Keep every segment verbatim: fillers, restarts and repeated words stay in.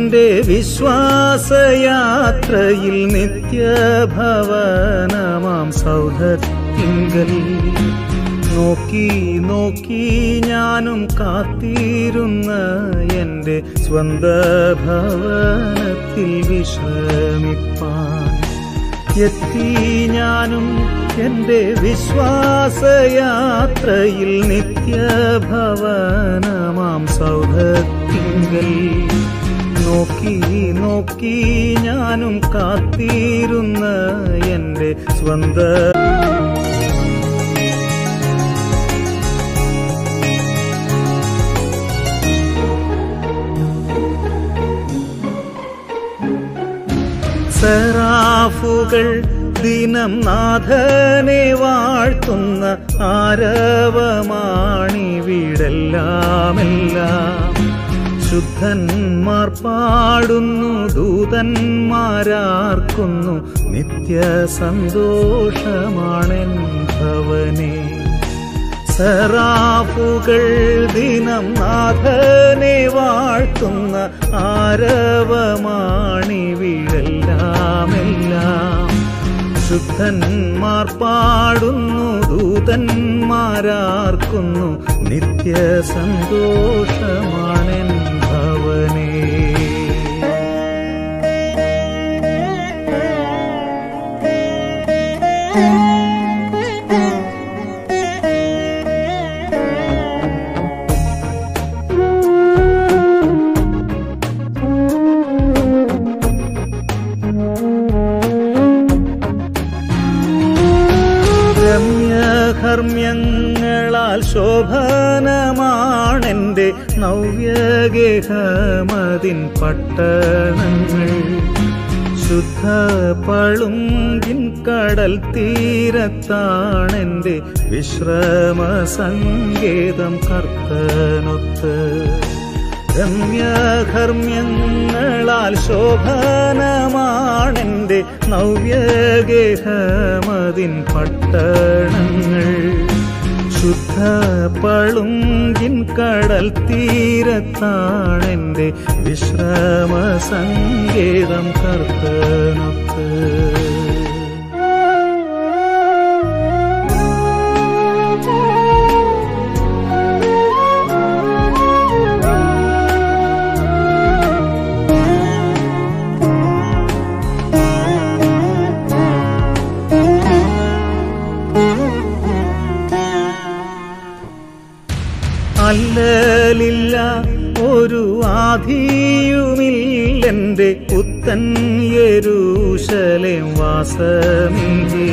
എന്റെ വിശ്വാസയാത്രയിൽ നിത്യഭവനമാം സൗധത്തിങ്കൽ നോക്കി നോക്കി ഞാനും കാത്തിരുന്ന എന്റെ സ്വന്ത ഭവനത്തിൽ വിശ്രമിപ്പാൻ എത്തി ഞാനും എന്റെ വിശ്വാസയാത്രയിൽ നിത്യഭവനമാം സൗധത്തിങ്കൽ നോക്കി നോക്കി ഞാനും കാത്തിരുന്ന എന്റെ സ്വന്ത സെറാഫുകൾ ദിനം നാഥനെ വാഴ്ത്തുന്ന ആരവമാണിവിടെല്ലാമെല്ലാം ശുദ്ധന്മാർ പാടുന്നു ദൂതന്മാരാർക്കുന്നു നിത്യസന്തോഷമാണെൻ ഭവനേ സെറാഫുകൾ ദിനം നാഥനെ വാഴ്ത്തുന്ന ആരവമാണിവിടെല്ലാമെല്ലാം ശുദ്ധന്മാർ പാടുന്നു ദൂതന്മാരാർക്കുന്നു നിത്യസന്തോഷമാണെൻ ഭവനേ രമ്യകർമ്മ്യങ്ങളാൽ ശോഭനമാണെന്റെ നവ്യഗേഹമതിൻ പട്ടണങ്ങൾ ശുദ്ധ പളുങ്കിൻ കടൽ തീരത്താണെന്റെ വിശ്രമ സങ്കേതം കർത്തനൊത്ത് രമ്യകർമ്മ്യങ്ങളാൽ ശോഭനമാണെന്റെ നവ്യഗേഹമതിൻ പട്ടണങ്ങൾ ശുദ്ധ പളുങ്കിൻ കടൽ തീരത്താണെന്റെ വിശ്രമ സങ്കേതം കർത്തനൊത്ത് അല്ലലില്ല ഒരു ആധിയുമില്ലെന്റെ പുത്തൻ യെരൂശലേം വാസമില്ലേ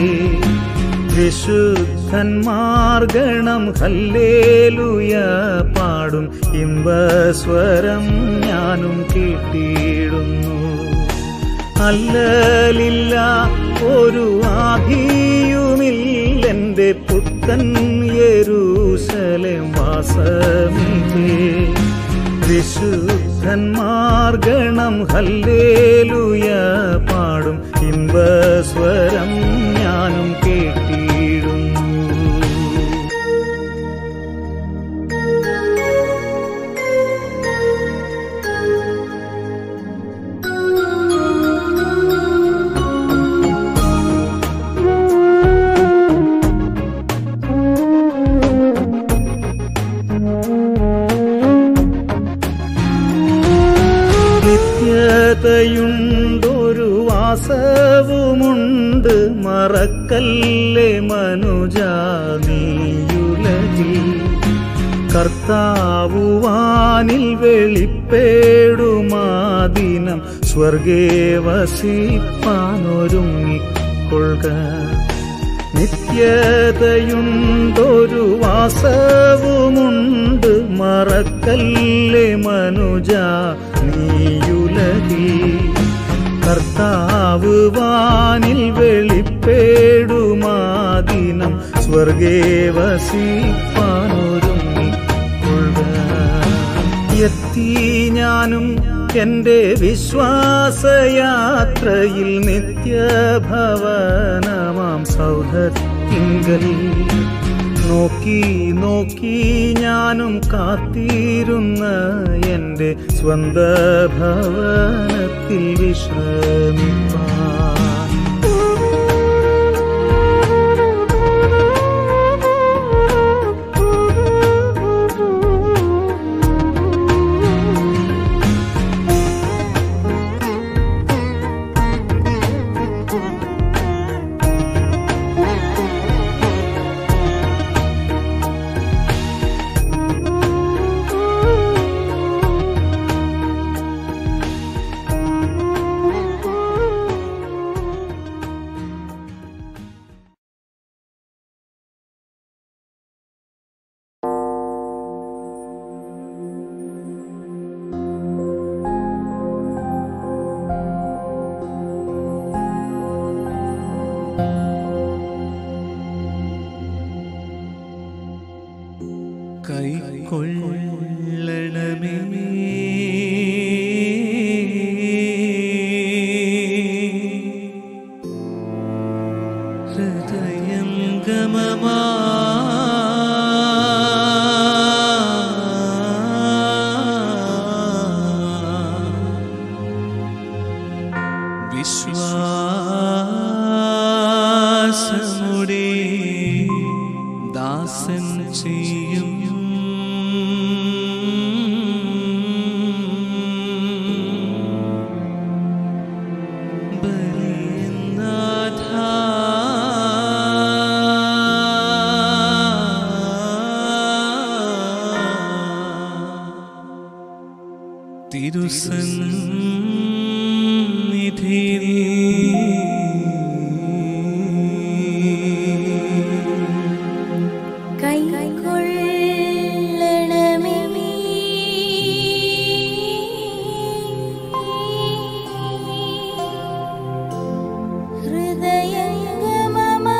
വിശുദ്ധന്മാർഗണം ഹല്ലേലൂയ പാടും ഇമ്പസ്വരം ഞാനും കേട്ടിടുന്നു അല്ലലില്ല ഒരു ആധിയുമില്ലെന്റെ പുത്തൻ യെരൂശലേം വാസമില്ലേ വിശുദ്ധന്മാർഗണം ഹല്ലേലൂയ പാടും ഇമ്പസ്വരം ഞാനും കേട്ടിടുന്നു നിത്യതയുണ്ടൊരു വാസവുമുണ്ട് മറക്കല്ലേ മനുജാ നീയുലകിൽ കർത്താവുവാനിൽ വെളിപ്പെടുമാദിനം സ്വർഗേ വസിപ്പാനൊരുങ്ങിക്കൊള്ളുക നിത്യതയുണ്ടൊരു വാസവുമുണ്ട് മറക്കല്ലേ മനുജാ നീയുലകിൽ കർത്താവ് വാനിൽ വെളിപ്പെടുമാദിനം സ്വർഗേ വസിപ്പാനൊരുങ്ങിക്കൊള്ളുക എത്തി ഞാനും എന്റെ വിശ്വാസയാത്രയിൽ നിത്യഭവനമാം സൗധത്തിങ്കൽ നോക്കി നോക്കി ഞാനും കാത്തിരുന്ന എൻ്റെ സ്വന്ത ഭവനത്തിൽ വിശ്രമിപ്പാൻ കൈക്കൊള്ളണമേ ഹൃദയംഗമമാ വിശ്വാസമുടെ ദാസൻ ചെയ്യും തിരുസന്നിധിയിൽ കൈക്കൊള്ളണമേ ഹൃദയംഗമമാ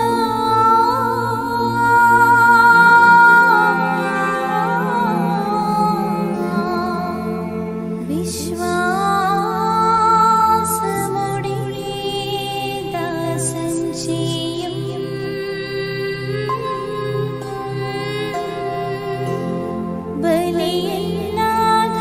വിശ്വാസമുടെ ദാസൻ ചെയ്യും ബലിയല്ലാഥ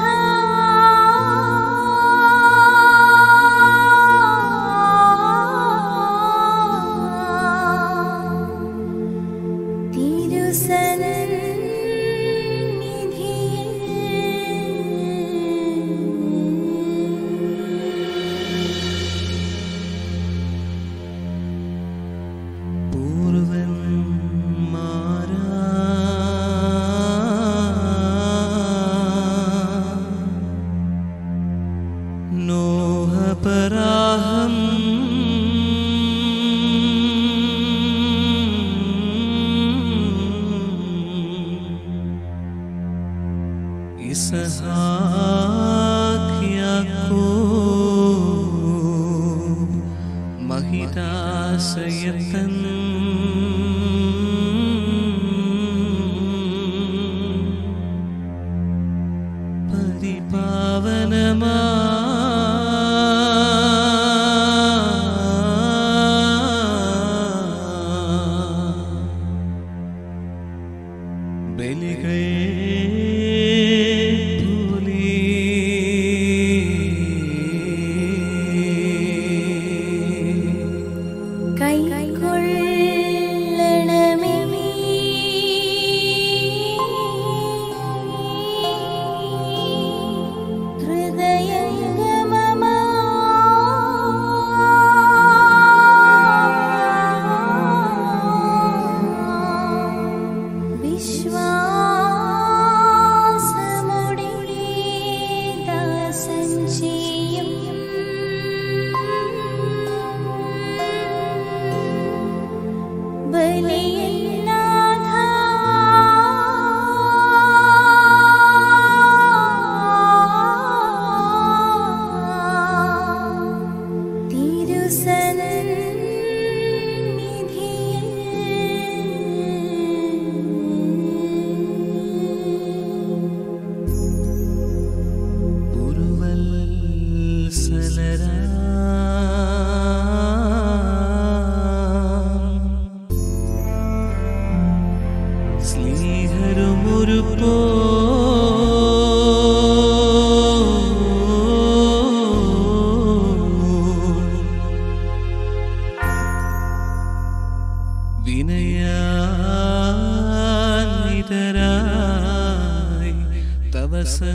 നോഹപരാഹം ഇസ്ഹാക്ക് യാക്കോബ് മഹിതാശയത്തൻ പരിപാവനമാ ബലികൾ കൈക്കൊള്ളണമേ ഹൃദയംഗമമാ വിശ്വാസമുടെ ദാസൻ ചെയ്യും ബലിയല്ലാഥ വിനയാന്വിതരായി തവ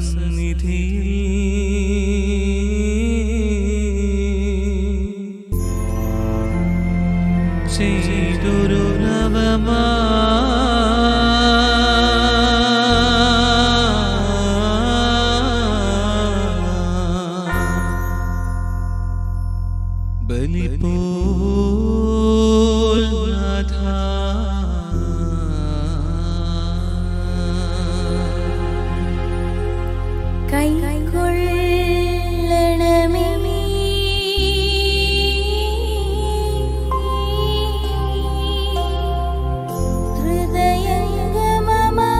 സന്നിധിയിൽ ചെയ്തൊരു നവമാ ബലിപോൽ നാഥാ കൈക്കൊള്ളണമേ ഹൃദയംഗമമാ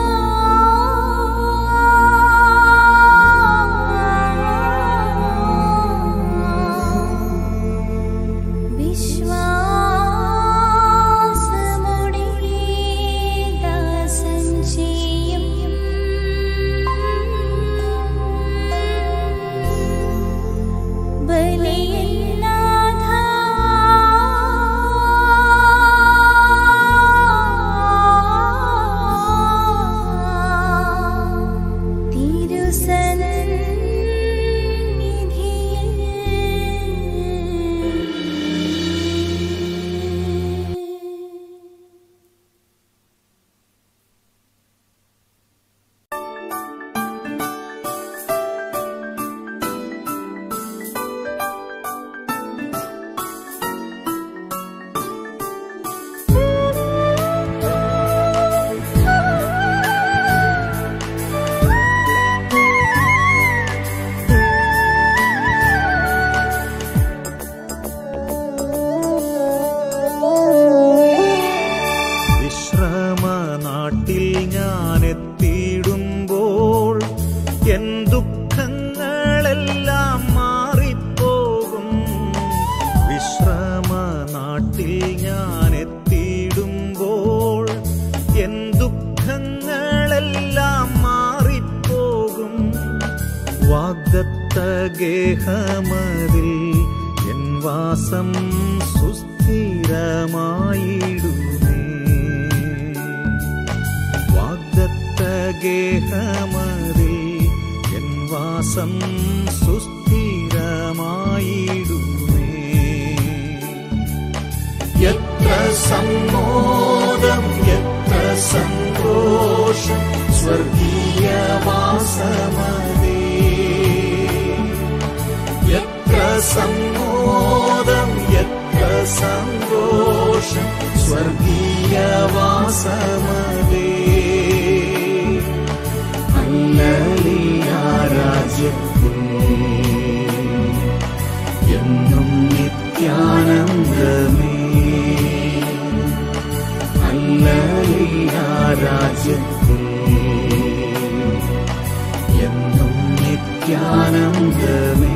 വിശ്വാസമോടെ ദാസൻ ചെയ്യും ബലിയില്ലാതാ വിശ്രമനാട്ടിൽ ഞാനെത്തിയിടുമ്പോൾ എൻ ദുഃഖങ്ങളെല്ലാം മാറിപ്പോകും. വിശ്രമനാട്ടിൽ ഞാനെത്തിയിടുമ്പോൾ എൻ ദുഃഖങ്ങളെല്ലാം മാറിപ്പോകും. വാഗ്ദത്ത ഗേഹമതിൽ എൻ വാസം സുസ്ഥിരമായിടുമേ. വാഗ്ദത്ത ഗേഹമതിൽ എൻ വാസം സുസ്ഥിരമായിടുമേ. എത്ര സമ്മോദം എത്ര സന്തോഷം സ്വർഗീയവാസമതേ. എത്ര സമ്മോദം എത്ര സന്തോഷം സ്വർഗീയവാസമതേ. ഹല്ലേലൂയ രാജ്യത്തിൽ എന്നും നിത്യാനന്ദമേ. ഹല്ലേലൂയ രാജ്യത്തിൽ എന്നും നിത്യാനന്ദമേ.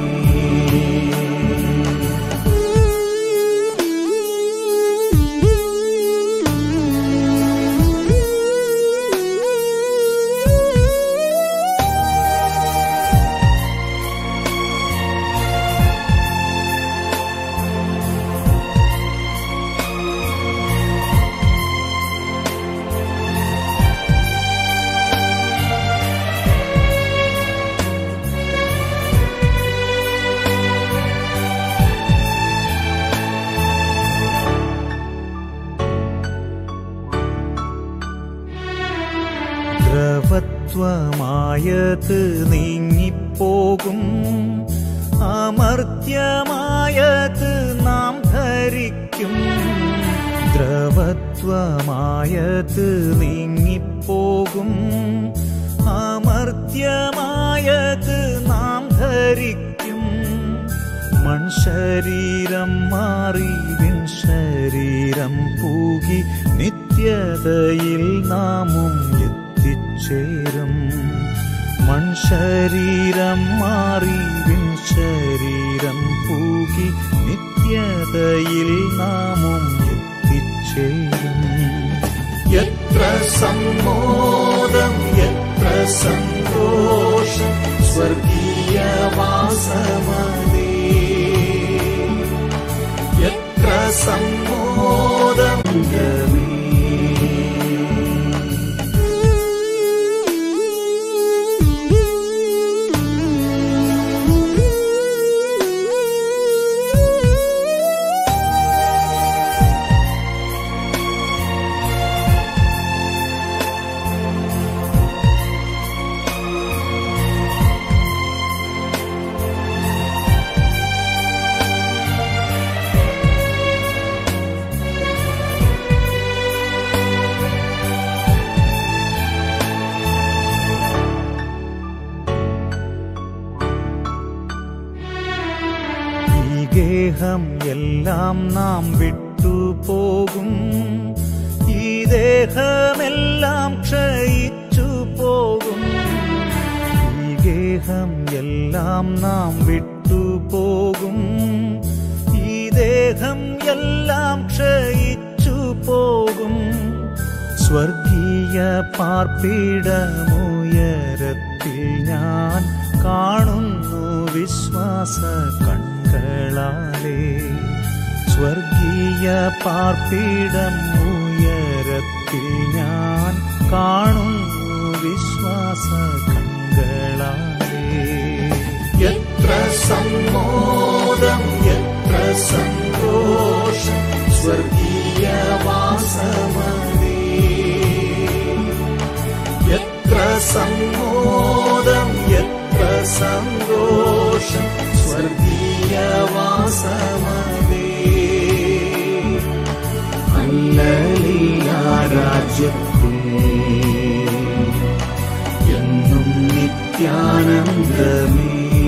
ദ്രവത്വമായത് നീങ്ങിപ്പോകും, അമർത്യമായത് നാം ധരിക്കും. ദ്രവത്വമായത് നീങ്ങിപ്പോകും, അമർത്യമായത് നാം ധരിക്കും. മൺശരീരം മാറി വിൺ ശരീരം പൂകി നിത്യതയിൽ നാമും എത്തിച്ചേരും. മൺശരീരം മാറി വിൺ ശരീരം പൂകി നിത്യതയിൽ നാമും എത്തിച്ചേരും. എത്ര സമ്മോദം എത്ര സന്തോഷം സ്വർഗീയവാസമതേ. എത്ര സമ്മോദം ഗേഹം എല്ലാം നാം വിട്ടുപോകും. ഈ ദേഹമെല്ലാം ക്ഷയിച്ചു പോകും. ഈ ഗേഹം എല്ലാം നാം വിട്ടുപോകും. ഈ ദേഹം എല്ലാം ക്ഷയിച്ചു പോകും. സ്വർഗീയ പാർപ്പിടമുയരത്തിൽ ഞാൻ കാണുന്നു വിശ്വാസ കണ്ണുകളാലേ. സ്വർഗീയ പാർപ്പിടം ഉയരത്തിൽ ഞാൻ കാണുന്നു വിശ്വാസ കണ്ണുകളാലേ. എത്ര സമ്മോദം എത്ര സന്തോഷം സ്വർഗീയ വാസമേ. എത്ര സമ്മോദം എത്ര സന്തോഷം സ്വർഗീയ വാസമേ. ഹല്ലേലൂയ രാജ്യത്തിൽ എന്നും നിത്യാനന്ദമേ.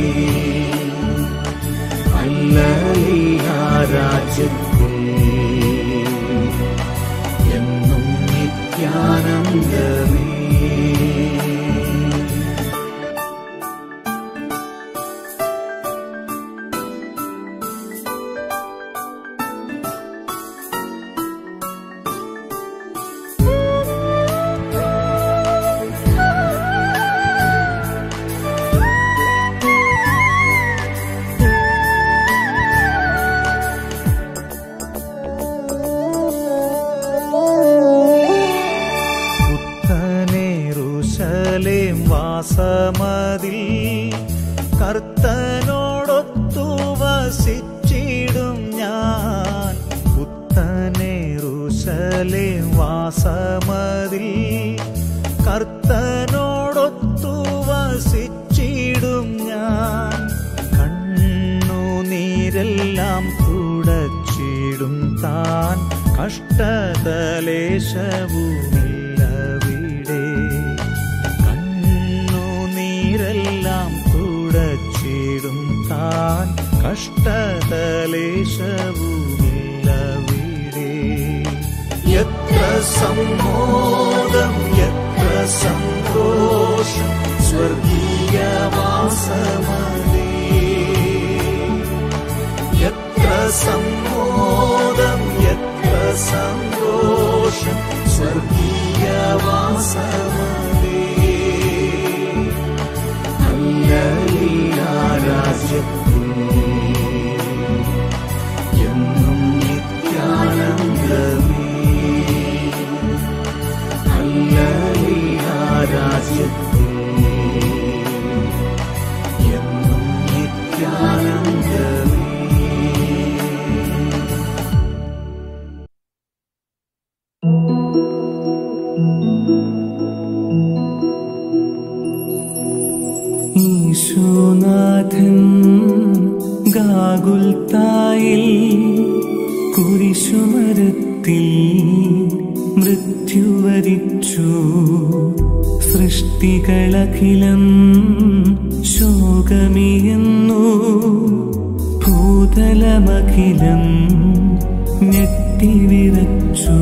ഹല്ലേലൂയ രാജ്യത്തിൽ എന്നും നിത്യാനന്ദമേ. വാസമതിൽ കർത്തനോടൊത്തു വസിച്ചിടും ഞാൻ. പുത്തനെറുശലേം വാസമതിൽ കർത്തനോടൊത്തു വസിച്ചിടും ഞാൻ. കണ്ണുനീരെല്ലാം തുടച്ചിടും താൻ. കഷ്ടതലേശവുമില്ലവിടെ. െല്ലാം തുടച്ചിടും താൻ. കഷ്ടതലേശവുമില്ലവിടെ. എത്ര സമ്മോദം എത്ര സന്തോഷം സ്വർഗീയ വാസമേ. എത്ര സമ്മോദം എത്ര സന്തോഷം സ്വർഗീയ വാസമേ. ഹല്ലേലൂയ രാജ്യത്തിൽ എന്നും നിത്യാനന്ദമേ. ഹല്ലേലൂയ രാജ്യത്തിൽ എന്നും നിത്യാനന്ദമേ. ഈശോനാഥൻ ഗാഗുൽത്തായിൽ കുരിശുമരത്തിൽ മൃത്യുവരിച്ചു. സൃഷ്ടികളഖിലം ശോകമിയെന്നു. ഭൂതലമഖിലം ഞെട്ടിവിറച്ചു.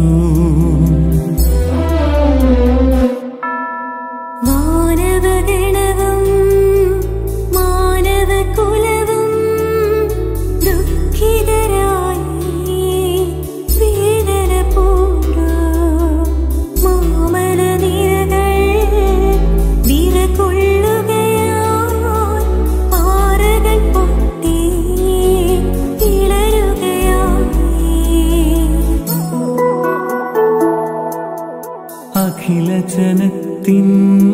അഖിലജനത്തിൻ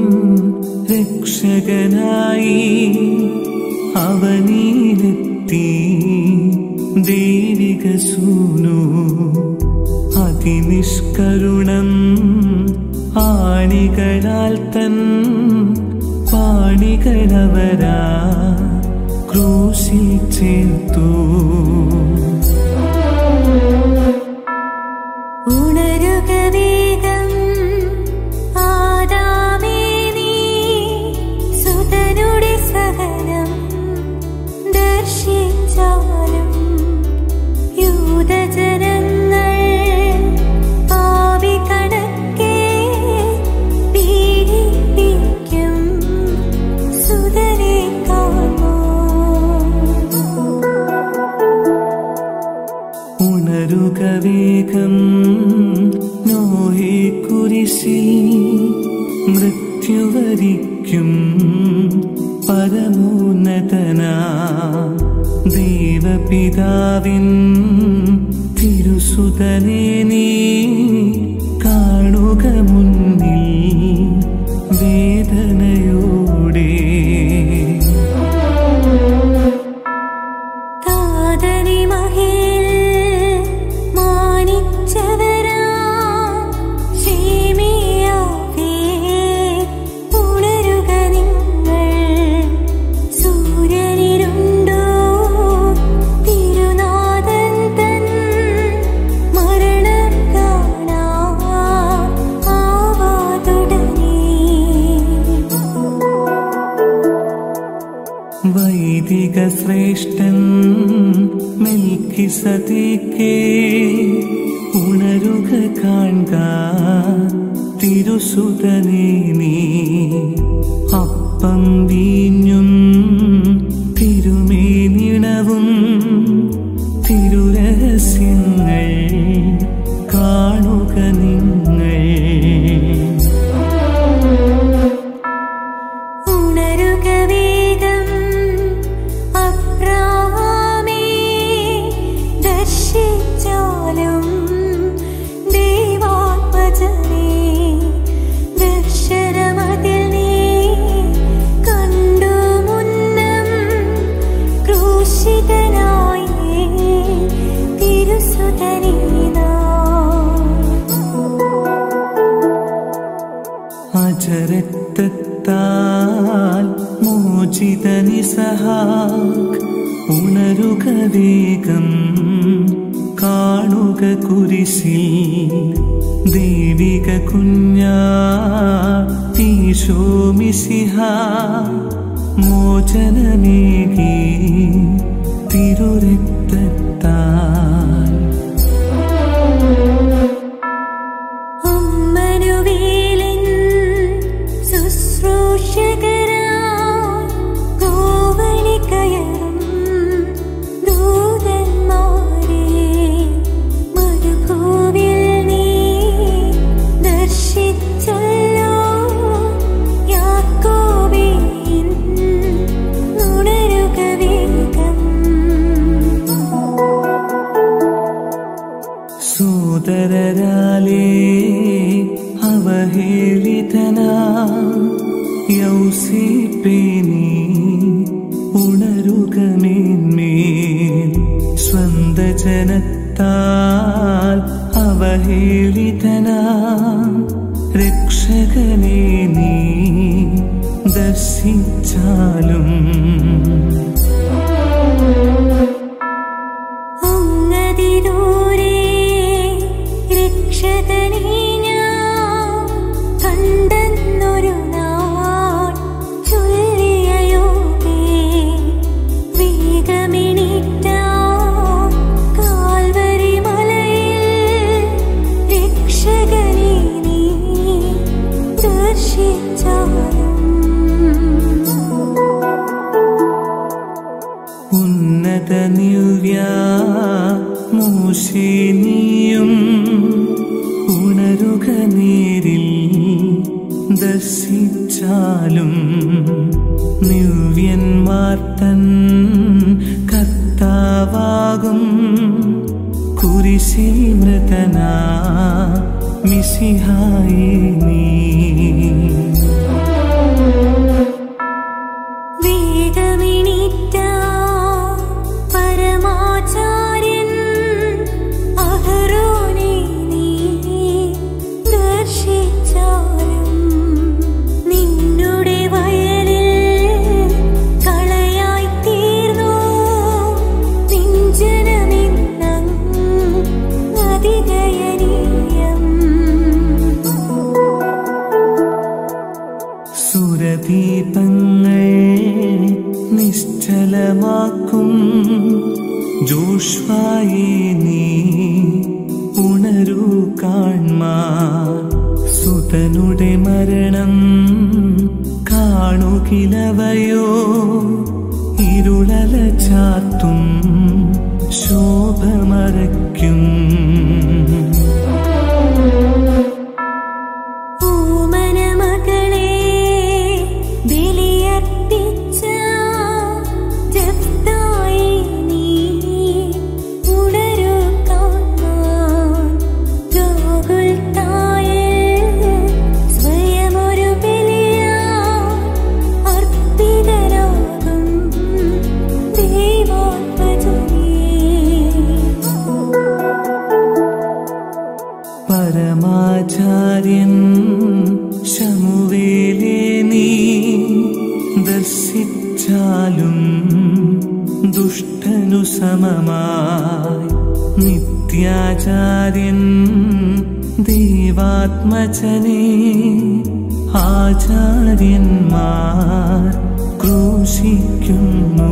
രക്ഷകനായി അവനിലെത്തി ദൈവിക സൂനു. അതിനിഷ്കരുണം ആണികളാൽ തൻ പാണികളവരാ ക്രൂശിൽ ചേർത്തു. വിളിക്കും പരമോന്നതനാ ദൈവപിതാവിൻ തിരുസുതനെ നീ കാണുക മുന്നിൽ വേദനയോടെ. വൈദിക ശ്രേഷ്ഠൻ മെൽക്കിസദേക്കേ ഉണരുക കാൺക തിരുസുതനെ നീ. അപ്പം വീഞ്ഞും തിരുമേനിണവും തിരുരഹസ്യങ്ങൾ കാണുക നിങ്ങൾ. അജരക്തത്താൽ മോചിതനിസഹാക്ക് ഉണരുക വേഗം കാണുക കുരിശിൽ ദൈവിക കുഞ്ഞാ ഈശോ മിശിഹാ മോചനമേകി തിരുരക്തത്താൽ. സോദരരാലേ അവഹേളിതനാ യൗസേപ്പേ നീ ഉണരുക മേന്മേൽ. സ്വന്ത ജനത്താൽ അവഹേളിതനാ രക്ഷകനെ നീ ദർശിച്ചാലും. ഉന്നത നിവ്യാ മോശേ നീയും ഉണരുക നേരിൽ ദർശിച്ചാലും. നിവ്യന്മാർ തൻ കർത്താവാകും കുരിശിൽ മൃതനാ മിശിഹായേ നീ. സുരദീപങ്ങൾ നിശ്ചലമാക്കും ജോഷ്വായേ നീ ഉണരൂ കാൺമാൻ. സുതനുടെ മരണം കാണുകിലവയോ ഇരുളല ചാത്തും ശോഭമറയ്ക്കും. പരമാചാര്യൻ ശമുവേലേ നീ ദർശിച്ചാലും ദുഷ്ടനു സമമായി നിത്യാചാര്യൻ ദേവാത്മജനെ ആചാര്യന്മാർ ക്രൂശിക്കുന്നു.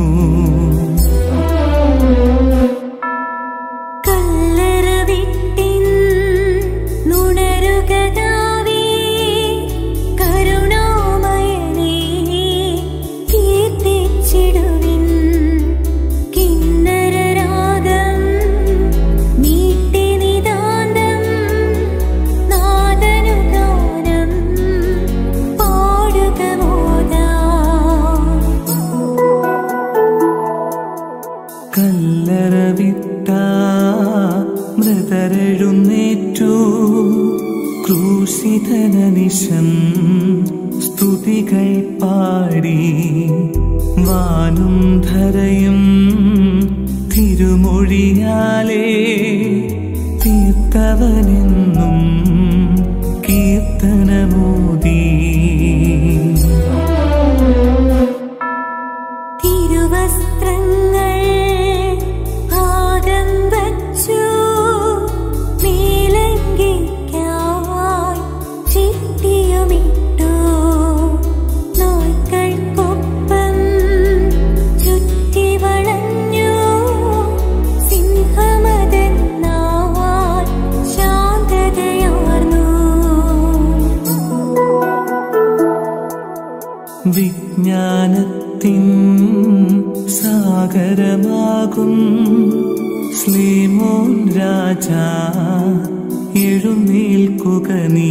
മൃതരെഴുന്നേറ്റു ക്രൂശിതനനിശം സ്തുതികൾ പാടി വാനും ധരയും തിരുമൊഴിയാലേ തീർത്തവനെന്നും കീർത്തനമോദി. വിജ്ഞാനത്തിൻ സാഗരമാകും സ്ലേമോൻ രാജാ എഴുന്നേൽക്കുക നീ.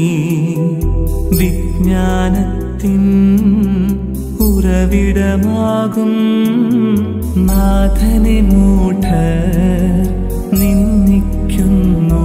വിജ്ഞാനത്തിൻ ഉറവിടമാകും നാഥനെ മൂഢർ നിന്ദിക്കുന്നു.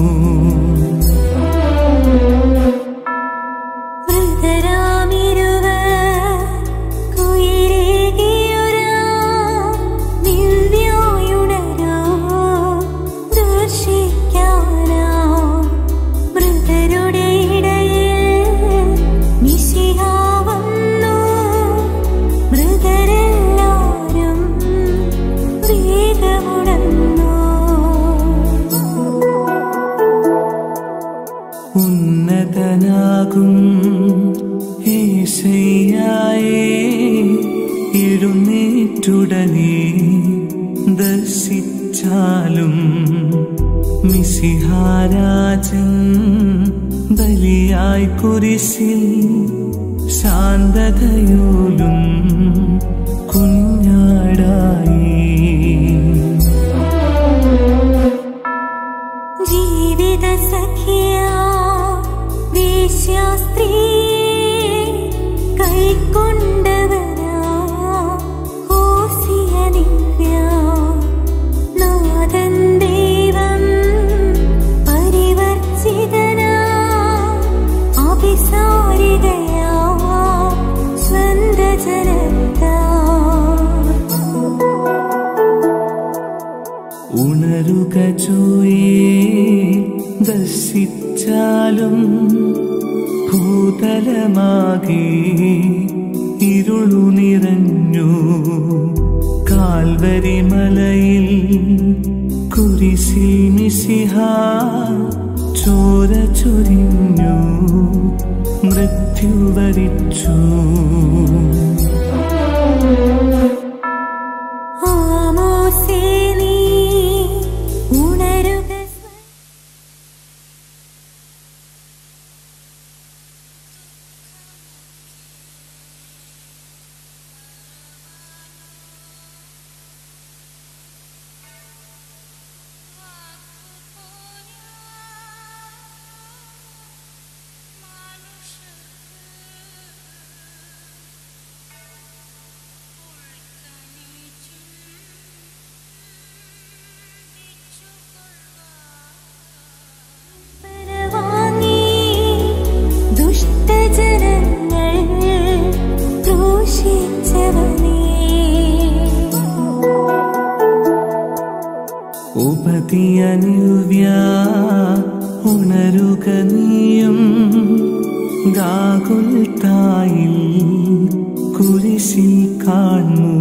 ഉന്നതനാകും യേശയ്യായേ എഴുന്നേറ്റുടനെ ദർശിച്ചാലും മിശിഹാരാജൻ ബലിയായി കുരിശിൽ ശാന്തതയോലും കുഞ്ഞാടായി. ജീവിത സഖിയാ വേശ്യാസ്ത്രീ കൈക്കൊണ്ടവനാ ഹോസിയ ദിവ്യ നാഥൻ ദൈവം പരിവർജിതനാ അഭിസാരികയാ സ്വന്ത ജനതാ. ഉണരുക ജോയേ ദർശിച്ചാലും ഭൂതലമാകെ ഇരുളു നിറഞ്ഞു. കാൽവരി മലയിൽ കുരിശിൽ മിശിഹാ ചോര ചൊരിഞ്ഞു മൃത്യു വരിച്ചു. ഉണരുക നീയും ഗാഗുൽത്തായിൽ കുരിശിൽ കാണൂ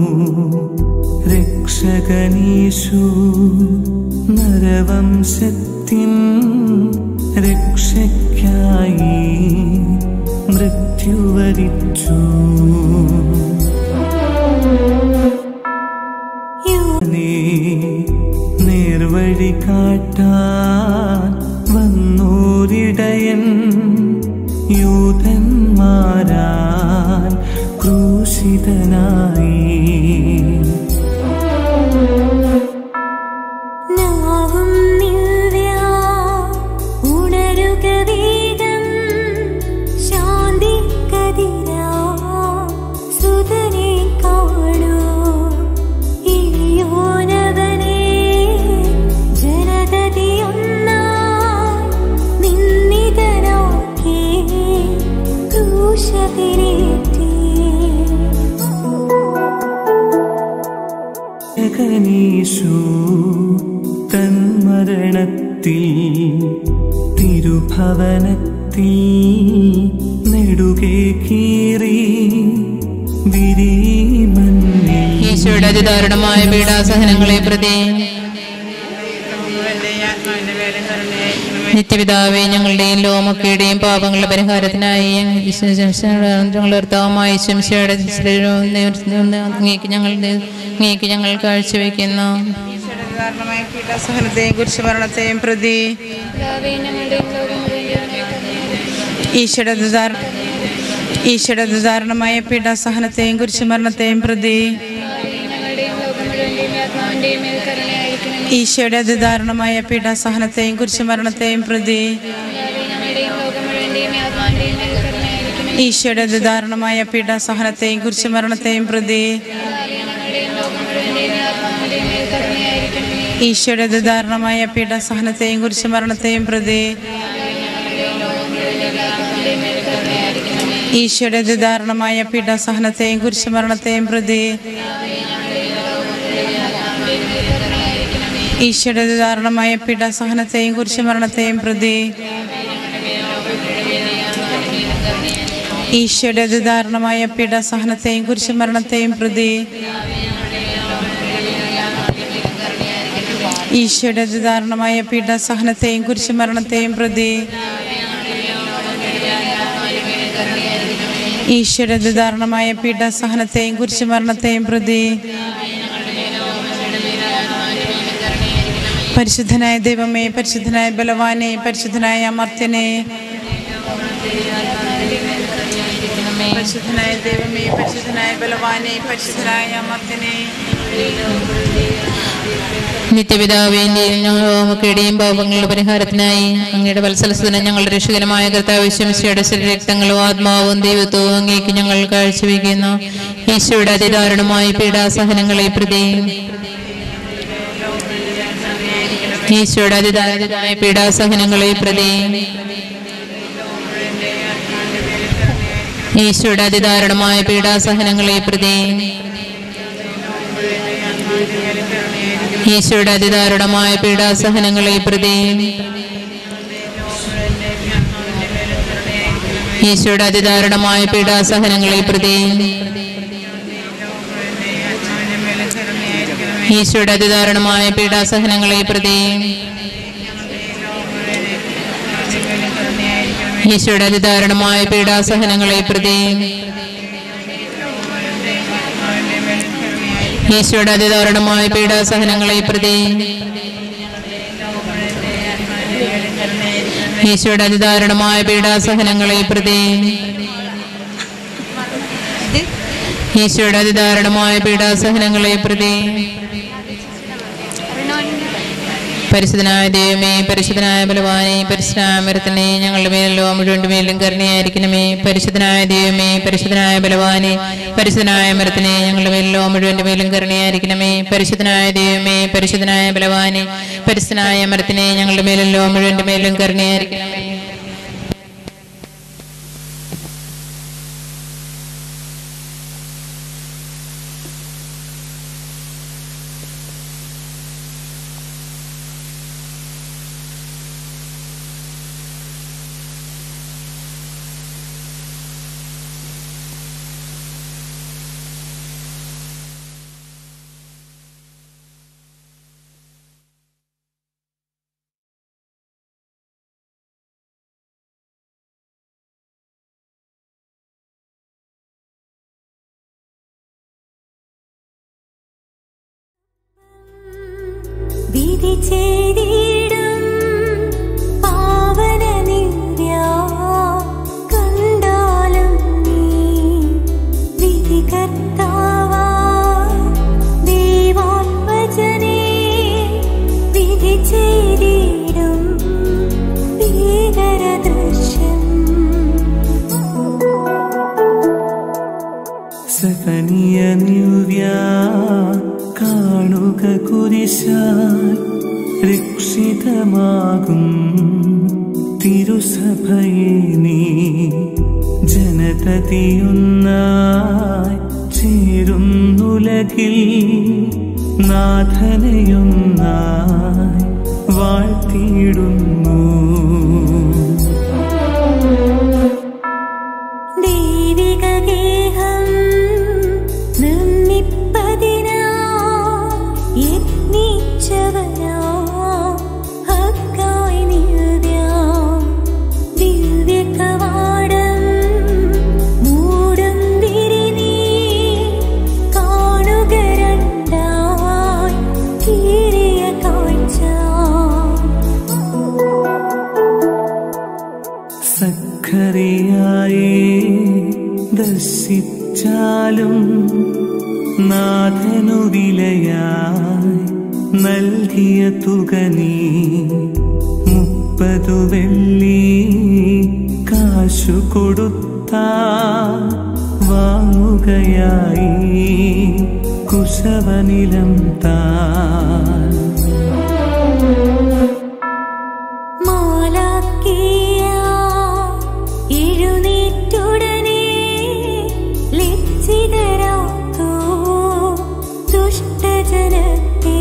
രക്ഷകനീശു നരവംശത്തിൻ രക്ഷയ്ക്കായി മൃത്യു വരിച്ചു. നേർവഴി കാട്ടാൻ വന്നോരിടയൻ യൂതന്മാരാൽ ക്രൂശിതനായി. യേശു തൻ മരണത്തിൽ തിരുഭവനത്തിൽ നെടുകെ കീറി വിരിമന്നിൽ ഈശോയുടെ അതിദാരുണമായ പീഡാസഹനങ്ങളെ പ്രതി നിത്യപിതാവേ, ഞങ്ങളുടെയും ലോകമൊക്കെയുടെയും പാപങ്ങളുടെ പരിഹാരത്തിനായി ഞങ്ങളുടെ ശംശയുടെ അങ്ങേക്ക് ഞങ്ങൾ അങ്ങേക്ക് ഞങ്ങൾ കാഴ്ചവെക്കുന്നു. പീഡാസഹനത്തെയും കുരിശുമരണത്തെയും പ്രതി ഈശോയുടെ ദാരുണമായ പീഡാസഹനത്തെയും കുരിശുമരണത്തെയും പ്രതി ഈശോയുടെ അതിദാരുണമായ പീഡാസഹനത്തെയും കുരിശുമരണത്തെയും പ്രതി ഈശോയുടെ അതിദാരുണമായ പീഡാസഹനത്തെയും കുരിശുമരണത്തെയും പ്രതി ഈശോയുടെ അതിദാരുണമായ പീഡാസഹനത്തെയും കുരിശുമരണത്തെയും പ്രതി ഈശോയുടെ അതിദാരുണമായ പീഡാസഹനത്തെയും കുരിശുമരണത്തെയും പ്രതി ഈശോയുടെ അതിദാരുണമായ പീഡാസഹനത്തെയും കുരിശുമരണത്തെയും പ്രതി ഈശോയുടെ അതിദാരുണമായ പീഡാസഹനത്തെയും കുരിശുമരണത്തെയും പ്രതി ഈശോയുടെ അതിദാരുണമായ പീഡാസഹനത്തെയും കുരിശുമരണത്തെയും പ്രതി ഈശോയുടെ അതിദാരുണമായ പീഡാസഹനത്തെയും കുരിശുമരണത്തെയും പ്രതി പരിശുദ്ധനായ ദൈവമേ, പരിശുദ്ധനായ ബലവാനെ, പരിശുദ്ധനായ അമർത്യനെ, പരിശുദ്ധനായ ദൈവമേ, പരിശുദ്ധനായ ബലവാനെ, പരിശുദ്ധനായ അമർത്യനെ, നിത്യപിതാവേന്റെയും ഞങ്ങളുടെയും പാപങ്ങളുടെ പരിഹാരത്തിനായി അങ്ങയുടെ വത്സലസുതനും ഞങ്ങളുടെ രക്ഷകനുമായ കർത്താവ് ശംശയുടെ ശരീരരക്തങ്ങളും ആത്മാവും ദൈവത്വവും അങ്ങേക്ക് ഞങ്ങൾ കാഴ്ചവെക്കുന്നു. ഈശോയുടെ അതിദാരുണമായ പീഡാസഹനങ്ങളെ പ്രതി ഈശോയുടെ അതിദാരുണമായ പീഡാസഹനങ്ങളെ പ്രതി ഈശോയുടെ അതിദാരുണമായ പീഡാസഹനങ്ങളെ പ്രതി ഈശോയുടെ അതിദാരുണമായ പീഡാസഹനങ്ങളെ പ്രതി ഈശോയുടെ അതിദാരുണമായ പീഡാസഹനങ്ങളെ പ്രതി ഈശോയുടെ അതിദാരുണമായ പീഡാസഹനങ്ങളെ പ്രതി ഈശോയുടെ അതിദാരുണമായ പീഡാസഹനങ്ങളെ പ്രതി ഈശോയുടെ അതിദാരുണമായ പീഡാസഹനങ്ങളെ പ്രതി ഈശോയുടെ അതിദാരുണമായ പീഡാസഹനങ്ങളെ പ്രതി ഈശോയുടെ അതിദാരുണമായ പീഡാസഹനങ്ങളെ പ്രതി പരിശുദ്ധനായ ദൈവമേ, പരിശുദ്ധനായ ബലവാനെ, പരിശുദ്ധനായ അമരത്തിനെ, ഞങ്ങളുടെ മേലോ മുഴുവൻ്റെ മേലും കരുണയായിരിക്കണമേ. പരിശുദ്ധനായ ദൈവമേ, പരിശുദ്ധനായ ബലവാനെ, പരിശുദ്ധനായ അമരത്തിനെ, ഞങ്ങളുടെ മേലോ മുഴുവൻ്റെ മേലും കരുണയായിരിക്കണമേ. പരിശുദ്ധനായ ദൈവമേ, പരിശുദ്ധനായ ബലവാനെ, പരിശുദ്ധനായ അമരത്തിനെ, ഞങ്ങളുടെ മേലല്ലോ മുഴുവൻ്റെ മേലും കരുണയായിരിക്കണമേ. വിധി ചെയ്തിടും പാവന നിവ്യ കണ്ടാലും നീ വിധികർത്താവാ ദൈവാത്മജനേ വിധി ചെയ്തിടും ഭീകര ദൃശ്യം. സകനിയ നിവ്യ കാണുക കുരിശാൽ രക്ഷിതമാകും തിരുസഭയെ നീ ജനതതിയൊന്നായി ചേരുന്നുലകിൽ നാഥനെയൊന്നായി വാഴ്ത്തിയിടുന്നു. ദൈവിക ഗേഹം നിർമ്മിപ്പതിനാ യത്നിച്ചവനാ ഹക്കായി നിവ്യ ദിവ്യ കവാടം മൂടും തിരിനീ കാണുക രണ്ടായി കീറിയ കാഴ്ച. സഖറിയായെ ദർശിച്ചാലും നാഥനു വിലയായി നൽകിയ തുക നീ മുപ്പതു വെള്ളി കാശു കൊടുത്താ വാങ്ങുകയായി കുശവനിലം താൻ. മാലാഖിയ എഴുന്നേറ്റുടനെ ലജ്ജിതരാക്കൂ ദുഷ്ടജനത്തെ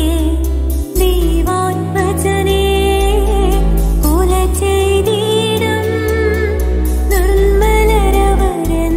ദൈവാത്മജനേ കൊല ചെയ്തിടും നിർമ്മലരവരൻ.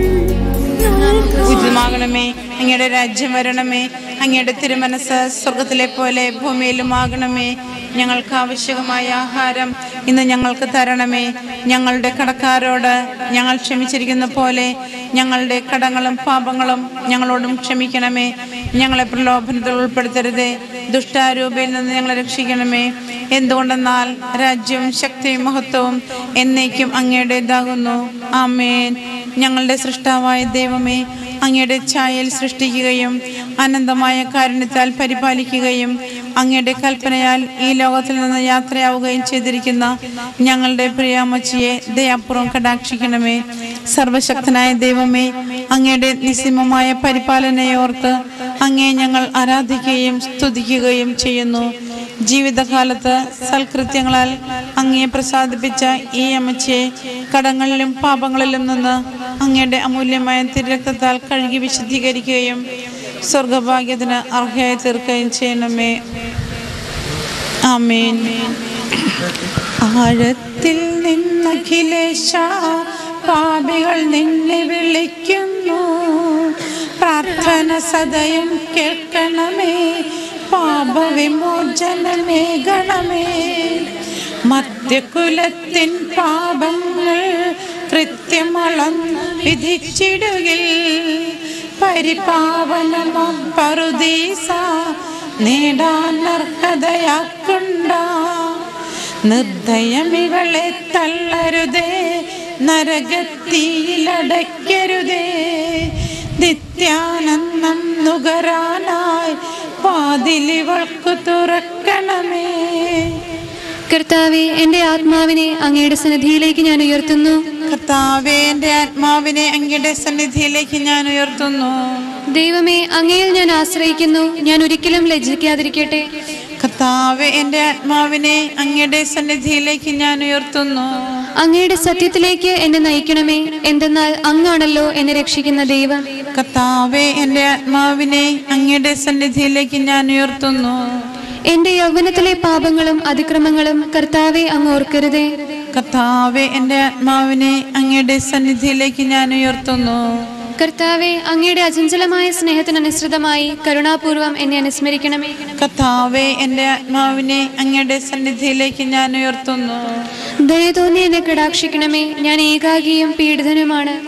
ഉചിതമാകണമേ, അങ്ങയുടെ രാജ്യം വരണമേ, അങ്ങയുടെ തിരുമനസ് സ്വർഗത്തിലെ പോലെ ഭൂമിയിലുമാകണമേ. ഞങ്ങൾക്ക് ആവശ്യമായ ആഹാരം ഇന്ന് ഞങ്ങൾക്ക് തരണമേ. ഞങ്ങളുടെ കടക്കാരോട് ഞങ്ങൾ ക്ഷമിച്ചിരിക്കുന്ന പോലെ ഞങ്ങളുടെ കടങ്ങളും പാപങ്ങളും ഞങ്ങളോടും ക്ഷമിക്കണമേ. ഞങ്ങളെ പ്രലോഭനത്തിൽ ഉൾപ്പെടുത്തരുതേ, ദുഷ്ടാരൂപയിൽ നിന്ന് ഞങ്ങളെ രക്ഷിക്കണമേ. എന്തുകൊണ്ടെന്നാൽ രാജ്യവും ശക്തിയും മഹത്വവും എന്നേക്കും അങ്ങയുടേതാകുന്നു. ആമേൻ. ഞങ്ങളുടെ സൃഷ്ടാവായ ദൈവമേ, അങ്ങയുടെ ഛായയിൽ സൃഷ്ടിക്കുകയും അനന്തമായ കാരുണ്യത്താൽ പരിപാലിക്കുകയും അങ്ങയുടെ കൽപ്പനയാൽ ഈ ലോകത്തിൽ നിന്ന് യാത്രയാവുകയും ചെയ്തിരിക്കുന്ന ഞങ്ങളുടെ പ്രിയാമ്മച്ചിയെ ദയാപൂർവം കടാക്ഷിക്കണമേ. സർവശക്തനായ ദൈവമേ, അങ്ങയുടെ നിസ്സീമമായ പരിപാലനയോർത്ത് അങ്ങേ ഞങ്ങൾ ആരാധിക്കുകയും സ്തുതിക്കുകയും ചെയ്യുന്നു. ജീവിതകാലത്ത് സൽകൃത്യങ്ങളാൽ അങ്ങയെ പ്രസാദിപ്പിച്ച ഈ അമ്മച്ചിയെ കടങ്ങളിലും പാപങ്ങളിലും നിന്ന് അങ്ങയുടെ അമൂല്യമായ തിരുരക്തത്താൽ കഴുകി വിശുദ്ധീകരിക്കുകയും സ്വർഗഭാഗ്യത്തിന് അർഹയായി തീർക്കുകയും ചെയ്യണമേ. ആമേൻ. ആഴത്തിൽ നിന്നഖിലേശ പാപികൾ നിന്നെ വിളിക്കുന്നു, പ്രാർത്ഥന സദയം കേൾക്കണമേ, പാപവിമോചനമേകണമേ. മധ്യകുലത്തിൻ പാപങ്ങൾ കൃത്യമളന്ന് വിധിച്ചിടുകിൽ പരിപാവനമാം പറുദീസ നേടാൻ അർഹതയാക്കുണ്ട. നിർദ്ദയമികളെ തള്ളരുതേ, നരകത്തിയിലടയ്ക്കരുതേ, നിത്യാനന്ദം നുകരാനായി വാതിലിവൾക്കു തുറക്കണമേ. കർത്താവേ, എന്റെ ആത്മാവിനെ അങ്ങയുടെ സന്നിധിയിലേക്ക് ഞാൻ ഉയർത്തുന്നു. കർത്താവേ, എന്റെ ആത്മാവിനെ അങ്ങയുടെ സന്നിധിയിലേക്ക് ഞാൻ ഉയർത്തുന്നു. ദൈവമേ, അങ്ങയിൽ ഞാൻ ആശ്രയിക്കുന്നു, ഞാൻ ഒരിക്കലും ലജ്ജിക്കാതിരിക്കട്ടെ. കർത്താവേ, എന്റെ ആത്മാവിനെ അങ്ങയുടെ സന്നിധിയിലേക്ക് ഞാൻ ഉയർത്തുന്നു. അങ്ങയുടെ സത്യത്തിലേക്ക് എന്നെ നയിക്കണമേ, എന്തെന്നാൽ അങ്ങാണല്ലോ എന്നെ രക്ഷിക്കുന്ന ദൈവം. കർത്താവേ, എന്റെ ആത്മാവിനെ അങ്ങയുടെ സന്നിധിയിലേക്ക് ഞാൻ ഉയർത്തുന്നു. എന്റെ യൗവനത്തിലെ പാപങ്ങളും അതിക്രമങ്ങളും കർത്താവെ അങ്ങ് ഓർക്കരുതേ. കർത്താവേ, എന്റെ ആത്മാവിനെ അങ്ങയുടെ സന്നിധിയിലേക്ക് ഞാൻ ഉയർത്തുന്നു. കർത്താവെ, അങ്ങയുടെ അചഞ്ചലമായ സ്നേഹത്തിനനുസൃതമായി കരുണാപൂർവം എന്നെ അനുസ്മരിക്കണമേ. കർത്താവേ, എന്റെ ആത്മാവിനെ അങ്ങയുടെ സന്നിധിയിലേക്ക് ഞാൻ ഉയർത്തുന്നു. ദയതോന്നി എന്നെ കടാക്ഷിക്കണമേ, ഞാൻ ഏകാകിയും പീഡിതനുമാണ്.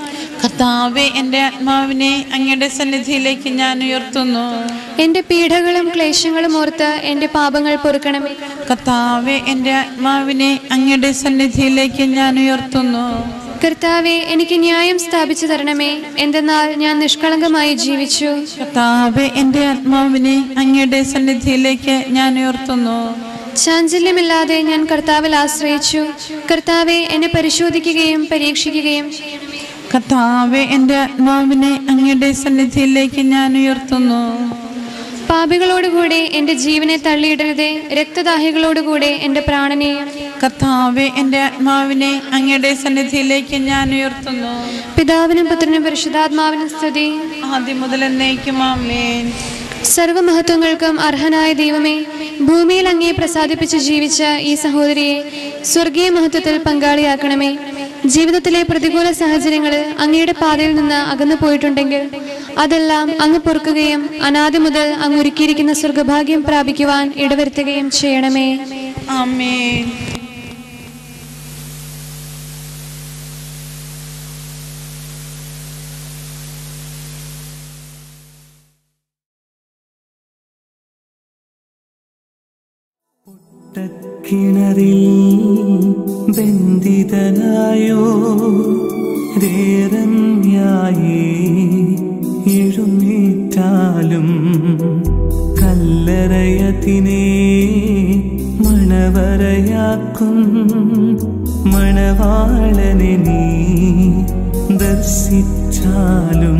കർത്താവെ, എൻ്റെ ആത്മാവിനെ അങ്ങയുടെ സന്നിധിയിലേക്ക് ഞാൻ ഉയർത്തുന്നു. എന്റെ പീഡകളും ക്ലേശങ്ങളും ഓർത്ത് എന്റെ പാപങ്ങൾ പൊറുക്കണമേ. കർത്താവെ, എൻ്റെ ആത്മാവിനെ അങ്ങയുടെ സന്നിധിയിലേക്ക് ഞാൻ ഉയർത്തുന്നു. കർത്താവെ, എനിക്ക് ന്യായം സ്ഥാപിച്ചു തരണമേ. എന്തെന്നാൽ ഞാൻ നിഷ്കളങ്കമായി ജീവിച്ചു. കർത്താവെ, എൻ്റെ ആത്മാവിനെ അങ്ങയുടെ സന്നിധിയിലേക്ക് ഞാൻ ഉയർത്തുന്നു. ചാഞ്ചല്യമില്ലാതെ ഞാൻ കർത്താവിൽ ആശ്രയിച്ചു. കർത്താവെ, എന്നെ പരിശോധിക്കുകയും പരീക്ഷിക്കുകയും കർത്താവെ, എൻ്റെ ആത്മാവിനെ അങ്ങയുടെ സന്നിധിയിലേക്ക് ഞാൻ ഉയർത്തുന്നു. പാപികളോടുകൂടെ എന്റെ ജീവനെ തള്ളിയിടരുതേ. രക്തദാഹികളോടുകൂടെ എന്റെ പ്രാണനെയും. കർത്താവെ, എൻ്റെ ആത്മാവിനെ അങ്ങയുടെ സന്നിധിയിലേക്ക് ഞാൻ ഉയർത്തുന്നു. പിതാവിനും പുത്രനും പരിശുദ്ധാത്മാവിനും സ്തുതി. ആദ്യം മുതൽ എന്നേക്കും ആമേൻ. സർവമഹത്വങ്ങൾക്കും അർഹനായ ദൈവമേ, ഭൂമിയിൽ അങ്ങേ പ്രസാദിപ്പിച്ച് ജീവിച്ച ഈ സഹോദരിയെ സ്വർഗീയ മഹത്വത്തിൽ പങ്കാളിയാക്കണമേ. ജീവിതത്തിലെ പ്രതികൂല സാഹചര്യങ്ങൾ അങ്ങയുടെ പാതയിൽ നിന്ന് അകന്നു പോയിട്ടുണ്ടെങ്കിൽ അതെല്ലാം അങ്ങ് പൊറുക്കുകയും അനാദി മുതൽ അങ്ങ് ഒരുക്കിയിരിക്കുന്ന സ്വർഗഭാഗ്യം പ്രാപിക്കുവാൻ ഇടവരുത്തുകയും ചെയ്യണമേ. ആമേൻ. കിണറിൽ ബന്ധിതനായോ രേരന്യായി എഴുന്നേറ്റാലും കല്ലറയതിനെ മണവറയാക്കും മണവാളനെ നീ ദർശിച്ചാലും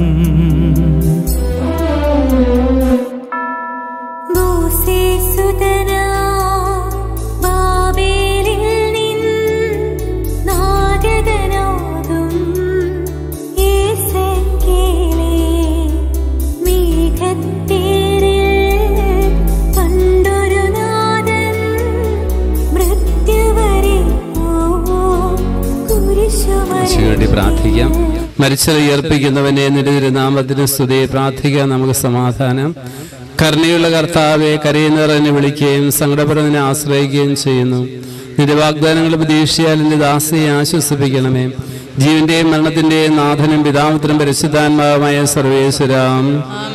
പ്രാർത്ഥിക്കാം. മരിച്ചവരെ ഉയർപ്പിക്കുന്നവനെ നിന്റെ തിരുനാമത്തിന് സ്തുതി. പ്രാർത്ഥിക്കാം. നമുക്ക് സമാധാനം. കരുണയുള്ള കർത്താവെ, കരയുന്നവർ എന്നെ വിളിക്കുകയും സങ്കടപ്പെടുന്നതിനെ ആശ്രയിക്കുകയും ചെയ്യുന്നു. നിന്റെ വാഗ്ദാനങ്ങൾ പ്രതീക്ഷയാൽ നിന്റെ ദാസിയെ ആശ്വസിപ്പിക്കണമേ. ജീവന്റെയും മരണത്തിന്റെയും നാഥനും പിതാപുത്രനും പരിശുദ്ധാത്മാവുമായ സർവേശ്വരാം.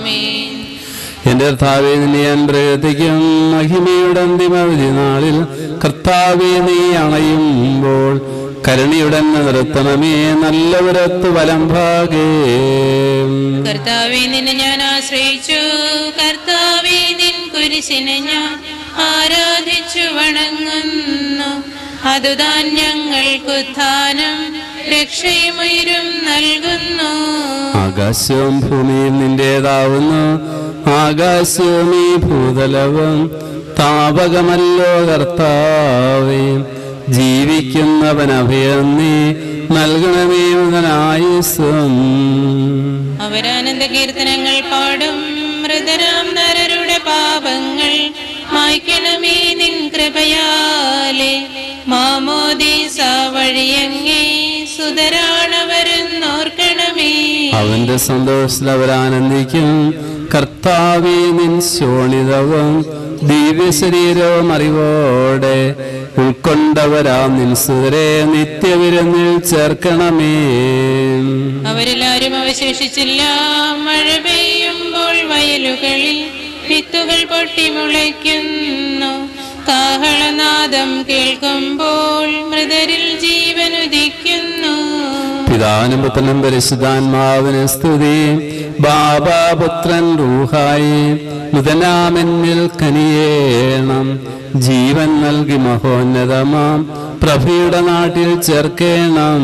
എന്റെ കർത്താവെ, നിന്നെ ഞാൻ പ്രവർത്തിക്കും. മഹിമയുടെ അന്തിമ നാളിൽ കർത്താവെ, നീ അണയുമ്പോൾ കരുണയുടൻ നിർത്തണമേ. നല്ലവരത്ത് വലംഭാഗേ. കർത്താവേ, നിന്നെ ഞാൻ ആശ്രയിച്ചു. കർത്താവേ, നിൻ കുരിശിനെ ഞാൻ ആരാധിച്ചു വണങ്ങുന്നു. അതുതാൻ ഞങ്ങൾക്കുത്ഥാനം രക്ഷയുമുയരും നൽകുന്നു. ആകാശവും ഭൂമിയും നിന്റേതാവുന്നു. ആകാശവും ഈ ഭൂതലവും താപകമല്ലോ കർത്താവേ. ജീവിക്കുന്നവൻ അഭയം നീ നൽകണമേ മുതലായുസ്സും. അവരാനന്ദ കീർത്തനങ്ങൾ പാടും. മൃതരാം നരരുടെ പാപങ്ങൾ മായ്ക്കണമേ നിൻ കൃപയാലെ. മാമോദീസ വഴിയങ്ങേ സുതരാണവരെന്നോർക്കണമേ. അവന്റെ സന്തോഷത്തിൽ അവരാനന്ദിക്കും. കർത്താവേ, നിൻ ശോണിതവും ദിവ്യശരീരവും അറിവോടെ ഉൾക്കൊണ്ടവരാ നിൻസുതരെ നിത്യവിരുന്നിൽ ചേർക്കണമേ. അവരെല്ലാരും അവശേഷിച്ചില്ല. മഴ പെയ്യുമ്പോൾ വയലുകളിൽ വിത്തുകൾ പൊട്ടിമുളയ്ക്കുന്നു. കാഹളനാദം കേൾക്കുമ്പോൾ മൃതരിൽ ജീവൻ ഉദിക്കുന്നു. പിതാവിനും പുത്രനും പരിശുദ്ധാത്മാവിന് സ്തുതി. ബാബാ, പുത്രൻ, റൂഹായി മുതനാമെന്നിൽ കനിയേണം. ജീവൻ നൽകി മഹോന്നതമാം പ്രഭയുടെ നാട്ടിൽ ചേർക്കേണം.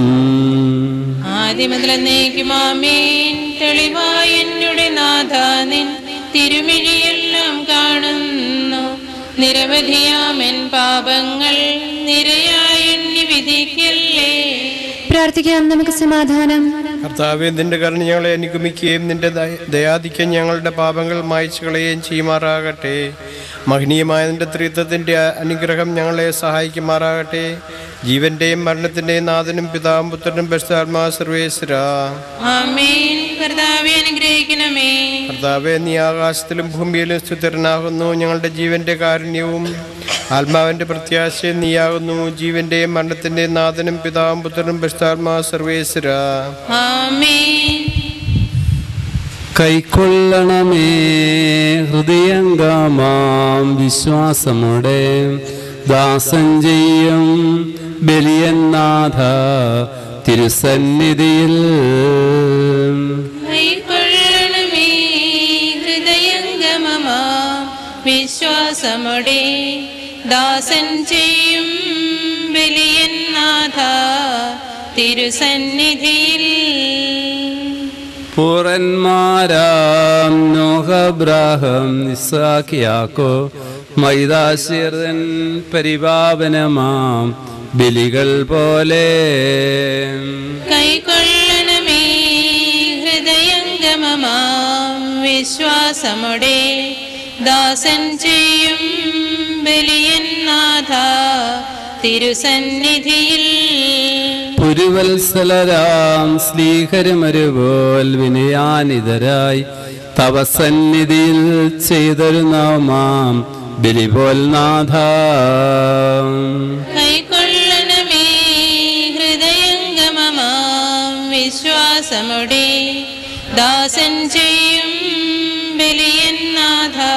ആദിമുതലെന്നേക്കും ആമേൻ. തെളിവായ എന്നുടെ നാഥ, നിൻ തിരുമിഴിയെല്ലാം കാണുന്നു. നിരവധിയാമെൻ പാപങ്ങൾ നിരയായി എണ്ണി വിധിക്കല്ലേ. പ്രാർത്ഥിക്കാം. നമുക്ക് സമാധാനം. കർത്താവേ, നിന്റെ കരുണ ഞങ്ങളെ അനുഗമിക്കുകയും നിന്റെ ദയാധിക്യം ഞങ്ങളുടെ പാപങ്ങൾ മായ്ച്ചു കളയുകയും ചെയ്യുമാറാകട്ടെ. മഹനീയമായ നിന്റെ ത്രിത്വത്തിന്റെ അനുഗ്രഹം ഞങ്ങളെ സഹായിക്കുമാറാകട്ടെ. ജീവന്റെയും മരണത്തിന്റെയും നാഥനും പിതാവും പുത്രനും പരിശുദ്ധാത്മാ സർവേശ്വരാ. ആമേൻ. കർത്താവേ, അനുഗ്രഹിക്കണമേ. കർത്താവേ, നീ ആകാശത്തിലും ഭൂമിയിലും സ്തുതിരനാകുന്നു. ഞങ്ങളുടെ ജീവന്റെ കാരുണ്യവും ആത്മാവിന്റെ പ്രത്യാശ നീയാകുന്നു. ജീവന്റെയും മരണത്തിന്റെയും നാഥനും പിതാവും പുത്രനും പരിശുദ്ധാത്മാ സർവേശ്വര. കൈക്കൊള്ളണമേ ഹൃദയംഗമാം വിശ്വാസമുടെ ദാസൻ ചെയ്യും ബലിയന്നാഥ തിരുസന്നിധിയിൽ. കൈക്കൊള്ളണമേ ഹൃദയംഗമമാം വിശ്വാസമുടെ ദാസൻ ചെയ്യും ബലിയന്നാഥ തിരുസന്നിധിയിൽ. പൂർവന്മാരാം നോഹ, അബ്രാഹാം, ഇസ്ഹാക്ക്, യാക്കോബ്, മൈദാശീർതൻ പരിപാവനമാം ബലികൾ പോലെ കൈക്കൊള്ളണമേ ഹൃദയംഗമമാം വിശ്വാസമുടെ ദാസൻ ചെയ്യും ബലിയന്നാഥ തിരുസന്നിധിയിൽ. പുരുവത്സലരാം സ്ലീഹരമരുപോൽ വിനയാനിതരായി തവ സന്നിധിയിൽ ചെയ്തൊരു നാമാം ബലിപോൽ നാഥ. കൈക്കൊള്ളണമേ ഹൃദയംഗമമാം വിശ്വാസമുടെ ദാസൻ ചെയ്യും ബലിയന്നാഥ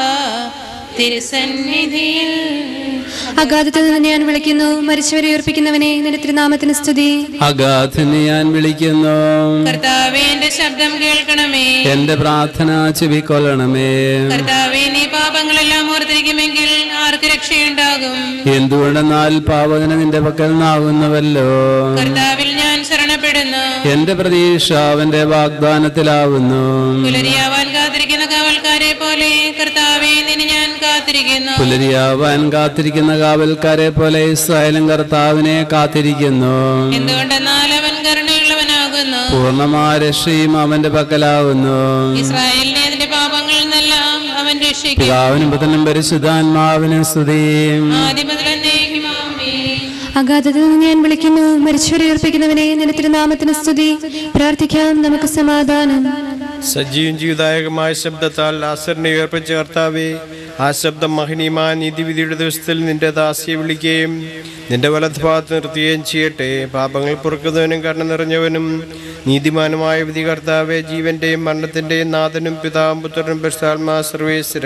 തിരുസന്നിധിയിൽ. അഗാധത്തിൽ നിന്ന് ഞാൻ വിളിക്കുന്നു, മരിച്ചവരെ ഉയർപ്പിക്കുന്നവനെ, നിന്റെ തിരുനാമത്തിന് സ്തുതി. അഗാധനെ ഞാൻ വിളിക്കുന്നു, കർത്താവേ എന്റെ ശബ്ദം കേൾക്കണമേ. എന്റെ പ്രാർത്ഥന ചെവിക്കൊള്ളണമേ. കർത്താവേ നീ പാപങ്ങളെല്ലാം ഓർത്തിരിക്കുമെങ്കിൽ ആർക്ക് രക്ഷയുണ്ടാകും? എന്തുകൊണ്ടെന്നാൽ പാവകന് നിന്റെ പക്കൽ നിന്നാകുന്നുവല്ലോ. കർത്താവിൽ ഞാൻ ശരണപ്പെടുന്നു, എന്റെ പ്രതീക്ഷ അവന്റെ വാഗ്ദാനത്തിലാവുന്നു. പുലരിയാവാൻ കാത്തിരിക്കുന്ന കാവൽക്കാരെ പോലെ കർത്താവേ നിന്നെ ഞാൻ കാത്തിരിക്കുന്നു. പുലരിയാവാൻ കാത്തിരിക്കുന്ന കാവൽക്കാരെ പോലെ ഇസ്രായേലും കർത്താവിനെ കാത്തിരിക്കുന്നു. എന്തുകൊണ്ടെന്നാൽ അവൻ കരുണയുള്ളവനാകുന്നു, പൂർണ്ണമായ രക്ഷയും അവന്റെ പക്കലാവുന്നു. ഇസ്രായേലിനെ അതിന്റെ പാപങ്ങളിൽ നിന്നെല്ലാം അവൻ രക്ഷിക്കും. പിതാവിനും പുത്രനും പരിശുദ്ധാത്മാവിനും സ്തുതി. ആദ്യം മുതൽ എന്നേക്കും ആമേൻ. അഗാധത്തിൽ നിന്ന് ഞാൻ വിളിക്കുന്നു, മരിച്ചവരെ ഉയർപ്പിക്കുന്നവനെ, നിന്റെ തിരുനാമത്തിന് സ്തുതി. പ്രാർത്ഥിക്കാം, നമുക്ക് സമാധാനം. സജീവം ജീവദായകമായ ശബ്ദത്താൽ ലാസറിനെ ഉയർപ്പിച്ച കർത്താവേ, ആ ശബ്ദം മഹനീയമായ നീതിവിധിയുടെ ദിവസത്തിൽ നിന്റെ ദാസിയെ വിളിക്കുകയും നിന്റെ വലതുഭാഗത്ത് നിർത്തുകയും ചെയ്യട്ടെ. പാപങ്ങൾ പൊറുക്കുന്നവനും കരുണ നിറഞ്ഞവനും നീതിമാനുമായ വിധി കർത്താവേ, ജീവന്റെയും മരണത്തിന്റെയും നാഥനും പിതാവും പുത്രനും പരിശുദ്ധാത്മാ സർവേശ്വര.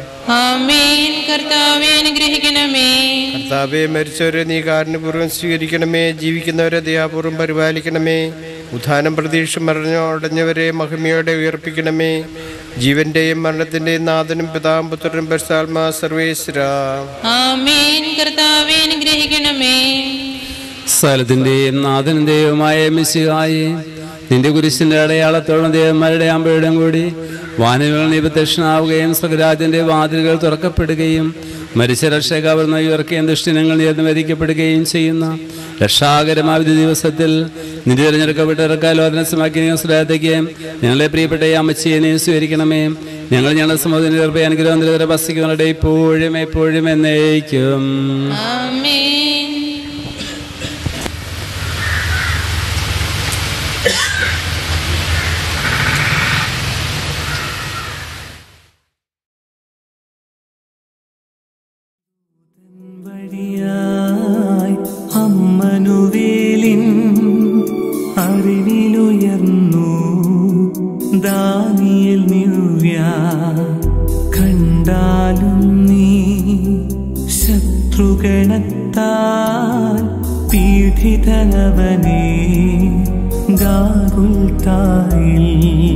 ആമേൻ. കർത്താവേ അനുഗ്രഹിക്കണമേ. കർത്താവേ, മരിച്ചവരെ നീ കാരുണ്യപൂർവ്വം സ്വീകരിക്കണമേ. ജീവിക്കുന്നവരെ ദയാപൂർവ്വം പരിപാലിക്കണമേ. ഉത്ഥാനം പ്രതീക്ഷ മരണമടഞ്ഞവരെ മഹിമയോടെ ഉയർപ്പിക്കണമേ. ജീവന്റെയും മരണത്തിന്റെയും നാഥനും പിതാവും പുത്രനും പരിശുദ്ധാത്മാ സർവേശ്വര. ആമേൻ. കർത്താവേ അനുഗ്രഹിക്കണമേ. സ്ഥലത്തിന്റെയും നാഥന്റെയുമായ മിശിഹായേ, നിന്റെ കുരിശിന്റെ അടയാളത്തോളം ദേവന്മാരുടെ അമ്പയുടെയും കൂടി വാനവികൾ നീ പ്രത്യക്ഷനാവുകയും സ്വരാജ്യന്റെ വാതിലുകൾ തുറക്കപ്പെടുകയും മരിച്ച രക്ഷക അവർന്ന് ഉയർക്കുകയും ദുഷ്ടിനങ്ങൾ നേർന്ന് വധിക്കപ്പെടുകയും ചെയ്യുന്ന രക്ഷാകരമായ വിധി ദിവസത്തിൽ നിന്റെ തിരഞ്ഞെടുക്കപ്പെട്ടവർക്ക് ലോചനസമാക്കി സ്ഥലത്തേക്ക് ഞങ്ങളെ പ്രിയപ്പെട്ട ഈ അമ്മച്ചിയെ നീ സ്വീകരിക്കണമേ. ഞങ്ങൾ ഞങ്ങളുടെ സമൂഹത്തിന് നിർഭയ അനുഗ്രഹം നിരന്തര വസിക്കുന്നവരുടെ ഇപ്പോഴും എപ്പോഴും എന്നേക്കും. ആമേൻ. വഴിയായി അമ്മനുവേലിൻ അറിവിലുയർന്നു ദാനിയേൽ നിവ്യ. കണ്ടാലും നീ ശത്രുഗണത്താൽ പീഡിതനവനെ ഗാഗുൽത്തായിൽ.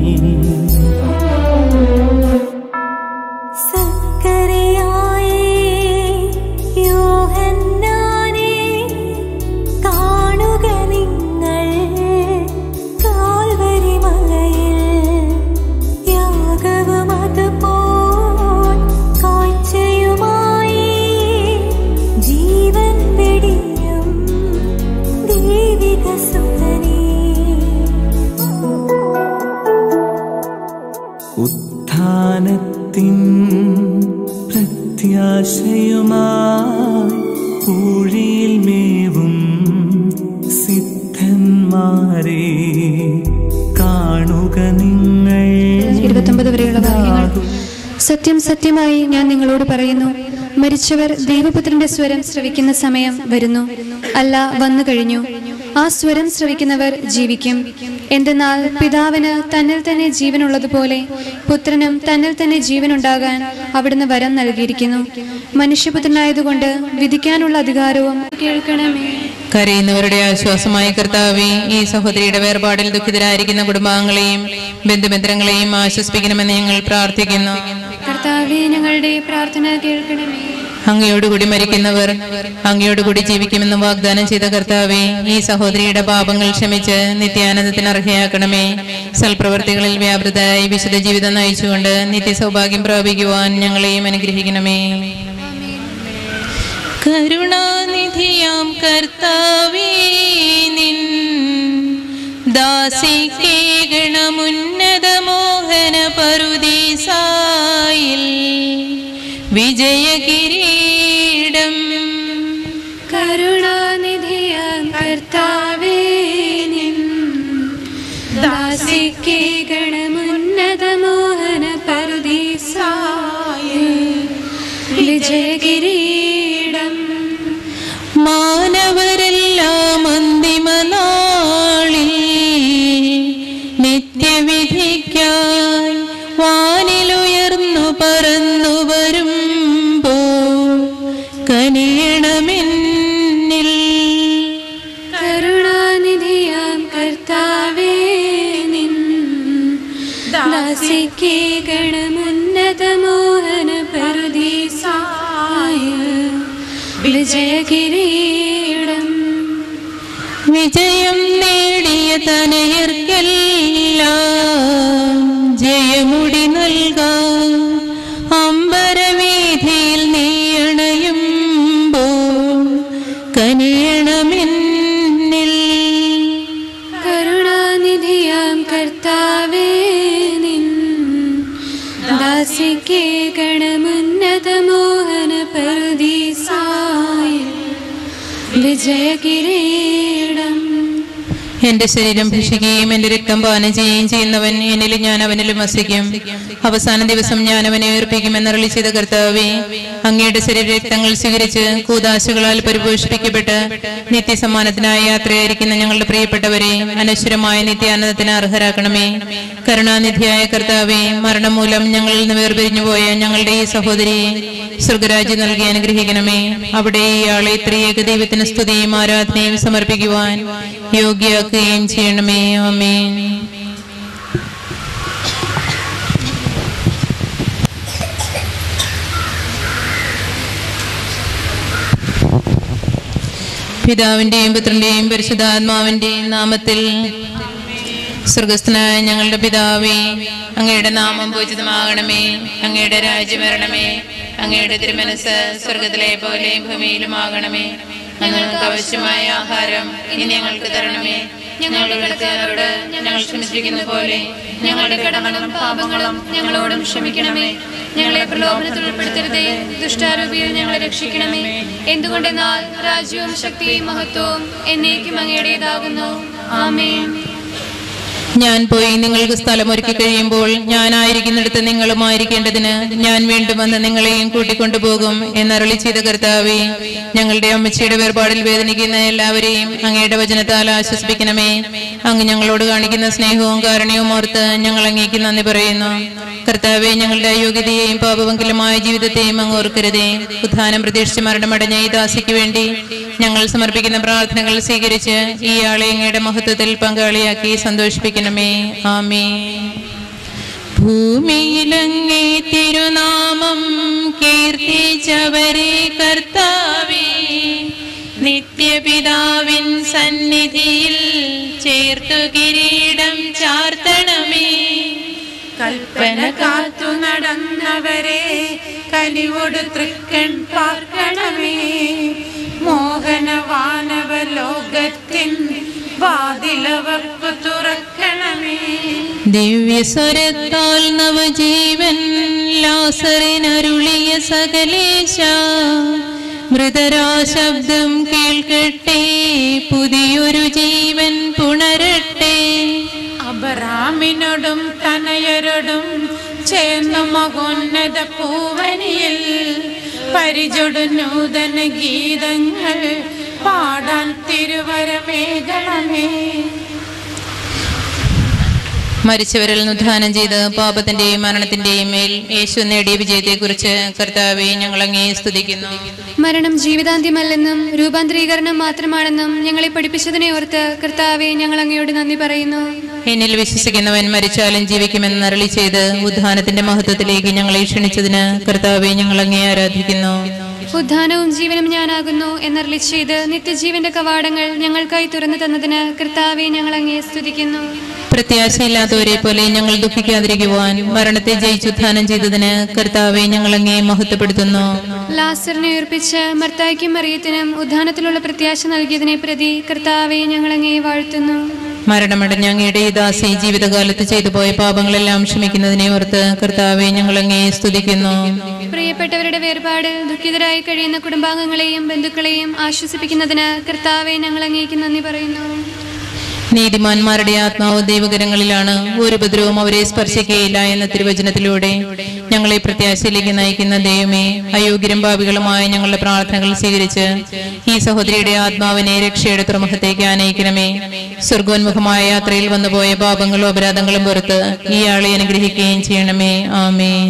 ഉത്ഥാനത്തിൻ പ്രത്യാശയുമായി പൂഴിയിൽ മേവും സിദ്ധന്മാരെ കാണുക നിങ്ങൾ. ഇരുപത്തൊമ്പത് വരെയുള്ള വാക്യങ്ങൾ. സത്യം സത്യമായി ഞാൻ നിങ്ങളോട് പറയുന്നു, മരിച്ചവർ ദൈവപുത്രന്റെ സ്വരം ശ്രവിക്കുന്ന സമയം വരുന്നു, അല്ല വന്നു കഴിഞ്ഞു. ആ സ്വരം ശ്രവിക്കുന്നവർ ജീവിക്കും. എന്തെന്നാൽ പിതാവിന് തന്നിൽ തന്നെ ജീവനുള്ളതുപോലെ പുത്രനും തന്നിൽ തന്നെ ജീവനുണ്ടാകാൻ അവിടുന്ന് വരം നൽകിയിരിക്കുന്നു. മനുഷ്യപുത്രനായതുകൊണ്ട് വിധിക്കാനുള്ള അധികാരവും കേൾക്കണമേ. കരയുന്നവരുടെ ആശ്വാസമായ കർത്താവേ, ഈ സഹോദരിയുടെ വേർപാടിൽ ദുഃഖിതരായിരിക്കുന്ന കുടുംബാംഗങ്ങളെയും ബന്ധുമിത്രങ്ങളെയും ആശ്വസിപ്പിക്കണമെന്ന് ഞങ്ങൾ പ്രാർത്ഥിക്കുന്നു. കർത്താവേ, ഞങ്ങളുടെ പ്രാർത്ഥന കേൾക്കണമേ. അങ്ങയോടുകൂടി മരിക്കുന്നവർ അങ്ങയോടുകൂടി ജീവിക്കുമെന്ന് വാഗ്ദാനം ചെയ്ത കർത്താവേ, ഈ സഹോദരിയുടെ പാപങ്ങൾ ക്ഷമിച്ച് നിത്യാനന്ദത്തിന് അർഹയാക്കണമേ. സൽപ്രവർത്തികളിൽ വ്യാപൃതയായി വിശുദ്ധ ജീവിതം നയിച്ചുകൊണ്ട് നിത്യ സൗഭാഗ്യം പ്രാപിക്കുവാൻ ഞങ്ങളെയും അനുഗ്രഹിക്കണമേ. കരുണാനിധിയാം കർത്താവേ, നിൻ ദാസികേഗണമുന്നത മോഹന പറുദീസായിൽ വിജയകിരീടം. കരുണാനിധിയാം കർത്താവേ, നിൻ ദാസികേഗണമുന്നത മോഹന പറുദീസായിൽ വിജയകിരീടം. മാനവരെല്ലാം അന്തിമനാളിൽ നിത്യവിധിക്കായി വാനിലുയർന്നു പറന്നു വരുമ്പോൾ കനിയണമെന്നിൽ. കരുണാനിധിയാം കർത്താവേ, നിൻ ദാസികേഗണമുന്നത മോഹന പറുദീസായ വിജയകിരീടം. വിജയം നേടിയ തനയർക്കെല്ലാം ജയമുടി നൽകാം. അമ്പരവീഥിയിൽ നീയണയുമ്പോൾ കനിയണമെന്നിൽ. കരുണാനിധിയാം കർത്താവേ, നിൻ ദാസികേഗണമുന്നത മോഹന പറുദീസായ വിജയകിരീടം. എന്റെ ശരീരം ഭക്ഷിക്കുകയും എന്റെ രക്തം പാനം ചെയ്യുകയും ചെയ്യുന്നവൻ എന്നിലും ഞാൻ അവനിലും വസിക്കും. അവസാന ദിവസം ഞാൻ അവനെ ഉയർപ്പിക്കുമെന്നരുളി ചെയ്ത കർത്താവേ, അങ്ങയുടെ ശരീര രക്തങ്ങൾ സ്വീകരിച്ച് കൂദാശകളാൽ പരിപോഷിപ്പിക്കപ്പെട്ട് നിത്യസമ്മാനത്തിനായി യാത്രയായിരിക്കുന്ന ഞങ്ങളുടെ പ്രിയപ്പെട്ടവരെ അനശ്വരമായ നിത്യാനന്ദത്തിന് അർഹരാക്കണമേ. കരുണാനിധിയായ കർത്താവേ, മരണം മൂലം ഞങ്ങളിൽ നിന്ന് വേർപിരിഞ്ഞു പോയ ഞങ്ങളുടെ ഈ സഹോദരിയെ സ്വർഗരാജ്യം നൽകി അനുഗ്രഹിക്കണമേ. അവിടെ ഇയാളെ ത്രിയേക ദൈവത്തിന് സ്തുതിയും ആരാധനയും സമർപ്പിക്കുവാൻ യോഗ്യയാക്കുകയും ചെയ്യണമേ. ആമേൻ. പിതാവിന്റെയും പുത്രന്റെയും പരിശുദ്ധാത്മാവിന്റെയും നാമത്തിൽ. സ്വർഗസ്ഥനായ ഞങ്ങളുടെ പിതാവേ, അങ്ങയുടെ നാമം പൂജിതമാകണമേ. അങ്ങയുടെ രാജ്യം വരണമേ. അങ്ങയുടെ തിരുമനസ് സ്വർഗത്തിലെ പോലെ ഭൂമിയിലുമാകണമേ. ഞങ്ങൾക്ക് ആവശ്യമായ ആഹാരം ഇനി ഞങ്ങൾക്ക് തരണമേ. ഞങ്ങളുടെ കടക്കാരോട് ഞങ്ങൾ ക്ഷമിച്ചിരിക്കുന്ന പോലെ ഞങ്ങളുടെ കടങ്ങളും പാപങ്ങളും ഞങ്ങളോടും ക്ഷമിക്കണമേ. ഞങ്ങളെ പ്രലോഭനത്തിൽ ഉൾപ്പെടുത്തരുതേ, ദുഷ്ടാരൂപിയിൽ ഞങ്ങളെ രക്ഷിക്കണമേ. എന്തുകൊണ്ടെന്നാൽ രാജ്യവും ശക്തിയും മഹത്വവും എന്നേക്കും അങ്ങയുടേതാകുന്നു. ആമേൻ. ഞാൻ പോയി നിങ്ങൾക്ക് സ്ഥലമൊരുക്കി കഴിയുമ്പോൾ ഞാനായിരിക്കുന്നിടത്ത് നിങ്ങളുമായിരിക്കേണ്ടതിന് ഞാൻ വീണ്ടും വന്ന് നിങ്ങളെയും കൂട്ടിക്കൊണ്ടുപോകും എന്നരുളി ചെയ്ത കർത്താവേ, ഞങ്ങളുടെ അമ്മച്ചിയുടെ വേർപാടിൽ വേദനിക്കുന്ന എല്ലാവരെയും അങ്ങയുടെ വചനത്താൽ ആശ്വസിപ്പിക്കണമേ. അങ്ങ് ഞങ്ങളോട് കാണിക്കുന്ന സ്നേഹവും കാരുണ്യവും ഓർത്ത് ഞങ്ങൾ അങ്ങേക്ക് നന്ദി പറയുന്നു. കർത്താവെ, ഞങ്ങളുടെ അയോഗ്യതയെയും പാപവങ്കിലമായ ജീവിതത്തെയും അങ്ങ് ഓർക്കരുതേ. ഉത്ഥാനം പ്രതീക്ഷിച്ച് മരണമടഞ്ഞ ഈ ദാസിക്ക് വേണ്ടി ഞങ്ങൾ സമർപ്പിക്കുന്ന പ്രാർത്ഥനകൾ സ്വീകരിച്ച് ഈ ആളെ അങ്ങയുടെ മഹത്വത്തിൽ പങ്കാളിയാക്കി സന്തോഷിപ്പിക്കണമേ. ആമേൻ. ഭൂമിയിലങ്ങേ തിരുനാമം കീർത്തിച്ചവരെ കർത്താവേ, നിത്യപിതാവിൻ സന്നിധിയിൽ ചേർത്തു കിരീടം ചാർത്തണമേ. കൽപ്പന കാത്തു നടന്നവരെ കനിവോട് തൃക്കൺ പാർക്കണമേ. മോഹനവാനവ ലോകത്തിൻ വാതിലവർക്ക് തുറക്കണമേ. ദിവ്യസ്വരത്താൽ നവജീവൻ ലാസറിനരുളിയ സകലേശ, മൃതരാ ശബ്ദം കേൾക്കട്ടെ, പുതിയൊരു ജീവൻ പുണരട്ടെ. അബ്രാമിനോടും തനയരോടും ചേർന്നു മകോന്നത പൂവനിയിൽ പരിചൊടു നൂതന ഗീതങ്ങൾ പാടാൻ തിരുവരമേകണമേ. മരിച്ചവരിൽ നിന്ന് ഉദ്ധാനം ചെയ്ത് പാപത്തിന്റെയും മരണത്തിന്റെയും മേൽ യേശു നേടിയ വിജയത്തെക്കുറിച്ച് കർത്താവെ ഞങ്ങൾ അങ്ങേ സ്തുതിക്കുന്നു. മരണം ജീവിതാന്ത്യമല്ലെന്നും രൂപാന്തരീകരണം മാത്രമാണെന്നും ഞങ്ങളെ പഠിപ്പിച്ചതിനെ ഓർത്ത് കർത്താവെ ഞങ്ങൾ അങ്ങയോട് നന്ദി പറയുന്നു. എന്നിൽ വിശ്വസിക്കുന്നവൻ മരിച്ചാലും ജീവിക്കുമെന്ന് അരുളി ചെയ്ത് ഉദ്ധാനത്തിന്റെ മഹത്വത്തിലേക്ക് ഞങ്ങളെ ക്ഷണിച്ചതിന് കർത്താവെ ഞങ്ങൾ അങ്ങേ ആരാധിക്കുന്നു. ഉദ്ധാനവും ജീവനും ഞാനാകുന്നു എന്നരുളി ചെയ്ത് നിത്യജീവന്റെ കവാടങ്ങൾ ഞങ്ങൾക്കായി തുറന്നു തന്നതിന് കർത്താവെ ഞങ്ങൾ അങ്ങേ സ്തുതിക്കുന്നു. പ്രത്യാശയില്ലാത്തവരെ പോലെ ഞങ്ങൾ ദുഃഖിക്കാതിരിക്കുവാൻ മരണത്തെ ജയിച്ചുദ്ധാനം ചെയ്തതിന് കർത്താവെ ഞങ്ങൾ അങ്ങേ മഹത്വപ്പെടുത്തുന്നു. ലാസറിനെ ഉയർപ്പിച്ച് മർത്തായ്ക്കും മറിയത്തിനും ഉദ്ധാനത്തിലുള്ള പ്രത്യാശ നൽകിയതിനെ പ്രതി കർത്താവെ ഞങ്ങൾ അങ്ങേ വാഴ്ത്തുന്നു. മരണമടഞ്ഞ അങ്ങയുടെ ഈ ദാസി ജീവിതകാലത്ത് ചെയ്തു പോയ പാപങ്ങളെല്ലാം ക്ഷമിക്കുന്നതിനെ ഓർത്ത് കർത്താവെ ഞങ്ങൾ അങ്ങേ സ്തുതിക്കുന്നു. പ്രിയപ്പെട്ടവരുടെ വേർപാട് ദുഃഖിതരായി കഴിയുന്ന കുടുംബാംഗങ്ങളെയും ബന്ധുക്കളെയും ആശ്വസിപ്പിക്കുന്നതിന് കർത്താവെ ഞങ്ങൾ അങ്ങേക്ക് നന്ദി പറയുന്നു. നീതിമാന്മാരുടെ ആത്മാവ് ദൈവകരങ്ങളിലാണ്, ഒരു ഉപദ്രവവും അവരെ സ്പർശിക്കുകയില്ല എന്ന തിരുവചനത്തിലൂടെ ഞങ്ങളെ പ്രത്യാശയിലേക്ക് നയിക്കുന്ന ദൈവമേ, അയോഗ്യരും പാപികളുമായ ഞങ്ങളുടെ പ്രാർത്ഥനകൾ സ്വീകരിച്ച് ഈ സഹോദരിയുടെ ആത്മാവിനെ രക്ഷയുടെ തുറമുഖത്തേക്ക് ആനയിക്കണമേ. സ്വർഗോന്മുഖമായ യാത്രയിൽ വന്നുപോയ പാപങ്ങളും അപരാധങ്ങളും പുറത്ത് ഇയാളെ അനുഗ്രഹിക്കുകയും ചെയ്യണമേ. ആമേൻ.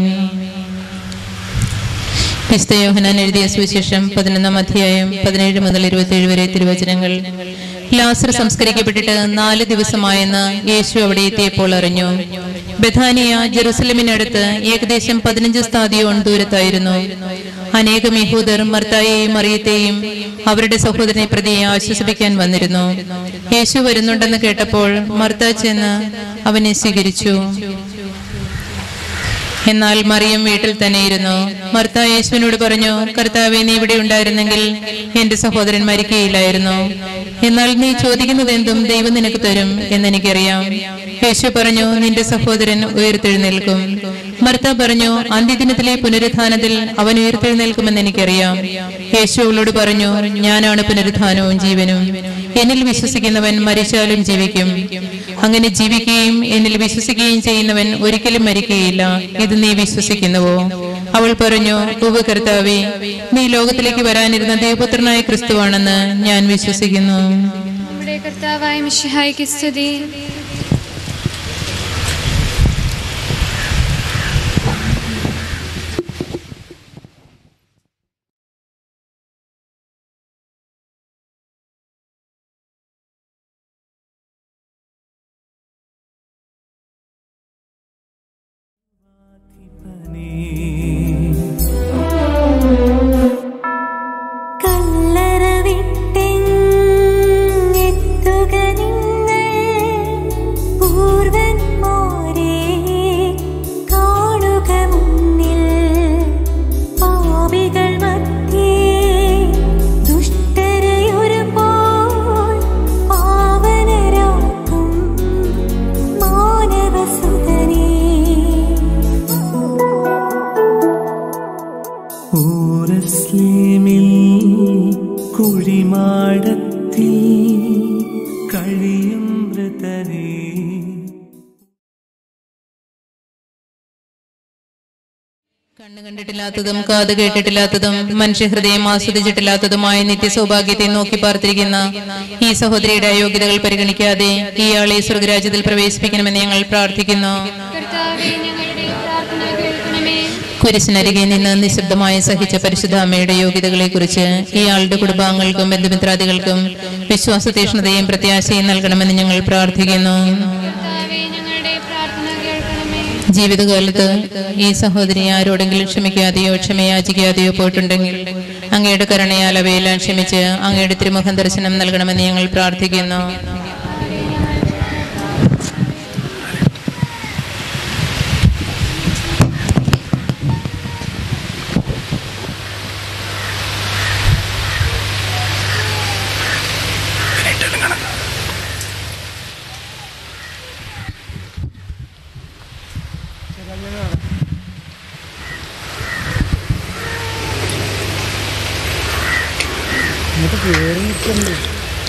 വിശുദ്ധ യോഹന്നാൻ എഴുതിയ സുവിശേഷം പതിനൊന്നാം അധ്യായം പതിനേഴ് മുതൽ ഇരുപത്തിയേഴ് വരെ തിരുവചനങ്ങൾ. ലാസർ സംസ്കരിക്കപ്പെട്ടിട്ട് നാല് ദിവസമായെന്ന് യേശു അവിടെ എത്തിയപ്പോൾ അറിഞ്ഞു. ബഥാനിയ ജെറുസലേമിനടുത്ത് ഏകദേശം പതിനഞ്ച് സ്ഥാദിയോൺ ദൂരത്തായിരുന്നു. അനേകം യഹൂദർ മർത്തായെയും മറിയത്തെയും അവരുടെ സഹോദരനെ പ്രതി ആശ്വസിപ്പിക്കാൻ വന്നിരുന്നു. യേശു വരുന്നുണ്ടെന്ന് കേട്ടപ്പോൾ മർത്ത ചെന്ന് അവനെ സ്വീകരിച്ചു. എന്നാൽ മറിയം വീട്ടിൽ തന്നെ ഇരുന്നു. മർത്ത യേശുവിനോട് പറഞ്ഞു, കർത്താവേ, നീ ഇവിടെ ഉണ്ടായിരുന്നെങ്കിൽ എന്റെ സഹോദരൻ മരിക്കുകയില്ലായിരുന്നു. എന്നാൽ നീ ചോദിക്കുന്നത് എന്തും ദൈവം നിനക്ക് തരും എന്നെനിക്കറിയാം. യേശു പറഞ്ഞു, നിന്റെ സഹോദരൻ ഉയർത്തെഴുന്നേൽക്കും. മർത്ത പറഞ്ഞു, അന്ത്യദിനത്തിലെ പുനരുത്ഥാനത്തിൽ അവൻ ഉയർത്തെഴുന്നേൽക്കുമെന്ന് എനിക്കറിയാം. യേശു അവളോട് പറഞ്ഞു, ഞാനാണ് പുനരുത്ഥാനവും ജീവനും. എന്നിൽ വിശ്വസിക്കുന്നവൻ മരിച്ചാലും ജീവിക്കും. അങ്ങനെ ജീവിക്കുകയും എന്നിൽ വിശ്വസിക്കുകയും ചെയ്യുന്നവൻ ഒരിക്കലും മരിക്കുകയില്ല. ഇത് നീ വിശ്വസിക്കുന്നുവോ? അവൾ പറഞ്ഞു, ഉവ്വ് കർത്താവേ, നീ ലോകത്തിലേക്ക് വരാനിരുന്ന ദൈവപുത്രനായ ക്രിസ്തുവാണെന്ന് ഞാൻ വിശ്വസിക്കുന്നു. നമ്മുടെ കർത്താവായ മിശിഹായ്ക്ക് സ്തുതി. കണ്ണ് കണ്ടിട്ടില്ലാത്തതും കാത് കേട്ടിട്ടില്ലാത്തതും മനുഷ്യഹൃദയം ആസ്വദിച്ചിട്ടില്ലാത്തതുമായ നിത്യസൗഭാഗ്യത്തെ നോക്കി പാർത്തിരിക്കുന്ന ഈ സഹോദരിയുടെ അയോഗ്യതകൾ പരിഗണിക്കാതെ ഇയാളെ സ്വർഗരാജ്യത്തിൽ പ്രവേശിപ്പിക്കണമെന്ന് ഞങ്ങൾ പ്രാർത്ഥിക്കുന്നു. കുരിശിനരികെ നിന്ന് നിശബ്ദമായി സഹിച്ച പരിശുദ്ധ അമ്മയുടെ യോഗ്യതകളെ കുറിച്ച് ഇയാളുടെ കുടുംബാംഗങ്ങൾക്കും ബന്ധുമിത്രാദികൾക്കും വിശ്വാസ തീക്ഷ്ണതയും പ്രത്യാശയും നൽകണമെന്ന് ഞങ്ങൾ പ്രാർത്ഥിക്കുന്നു. ജീവിതകാലത്ത് ഈ സഹോദരി ആരോടെങ്കിലും ക്ഷമിക്കാതെയോ ക്ഷമയാചിക്കാതെയോ പോയിട്ടുണ്ടെങ്കിൽ അങ്ങയുടെ കരുണയാൽ അവയെല്ലാം ക്ഷമിച്ച് അങ്ങയുടെ തിരുമുഖം ദർശനം നൽകണമെന്ന് ഞങ്ങൾ പ്രാർത്ഥിക്കുന്നു.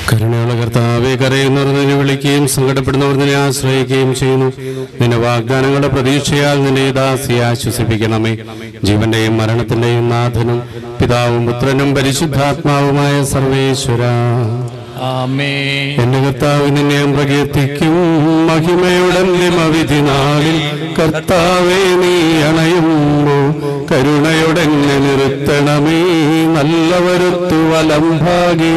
കരുണയുള്ള കർത്താവെ, കരയുന്നവർ നിന്നെ വിളിക്കുകയും സങ്കടപ്പെടുന്നവർ നിന്നെ ആശ്രയിക്കുകയും ചെയ്യുന്നു. നിന്റെ വാഗ്ദാനങ്ങളുടെ പ്രതീക്ഷയാൽ നിന്നെ ദാസിയെ ആശ്വസിപ്പിക്കണമേ. ജീവന്റെയും മരണത്തിന്റെയും നാഥനും പിതാവും പുത്രനും പരിശുദ്ധാത്മാവുമായ സർവേശ്വര, എന്റെ കർത്താവ് നിന്നെ ഞാൻ പ്രകീർത്തിക്കും. മഹിമയുടെ അന്തിമവിധി നാളിൽ കർത്താവെ നീ അണയുമ്പോ കരുണയുടെ നിർത്തണമേ. നല്ലവരുത്തു വലംഭാഗി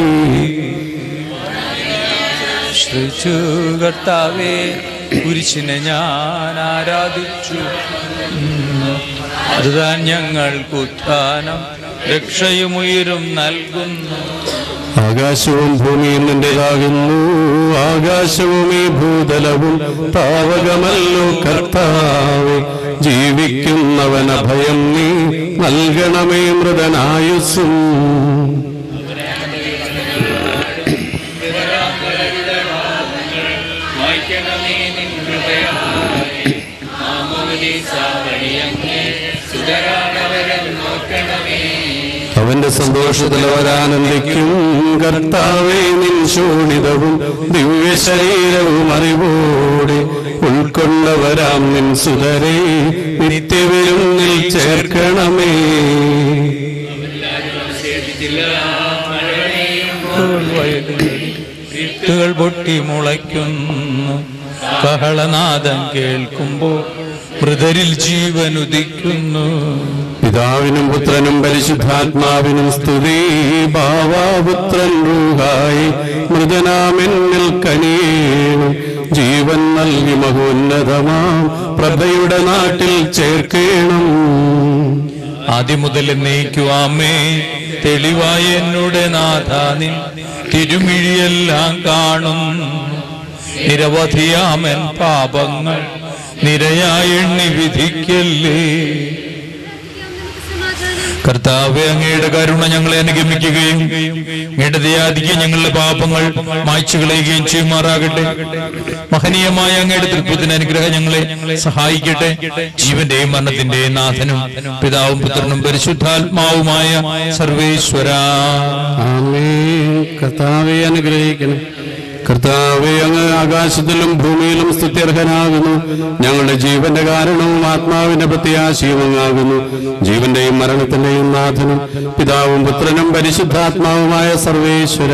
ശ്രീച്ചു കർത്താവേ, കുരിശിനെ ഞാൻ ആരാധിച്ചു. അതുതാൻ ഞങ്ങൾക്ക് ഉത്ഥാനം രക്ഷയും ഉയരും നൽകുന്നു. ആകാശവും ഭൂമിയും നിന്റേതാകുന്നു. ആകാശവും ഈ ഭൂതലവും പാവകമല്ലോ കർത്താവേ. ജീവിക്കുന്നവന ഭയം നീ നൽകണമേ മൃതനായുസ്സും. അവന്റെ സന്തോഷത്തിൽ അവരാനന്ദിക്കും. കർത്താവേ, നിൻ ശോണിതവും ദിവ്യ ശരീരവും അറിവോടെ ഉൾക്കൊണ്ടവരാം നിൻ സുതരെ നിത്യവിരുന്നിൽ ചേർക്കണമേ. വിത്തുകൾ പൊട്ടി മുളയ്ക്കുന്നു. കഹളനാദം കേൾക്കുമ്പോൾ മൃതരിൽ ജീവൻ ഉദിക്കുന്നു. പിതാവിനും പുത്രനും പരിശുദ്ധാത്മാവിനും സ്തുതി. ഭാവാപുത്രൻ റൂഹായി മൃതനാമെന്നിൽ കനിയേണം. ജീവൻ നൽകി മഹോന്നതമാം പ്രഭയുടെ നാട്ടിൽ ചേർക്കണം. ആദ്യം മുതൽ എന്നേക്കുവാമേ. തെളിവായ എന്നോട് നാഥാനിൻ തിരുമിഴിയെല്ലാം കാണുന്നു. നിരവധിയാമൻ പാപങ്ങൾ നിരയായി എണ്ണി വിധിക്കല്ലേ. കർത്താവേ, അങ്ങയുടെ കരുണ ഞങ്ങളെ അനുഗമിക്കുകയും അങ്ങയുടെ ദയാദിക്ക് ഞങ്ങളുടെ പാപങ്ങൾ മായ്ച്ചു കളയുകയും ചെയ്യുമാറാകട്ടെ. മഹനീയമായ അങ്ങയുടെ തൃത്വത്തിന് അനുഗ്രഹം ഞങ്ങളെ സഹായിക്കട്ടെ. ജീവന്റെയും മരണത്തിന്റെയും നാഥനും പിതാവും പുത്രനും പരിശുദ്ധാത്മാവുമായ സർവേശ്വര, കർത്താവെ അനുഗ്രഹിക്കണം. കർത്താവേ, അങ്ങ് ആകാശത്തിലും ഭൂമിയിലും സ്തുത്യർഹനാകുന്നു. ഞങ്ങളുടെ ജീവന്റെ കാരണവും ആത്മാവിന്റെ പ്രത്യാശയും അങ്ങാകുന്നു. ജീവന്റെയും മരണത്തിന്റെയും നാഥനും പിതാവും പുത്രനും പരിശുദ്ധാത്മാവുമായ സർവേശ്വര,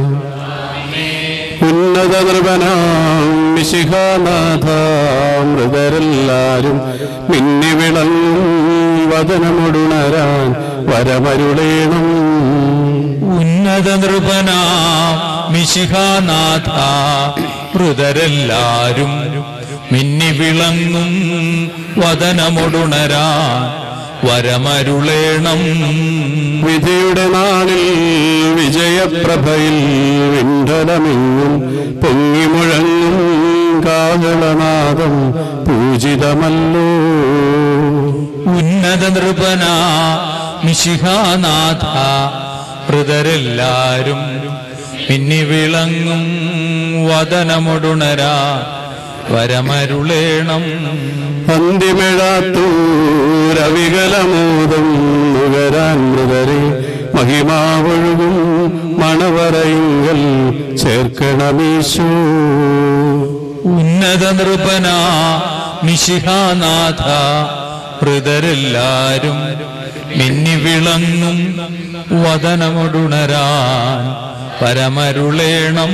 ഉന്നത നൃപനാം മിശിഹാനാഥ, മൃതരെല്ലാരും മിന്നി വിളങ്ങും വദനമൊടുണരാൻ വരമരുളേണം. ഉന്നത നൃപനാം മിശിഹാനാഥ, മൃതരെല്ലാരും മിന്നി വിളങ്ങും വദനമൊടുണരാൻ വരമരുളേണം. വിധിയുടെ നാളിൽ വിജയപ്രഭയിൽ വിണ്ഡലമെങ്ങും പൊങ്ങി മുഴങ്ങും കാഹളനാദം പൂജിതമല്ലോ. ഉന്നത നൃപന മിശിഹാനാഥ, മൃതരെല്ലാരും മിന്നി വിളങ്ങും വദനമൊടുണരാ വരമരുളേണം. അന്തിമിഴാത്തൂരവികലമോദം നുകരാൻ മൃതരെ മഹിമാവൊഴുകും മണവറയിങ്കൽ ചേർക്കണമീശോ. ഉന്നത നൃപന മിശിഹാനാഥ, മൃതരെല്ലാരും മിന്നി വിളങ്ങും വദനമൊടുണരാൻ പരമരുളേണം.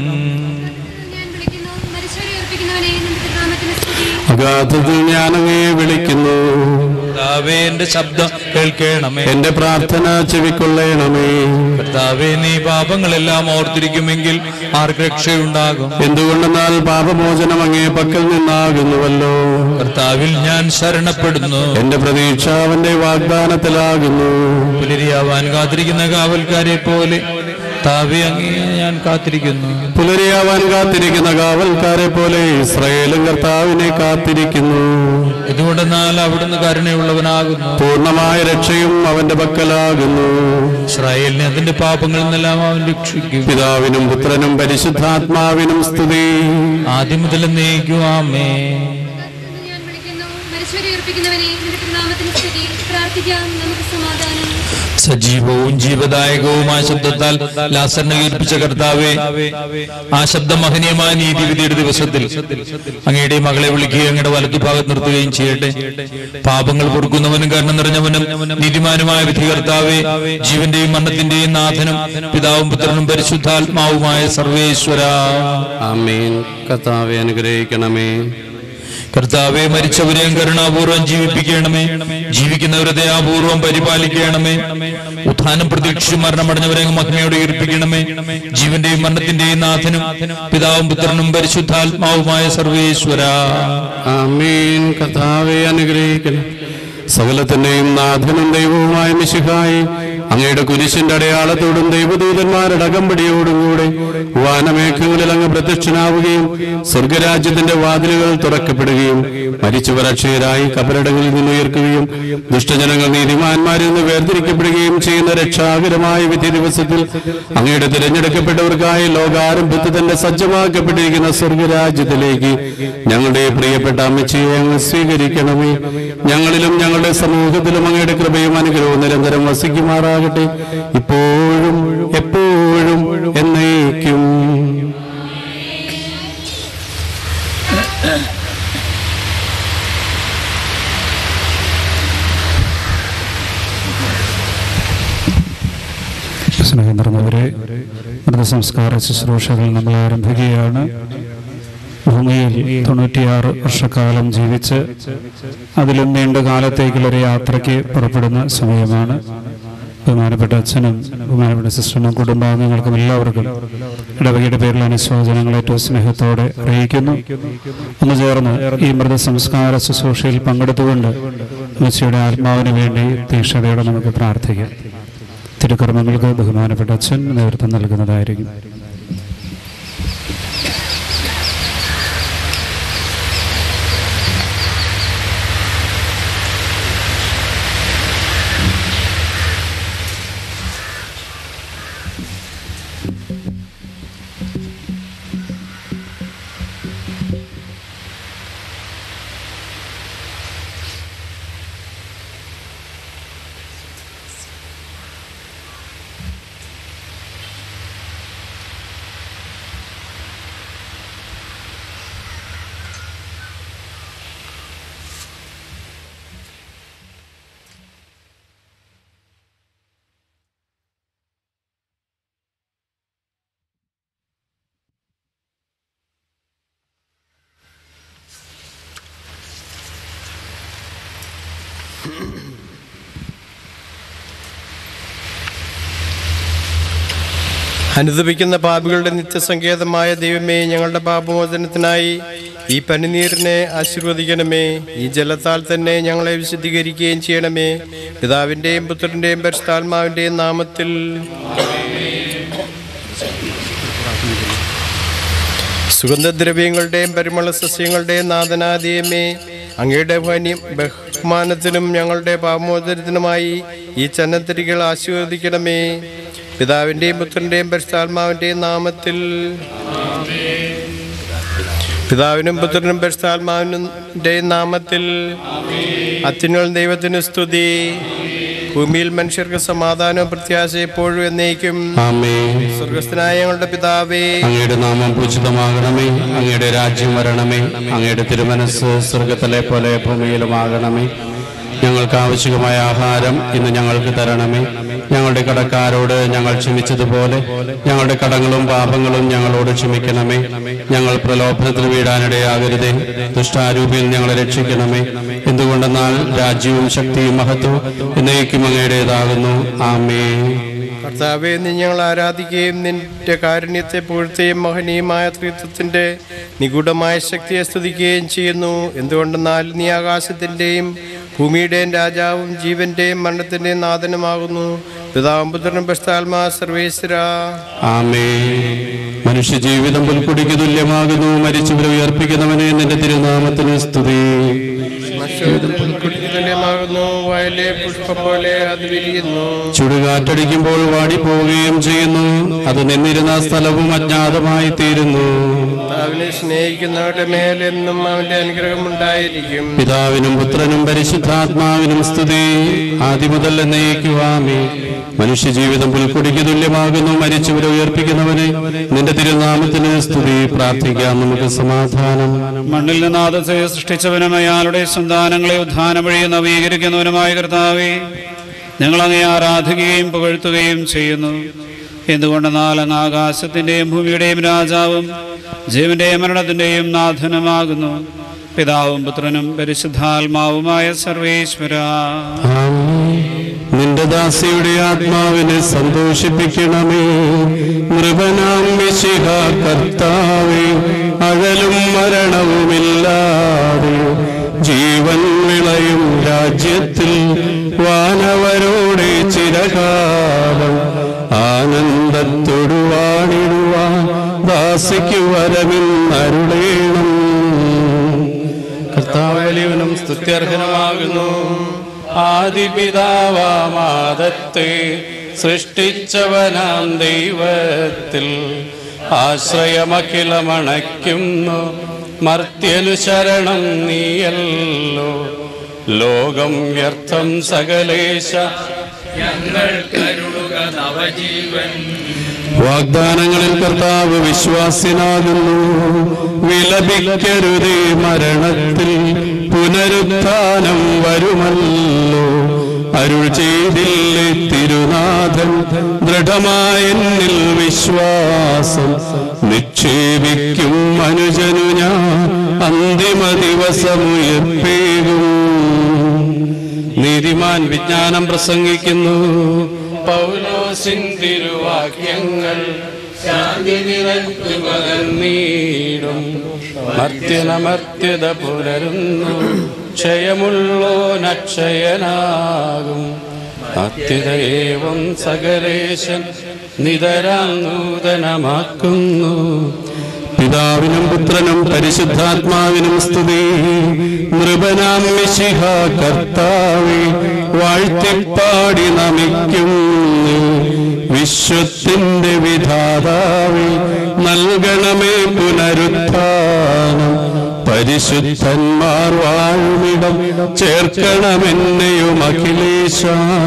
അഗാധത്തിൽ ഞാനങ്ങേ വിളിക്കുന്നു. കർത്താവേ, എന്റെ ശബ്ദം കേൾക്കണമേ, എന്റെ പ്രാർത്ഥന ചെവിക്കൊള്ളണമേ. കർത്താവേ, നീ പാപങ്ങളെല്ലാം ഓർത്തിരിക്കുമെങ്കിൽ ആർക്ക് രക്ഷയുണ്ടാകും? എന്തുകൊണ്ടെന്നാൽ പാപമോചനം അങ്ങേ പക്കൽ നിന്നാകുന്നുവല്ലോ. കർത്താവിൽ ഞാൻ ശരണപ്പെടുന്നു, എന്റെ പ്രതീക്ഷ അവന്റെ വാഗ്ദാനത്തിലാകുന്നു. പുലരിയാവാൻ കാത്തിരിക്കുന്ന കാവൽക്കാരെ പോലെ കർത്താവേ, അങ്ങേ ഞാൻ കാത്തിരിക്കുന്നു. പുലരിയാവാൻ കാത്തിരിക്കുന്ന കാവൽക്കാരെ പോലെ ഇസ്രായേലും കർത്താവിനെ കാത്തിരിക്കുന്നു. ഇതുകൊണ്ടെന്നാൽ അവിടുന്ന് കരുണയുള്ളവനാകുന്നു, പൂർണ്ണമായ രക്ഷയും അവന്റെ പക്കലാകുന്നു. ഇസ്രായേലിനെ അതിന്റെ പാപങ്ങളിൽ നിന്നെല്ലാം അവൻ രക്ഷിക്കും. പിതാവിനും പുത്രനും പരിശുദ്ധാത്മാവിനും സ്തുതി, ആദ്യം മുതൽ എന്നേക്കും. ആമേൻ. മരിച്ചവരെ ഉയർപ്പിക്കുന്നവനെ നിന്റെ തിരുനാമത്തിന് സ്തുതി. പ്രാർത്ഥിക്കാം, നമുക്ക് സമാധാനം. സജീവവും ജീവദായകവുമായ ശബ്ദത്താൽ ലാസറിനെ ഉയർപ്പിച്ച കർത്താവേ, ആ ശബ്ദം മഹനീയമായ നീതിവിധിയുടെ ദിവസത്തിൽ അങ്ങയുടെ മകളെ വിളിക്കുകയും അങ്ങയുടെ വലത്തുഭാഗത്ത് നിർത്തുകയും ചെയ്യട്ടെ. പാപങ്ങൾ പൊറുക്കുന്നവനും കരുണ നിറഞ്ഞവനും നീതിമാനുമായ വിധി കർത്താവേ, ജീവന്റെയും മരണത്തിന്റെയും നാഥനും പിതാവും പുത്രനും പരിശുദ്ധാത്മാവുമായ സർവേശ്വര. ആമേൻ. കർത്താവേ അനുഗ്രഹിക്കണമേ. കർത്താവെ, മരിച്ചവരെയും കരുണാപൂർവം ജീവിപ്പിക്കണമേ. ജീവിക്കുന്നവരെ ദയാപൂർവം പരിപാലിക്കണമേ. ഉത്ഥാനം പ്രതീക്ഷിച്ച് മരണമടഞ്ഞവരെയും മഹിമയോടെ ഉയർപ്പിക്കണമേ. ജീവന്റെയും മരണത്തിന്റെയും നാഥനും പിതാവും പുത്രനും പരിശുദ്ധാത്മാവുമായ സർവേശ്വര. ആമേൻ. കർത്താവെ അനുഗ്രഹിക്കണം. സകലത്തിന്റെയും നാഥനും ദൈവവുമായ മിശിഹായി, അങ്ങയുടെ കുരിശിന്റെ അടയാളത്തോടും ദൈവദൂതന്മാരുടെ അകമ്പടിയോടും കൂടെ വാനമേഘങ്ങളിൽ അങ്ങ് പ്രത്യക്ഷനാവുകയും സ്വർഗരാജ്യത്തിന്റെ വാതിലുകൾ തുറക്കപ്പെടുകയും മരിച്ചവർ അക്ഷയരായി കബറിടങ്ങളിൽ നിന്ന് ഉയർക്കുകയും ദുഷ്ടജനങ്ങൾ നീതിമാന്മാരിൽ നിന്ന് വേർതിരിക്കപ്പെടുകയും ചെയ്യുന്ന രക്ഷാകരമായ വിധി ദിവസത്തിൽ അങ്ങയുടെ തിരഞ്ഞെടുക്കപ്പെട്ടവർക്കായി ലോകാരംഭത്തിൽ തന്നെ സജ്ജമാക്കപ്പെട്ടിരിക്കുന്ന സ്വർഗരാജ്യത്തിലേക്ക് ഞങ്ങളുടെ പ്രിയപ്പെട്ട അമ്മച്ചിയെ അങ്ങ് സ്വീകരിക്കണമേ. ഞങ്ങളിലും ഞങ്ങളുടെ സമൂഹത്തിലും അങ്ങയുടെ കൃപയും അനുഗ്രഹവും നിരന്തരം വസിക്കുമാറാകട്ടെ, ഇപ്പോഴും എപ്പോഴും എന്നേക്കും. സ്നേഹം നിറഞ്ഞവരെ, മൃതസംസ്കാര ശുശ്രൂഷകൾ നമ്മൾ ആരംഭിക്കുകയാണ്. ഭൂമിയിൽ തൊണ്ണൂറ്റിയാറ് വർഷക്കാലം ജീവിച്ച് അതിലും നീണ്ട കാലത്തേക്കുള്ളൊരു യാത്രയ്ക്ക് പുറപ്പെടുന്ന സമയമാണ്. ബഹുമാനപ്പെട്ട അച്ഛനും ബഹുമാനപ്പെട്ട സിസ്റ്ററിനും കുടുംബാംഗങ്ങൾക്കും എല്ലാവർക്കും ഇടവകയുടെ പേരിൽ അനുശോചനങ്ങൾ ഏറ്റവും സ്നേഹത്തോടെ അറിയിക്കുന്നു. ഒന്ന് ചേർന്ന് ഈ മൃതസംസ്കാര ശുശ്രൂഷയിൽ പങ്കെടുത്തുകൊണ്ട് അമ്മച്ചിയുടെ ആത്മാവിന് വേണ്ടി തീക്ഷണതയോടെ നമുക്ക് പ്രാർത്ഥിക്കാം. തിരുക്കർമ്മങ്ങൾക്ക് ബഹുമാനപ്പെട്ട അച്ഛൻ നേതൃത്വം നൽകുന്നതായിരിക്കും. അനുദപിക്കുന്ന പാപികളുടെ നിത്യസങ്കേതമായ ദൈവമേ, ഞങ്ങളുടെ പാപമോചനത്തിനായി ഈ പനിനീരിനെ ആശീർവദിക്കണമേ. ഈ ജലത്താൽ തന്നെ ഞങ്ങളെ വിശുദ്ധീകരിക്കുകയും ചെയ്യണമേ. പിതാവിൻ്റെയും പുത്രൻ്റെയും പരിശുദ്ധാത്മാവിൻ്റെയും നാമത്തിൽ. സുഗന്ധദ്രവ്യങ്ങളുടെയും പരിമള സസ്യങ്ങളുടെയും നാഥനാദയമേ, അങ്ങയുടെ ബഹുമാനത്തിനും ഞങ്ങളുടെ പാപമോചനത്തിനുമായി ഈ ചന്നത്തിരികൾ ആശീർവദിക്കണമേ. പിതാവിൻ്റെയും പുത്രൻ്റെയും പരിശുദ്ധാത്മാവിൻ്റെയും നാമത്തിൽ. പിതാവിനും പുത്രനും പരിശുദ്ധാത്മാവിൻ്റെയും നാമത്തിൽ. അത്യുന്നത ദൈവത്തിന് സ്തുതി. ഭൂമിയിൽ മനുഷ്യർക്ക് സമാധാനവും പ്രത്യാശ എപ്പോഴും എന്നേക്കും. സ്വർഗസ്ഥനായ ഞങ്ങളുടെ പിതാവേ, അങ്ങയുടെ നാമം പൂജിതമാകണമേ. അങ്ങയുടെ രാജ്യം വരണമേ. അങ്ങയുടെ തിരുമനസ് സ്വർഗത്തിലെ പോലെ ഭൂമിയിലുമാകണമേ. ഞങ്ങൾക്ക് ആവശ്യമായ ആഹാരം ഇന്ന് ഞങ്ങൾക്ക് തരണമേ. ഞങ്ങളുടെ കടക്കാരോട് ഞങ്ങൾ ക്ഷമിച്ചതുപോലെ ഞങ്ങളുടെ കടങ്ങളും പാപങ്ങളും ഞങ്ങളോട് ക്ഷമിക്കണമേ. ഞങ്ങൾ പ്രലോഭനത്തിന് വീഴാനിടയാകരുതേ, ദുഷ്ടാരൂപിയിൽ ഞങ്ങളെ രക്ഷിക്കണമേ. എന്തുകൊണ്ടെന്നാൽ രാജ്യവും ശക്തിയും മഹത്വവും എന്നേക്കും അങ്ങയുടേതാകുന്നു. ആമേൻ. കർത്താവേ, നീ ഞങ്ങൾ ആരാധിക്കുകയും നിന്റെ കാരുണ്യത്തെ പുകഴ്ത്തുകയും മഹനീയമായ ത്രിത്വത്തിന്റെ നിഗൂഢമായ ശക്തിയെ സ്തുതിക്കുകയും ചെയ്യുന്നു. എന്തുകൊണ്ടെന്നാൽ നീ ആകാശത്തിന്റെയും ഭൂമിയുടെയും രാജാവും ജീവന്റെയും മരണത്തിന്റെയും നാഥനുമാകുന്നു. പിതാവും പുത്രനും പരിശുദ്ധാത്മാ സർവേശ്വര. ആമേൻ. മനുഷ്യജീവിതം പുൽക്കുടിക്ക് തുല്യമാകുന്നു. മരിച്ചവരെ ഉയർപ്പിക്കുന്നവനെ നിന്റെ തിരുനാമത്തിന് സ്തുതി. തുല്യമാകുന്നു, വയലെ പുഷ്പം പോലെ അത് വിരിയുന്നു. ചുടുകാറ്റടിക്കുമ്പോൾ വാടിപ്പോവുകയും ചെയ്യുന്നു. അത് നിന്നിരുന്ന സ്ഥലവും അജ്ഞാതമായി തീരുന്നു. അവനെ സ്നേഹിക്കുന്നവരുടെ മേലെന്നും അവന്റെ അനുഗ്രഹം ഉണ്ടായിരിക്കും. പിതാവിനും പുത്രനും പരിശുദ്ധാത്മാവിനും സ്തുതി, ആദ്യം മുതൽ എന്നേക്കുവാമേ. മനുഷ്യജീവിതം പുൽക്കുടിക്ക് തുല്യമാകുന്നു. മരിച്ചവരെ ഉയർപ്പിക്കുന്നവനെ നിന്റെ തിരുനാമത്തിന് സ്തുതി. പ്രാർത്ഥിക്കാം നമുക്ക് സമാധാനം. മണ്ണിൽ നിന്ന് ആദത്തെ സൃഷ്ടിച്ചവനും അയാളുടെ സന്താനങ്ങളെ ഉദ്ധാനം വഴി നവീകരിക്കുന്നവനുമായ കർത്താവേ, ഞങ്ങൾ അങ്ങയെ ആരാധിക്കുകയും പുകഴ്ത്തുകയും ചെയ്യുന്നു. എന്തുകൊണ്ടെന്നാൽ അങ്ങ് ആകാശത്തിന്റെയും ഭൂമിയുടെയും രാജാവും ജീവന്റെയും മരണത്തിന്റെയും നാഥനുമാകുന്നു. പിതാവും പുത്രനും പരിശുദ്ധാത്മാവുമായ സർവേശ്വര, നിന്റെ ദാസിയുടെ ആത്മാവിനെ സന്തോഷിപ്പിക്കണമേ. നൃപനാം മിശിഹ കർത്താവേ, അഴലും മരണവുമില്ലാതെ ജീവൻ വിളയും രാജ്യത്തിൽ വാനവരോടെ ചിരകാലം ആനന്ദത്തോടു വാണിടുവാൻ ദാസിക്കു വരമിന്നരുളേണം. കർത്താവലിവനും സ്തുത്യർഹനമാകുന്നു. ആദിപിതാവാമാദത്തെ സൃഷ്ടിച്ചവനാം ദൈവത്തിൽ ആശ്രയമഖിലമണയ്ക്കുന്നു. മർത്യനു ശരണം നീയല്ലോ. ലോകം വ്യർത്ഥം സകലേശ വാഗ്ദാനങ്ങളിൽ കർത്താവ് വിശ്വാസിനാകുന്നു. വിലപിക്കരുതേ, മരണത്തിൽ പുനരുത്ഥാനം വരുമല്ലോ. അരുൾ ചെയ്തില്ലേ തിരുനാഥൻ, ദൃഢമായ എന്നിൽ വിശ്വാസം നിക്ഷേപിക്കും മനുജനു ഞാൻ അന്തിമ ദിവസമുയർപ്പേകും. നീതിമാൻ വിജ്ഞാനം പ്രസംഗിക്കുന്നു. പൗലോസിൻ തിരുവാക്യങ്ങൾ ശാന്തി നിറഞ്ഞു പകർന്നീടും. മർത്യനമർത്യത പുലരുന്നു. ക്ഷയമുള്ളോനക്ഷയനാകും. അത്യതയേവം സകലേശൻ നിതരാം നൂതനമാക്കുന്നു. പിതാവിനും പുത്രനും പരിശുദ്ധാത്മാവിനും സ്തുതി. നൃപനാം മിശിഹ കർത്താവേ, വാഴ്ത്തിപ്പാടി നമിക്കുന്നു. വിശ്വത്തിന്റെ വിധാതാവേ, നൽകണമേ പുനരുത്ഥാനം. പരിശുദ്ധന്മാർ വാഴുമിടം ചേർക്കണമെന്നെയും അഖിലേശ.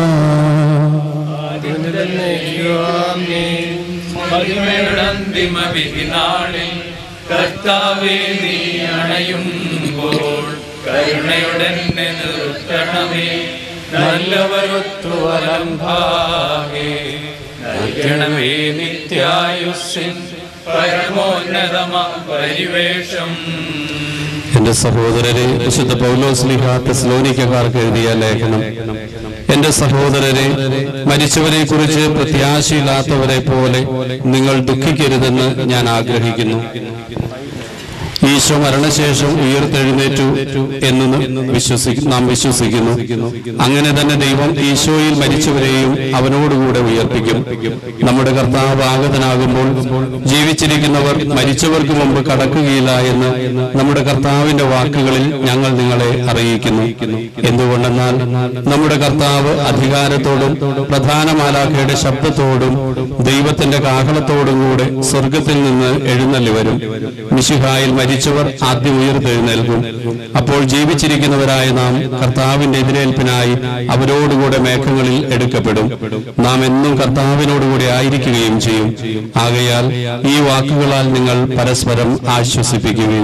അന്തിമ വിധിനാളിൽ കർത്താവേ, നീ അണയുമ്പോൾ കരുണയുടെ നിർത്തണമേ. നല്ലവരൊത്തു വലംഭാഗേ നൽകണമേ നിത്യായുസ്സിൻ പരമോന്നതമാ പരിവേഷം. എന്റെ സഹോദരരെ, വിശുദ്ധ പൗലോസ്ലീഹ തെസ്സലോനിക്കക്കാർക്ക് എഴുതിയ ലേഖനം. എന്റെ സഹോദരരെ, മരിച്ചവരെ കുറിച്ച് പ്രത്യാശയില്ലാത്തവരെ പോലെ നിങ്ങൾ ദുഃഖിക്കരുതെന്ന് ഞാൻ ആഗ്രഹിക്കുന്നു. ഈശോ മരണശേഷം ഉയർത്തെഴുന്നേറ്റു എന്ന് വിശ്വസിക്കും നാം വിശ്വസിക്കുന്നു. അങ്ങനെ തന്നെ ദൈവം ഈശോയിൽ മരിച്ചവരെയും അവനോടുകൂടെ ഉയർപ്പിക്കും. നമ്മുടെ കർത്താവ് ആഗതനാകുമ്പോൾ ജീവിച്ചിരിക്കുന്നവർ മരിച്ചവർക്ക് മുമ്പ് കടക്കുകയില്ല എന്ന് നമ്മുടെ കർത്താവിന്റെ വാക്കുകളിൽ ഞങ്ങൾ നിങ്ങളെ അറിയിക്കുന്നു. എന്തുകൊണ്ടെന്നാൽ നമ്മുടെ കർത്താവ് അധികാരത്തോടും പ്രധാന മാലാഖയുടെ ശബ്ദത്തോടും ദൈവത്തിന്റെ കാഹളത്തോടും കൂടെ സ്വർഗത്തിൽ നിന്ന് എഴുന്നള്ളി വരും. മിശിഹായിൽ മരിച്ചവർ ആദ്യം ഉയർത്തെഴുന്നേൽക്കും. അപ്പോൾ ജീവിച്ചിരിക്കുന്നവരായ നാം കർത്താവിന്റെ എതിരേൽപ്പിനായി അവരോടുകൂടെ മേഘങ്ങളിൽ എടുക്കപ്പെടും. നാം എന്നും കർത്താവിനോടുകൂടെ ആയിരിക്കുകയും ചെയ്യും. ആകയാൽ ഈ വാക്കുകളാൽ നിങ്ങൾ പരസ്പരം ആശ്വസിപ്പിക്കുകയും.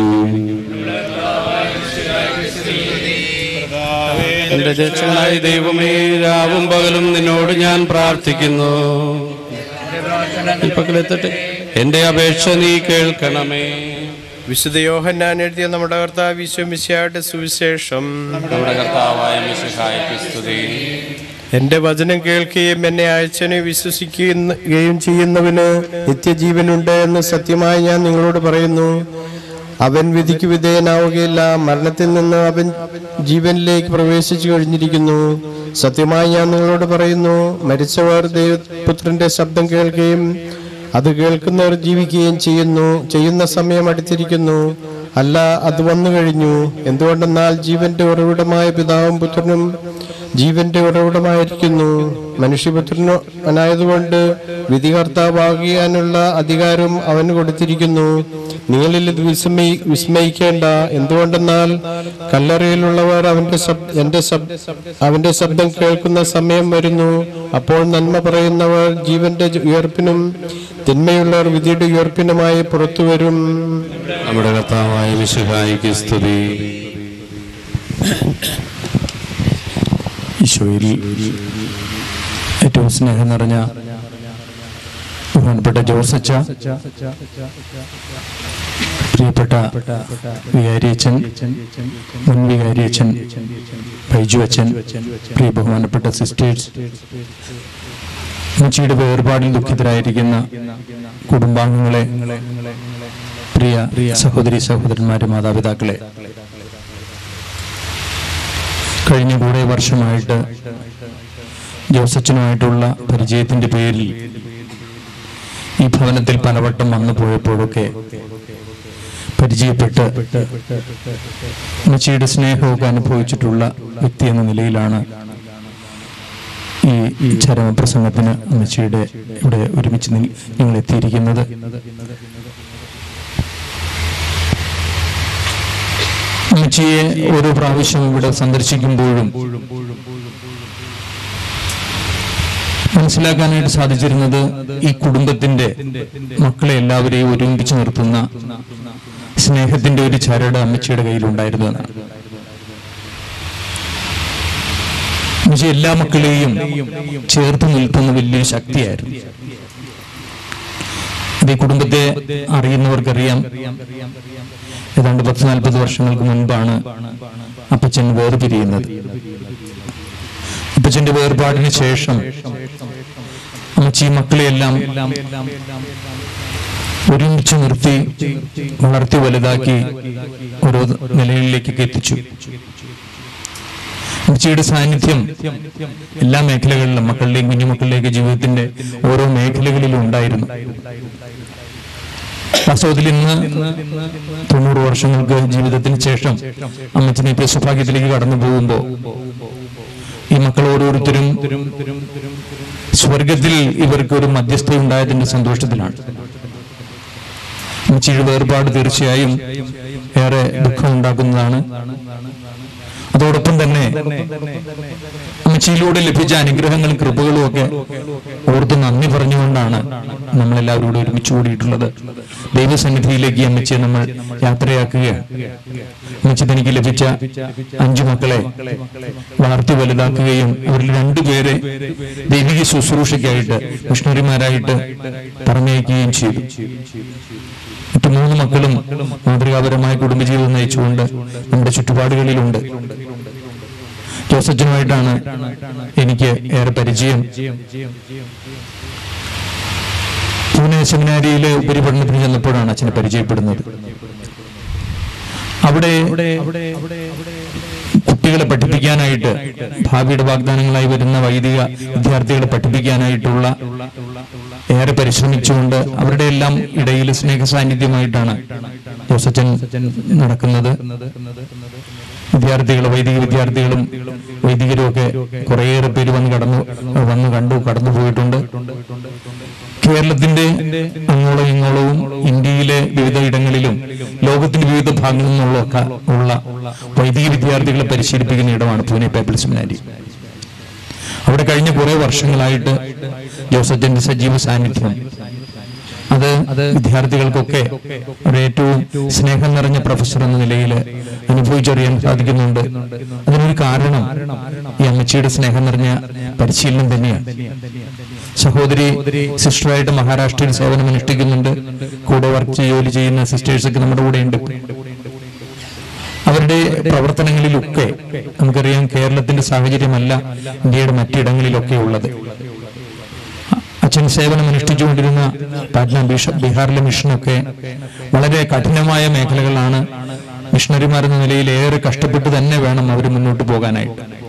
എന്റെ രക്ഷകനായ ദൈവമേ, രാവും പകലും നിന്നോട് ഞാൻ പ്രാർത്ഥിക്കുന്നു. എന്റെ അപേക്ഷ നീ കേൾക്കണമേ. വിശുദ്ധ യോഹന്നാൻ എഴുതിയ നമ്മുടെ കർത്താവ് ഈശോ മിശിഹായുടെ സുവിശേഷം. നമ്മുടെ കർത്താവായ മിശിഹായ്ക്ക് സ്തുതി. എന്റെ വചനം കേൾക്കുകയും എന്നെ അയച്ചനെ വിശ്വസിക്കുകയും ചെയ്യുന്നവന് നിത്യജീവനുണ്ട് എന്ന് സത്യമായി ഞാൻ നിങ്ങളോട് പറയുന്നു. അവൻ വിധിക്ക് വിധേയനാവുകയില്ല, മരണത്തിൽ നിന്ന് അവൻ ജീവനിലേക്ക് പ്രവേശിച്ചു കഴിഞ്ഞിരിക്കുന്നു. സത്യമായി ഞാൻ നിങ്ങളോട് പറയുന്നു, മരിച്ചവർ ദൈവപുത്രന്റെ ശബ്ദം കേൾക്കുകയും അത് കേൾക്കുന്നവർ ജീവിക്കുകയും ചെയ്യുന്നു ചെയ്യുന്ന സമയം അടുത്തിരിക്കുന്നു. അല്ല, അത് വന്നു കഴിഞ്ഞു. എന്തുകൊണ്ടെന്നാൽ ജീവന്റെ ഉറവിടമായ പിതാവും പുത്രനും ജീവന്റെ ഉറവിടമായിരിക്കുന്നു. മനുഷ്യപുത്രനായതുകൊണ്ട് വിധികർത്താവാകാനുള്ള അധികാരം അവന് കൊടുത്തിരിക്കുന്നു. നിങ്ങളിൽ ഇത് വിസ്മയി വിസ്മയിക്കേണ്ട. എന്തുകൊണ്ടെന്നാൽ കല്ലറയിലുള്ളവർ അവന്റെ എന്റെ അവന്റെ ശബ്ദം കേൾക്കുന്ന സമയം വരുന്നു. അപ്പോൾ നന്മ പറയുന്നവർ ജീവന്റെ ഉയർപ്പിനും തിന്മയുള്ളവർ വിധിയുടെ ഉയർപ്പിനുമായി പുറത്തു വരും. നമ്മുടെ കർത്താവായ മിശിഹായിക്ക് സ്തുതി. ഈശോയിൽ ഏറ്റവും സ്നേഹം നിറഞ്ഞ ബഹുമാനപ്പെട്ട ജോസച്ച, പ്രിയപ്പെട്ട വികാരിയച്ഛൻ, മുൻ വികാരിയച്ഛൻ ബൈജു അച്ഛൻ, പ്രിയ ബഹുമാനപ്പെട്ട സിസ്റ്റേഴ്സ്, ഉമ്മച്ചിയുടെ വേർപാടിൽ ദുഃഖിതരായിരിക്കുന്ന കുടുംബാംഗങ്ങളെ, പ്രിയ സഹോദരി സഹോദരന്മാരെ, മാതാപിതാക്കളെ, കഴിഞ്ഞ കുറേ വർഷമായിട്ട് ജോസച്ചനുമായിട്ടുള്ള പരിചയത്തിന്റെ പേരിൽ ഈ ഭവനത്തിൽ പലവട്ടം വന്നു പോയപ്പോഴൊക്കെ പരിചയപ്പെട്ട് ഉമ്മച്ചിയുടെ സ്നേഹമൊക്കെ അനുഭവിച്ചിട്ടുള്ള വ്യക്തി എന്ന നിലയിലാണ് ഈ ചരമപ്രസംഗത്തിന് ഉമ്മച്ചിയുടെ ഇവിടെ ഒരുമിച്ച് നിങ്ങൾ എത്തിയിരിക്കുന്നത്. ഉമ്മച്ചിയെ ഓരോ പ്രാവശ്യം ഇവിടെ സന്ദർശിക്കുമ്പോഴും മനസ്സിലാക്കാനായിട്ട് സാധിച്ചിരുന്നത് ഈ കുടുംബത്തിന്റെ മക്കളെ എല്ലാവരെയും ഒരുമിച്ച് നിർത്തുന്ന സ്നേഹത്തിന്റെ ഒരു ചരട് അമ്മച്ചിയുടെ കയ്യിലുണ്ടായിരുന്നു എന്നാണ്. അമ്മച്ചി എല്ലാ മക്കളെയും ചേർത്ത് നിൽക്കുന്ന വലിയൊരു ശക്തിയായിരുന്നു. അത് ഈ കുടുംബത്തെ അറിയുന്നവർക്കറിയാം. ഏതാണ്ട് പത്ത് നാൽപ്പത് വർഷങ്ങൾക്ക് മുൻപാണ് അപ്പച്ചൻ വേർപിരിയുന്നത്. അപ്പച്ചന്റെ വേർപാടിന് ശേഷം അമ്മച്ചി മക്കളെയെല്ലാം ഒരുമിച്ച് നിർത്തി വളർത്തി വലുതാക്കി ഓരോ നിലയിലേക്കൊക്കെ എത്തിച്ചു. അമ്മച്ചിയുടെ സാന്നിധ്യം എല്ലാ മേഖലകളിലും മക്കളുടെയും കുഞ്ഞുമക്കളുടെയൊക്കെ ജീവിതത്തിന്റെ ഓരോ മേഖലകളിലും ഉണ്ടായിരുന്നു. വാസ്തവത്തിൽ ഇന്ന് തൊണ്ണൂറ് വർഷങ്ങൾക്ക് ജീവിതത്തിന് ശേഷം അമ്മച്ചിനെ സൗഭാഗ്യത്തിലേക്ക് കടന്നു പോകുമ്പോൾ ഈ മക്കൾ ഓരോരുത്തരും സ്വർഗത്തിൽ ഇവർക്ക് ഒരു മധ്യസ്ഥ ഉണ്ടായതിന്റെ സന്തോഷത്തിലാണ്. അമ്മച്ചിയുടെ വേർപാട് തീർച്ചയായും ഏറെ ദുഃഖം ഉണ്ടാക്കുന്നതാണ്. അതോടൊപ്പം തന്നെ അമ്മച്ചിയിലൂടെ ലഭിച്ച അനുഗ്രഹങ്ങളും കൃപകളും ഒക്കെ ഓർത്ത് നന്ദി പറഞ്ഞുകൊണ്ടാണ് നമ്മളെല്ലാവരോടും ഒരുമിച്ച് കൂടിയിട്ടുള്ളത്. ദൈവസന്നിധിയിലേക്ക് അമ്മച്ചിയെ നമ്മൾ യാത്രയാക്കുകയാണ്. അമ്മച്ചി തനിക്ക് ലഭിച്ച അഞ്ചു മക്കളെ വളർത്തി വലുതാക്കുകയും അവരിൽ രണ്ടുപേരെ ദൈവിക ശുശ്രൂഷയ്ക്കായിട്ട് മിഷണറിമാരായിട്ട് പറഞ്ഞയക്കുകയും ചെയ്തു. മറ്റു മൂന്ന് മക്കളും മാതൃകാപരമായ കുടുംബജീവിതം നയിച്ചുകൊണ്ട് നമ്മുടെ ചുറ്റുപാടുകളിലുണ്ട്. ജോസച്ചനുമായിട്ടാണ് എനിക്ക് ഏറെ പരിചയം. പൂനെ സെമിനാരിയിലെ ഉപരിപഠനത്തിന് ചെന്നപ്പോഴാണ് അച്ഛനെ പരിചയപ്പെടുന്നത്. അവിടെ കുട്ടികളെ പഠിപ്പിക്കാനായിട്ട്, ഭാവിയുടെ വാഗ്ദാനങ്ങളായി വരുന്ന വൈദിക വിദ്യാർത്ഥികളെ പഠിപ്പിക്കാനായിട്ടുള്ള ഏറെ പരിശ്രമിച്ചുകൊണ്ട് അവരുടെ എല്ലാം ഇടയിൽ സ്നേഹ സാന്നിധ്യമായിട്ടാണ് ജോസച്ചൻ നടക്കുന്നത്. വിദ്യാർത്ഥികൾ, വൈദിക വിദ്യാർത്ഥികളും വൈദികരും ഒക്കെ കുറേയേറെ പേര് വന്ന് കടന്നു വന്ന് കണ്ടു കടന്നു പോയിട്ടുണ്ട്. കേരളത്തിന്റെ അങ്ങോളം ഇങ്ങോളവും ഇന്ത്യയിലെ വിവിധ ഇടങ്ങളിലും ലോകത്തിന്റെ വിവിധ ഭാഗങ്ങളിൽ നിന്നുള്ള ഉള്ള വൈദിക വിദ്യാർത്ഥികളെ പരിശീലിപ്പിക്കുന്ന ഇടമാണ് പൂനെ പീപ്പിൾസ് സെമിനാരി. അവിടെ കഴിഞ്ഞ കുറെ വർഷങ്ങളായിട്ട് ജോസച്ചന്റെ സജീവ സാന്നിധ്യം അത് വിദ്യാർത്ഥികൾക്കൊക്കെ ഒരു ഏറ്റവും സ്നേഹം നിറഞ്ഞ പ്രൊഫസർ എന്ന നിലയിൽ അനുഭവിച്ചറിയാൻ സാധിക്കുന്നുണ്ട്. അതിനൊരു കാരണം ഈ അമ്മച്ചിയുടെ സ്നേഹം നിറഞ്ഞ പരിശീലനം തന്നെയാണ്. സഹോദരി സിസ്റ്ററായിട്ട് മഹാരാഷ്ട്രയിൽ സേവനം അനുഷ്ഠിക്കുന്നുണ്ട്. കൂടെ വർക്ക് ജോലി ചെയ്യുന്ന സിസ്റ്റേഴ്സൊക്കെ നമ്മുടെ കൂടെ ഉണ്ട്. അവരുടെ പ്രവർത്തനങ്ങളിലൊക്കെ നമുക്കറിയാം കേരളത്തിന്റെ സാഹചര്യമല്ല ഇന്ത്യയുടെ മറ്റിടങ്ങളിലൊക്കെ ഉള്ളത്. അച്ഛൻ സേവനം അനുഷ്ഠിച്ചുകൊണ്ടിരുന്ന പാറ്റ്ന ബിഷപ്പ് ബീഹാറിലെ മിഷനൊക്കെ വളരെ കഠിനമായ മേഖലകളാണ്. മിഷണറിമാരെന്ന നിലയിൽ ഏറെ കഷ്ടപ്പെട്ട് തന്നെ വേണം അവർ മുന്നോട്ട് പോകാനായിട്ട്.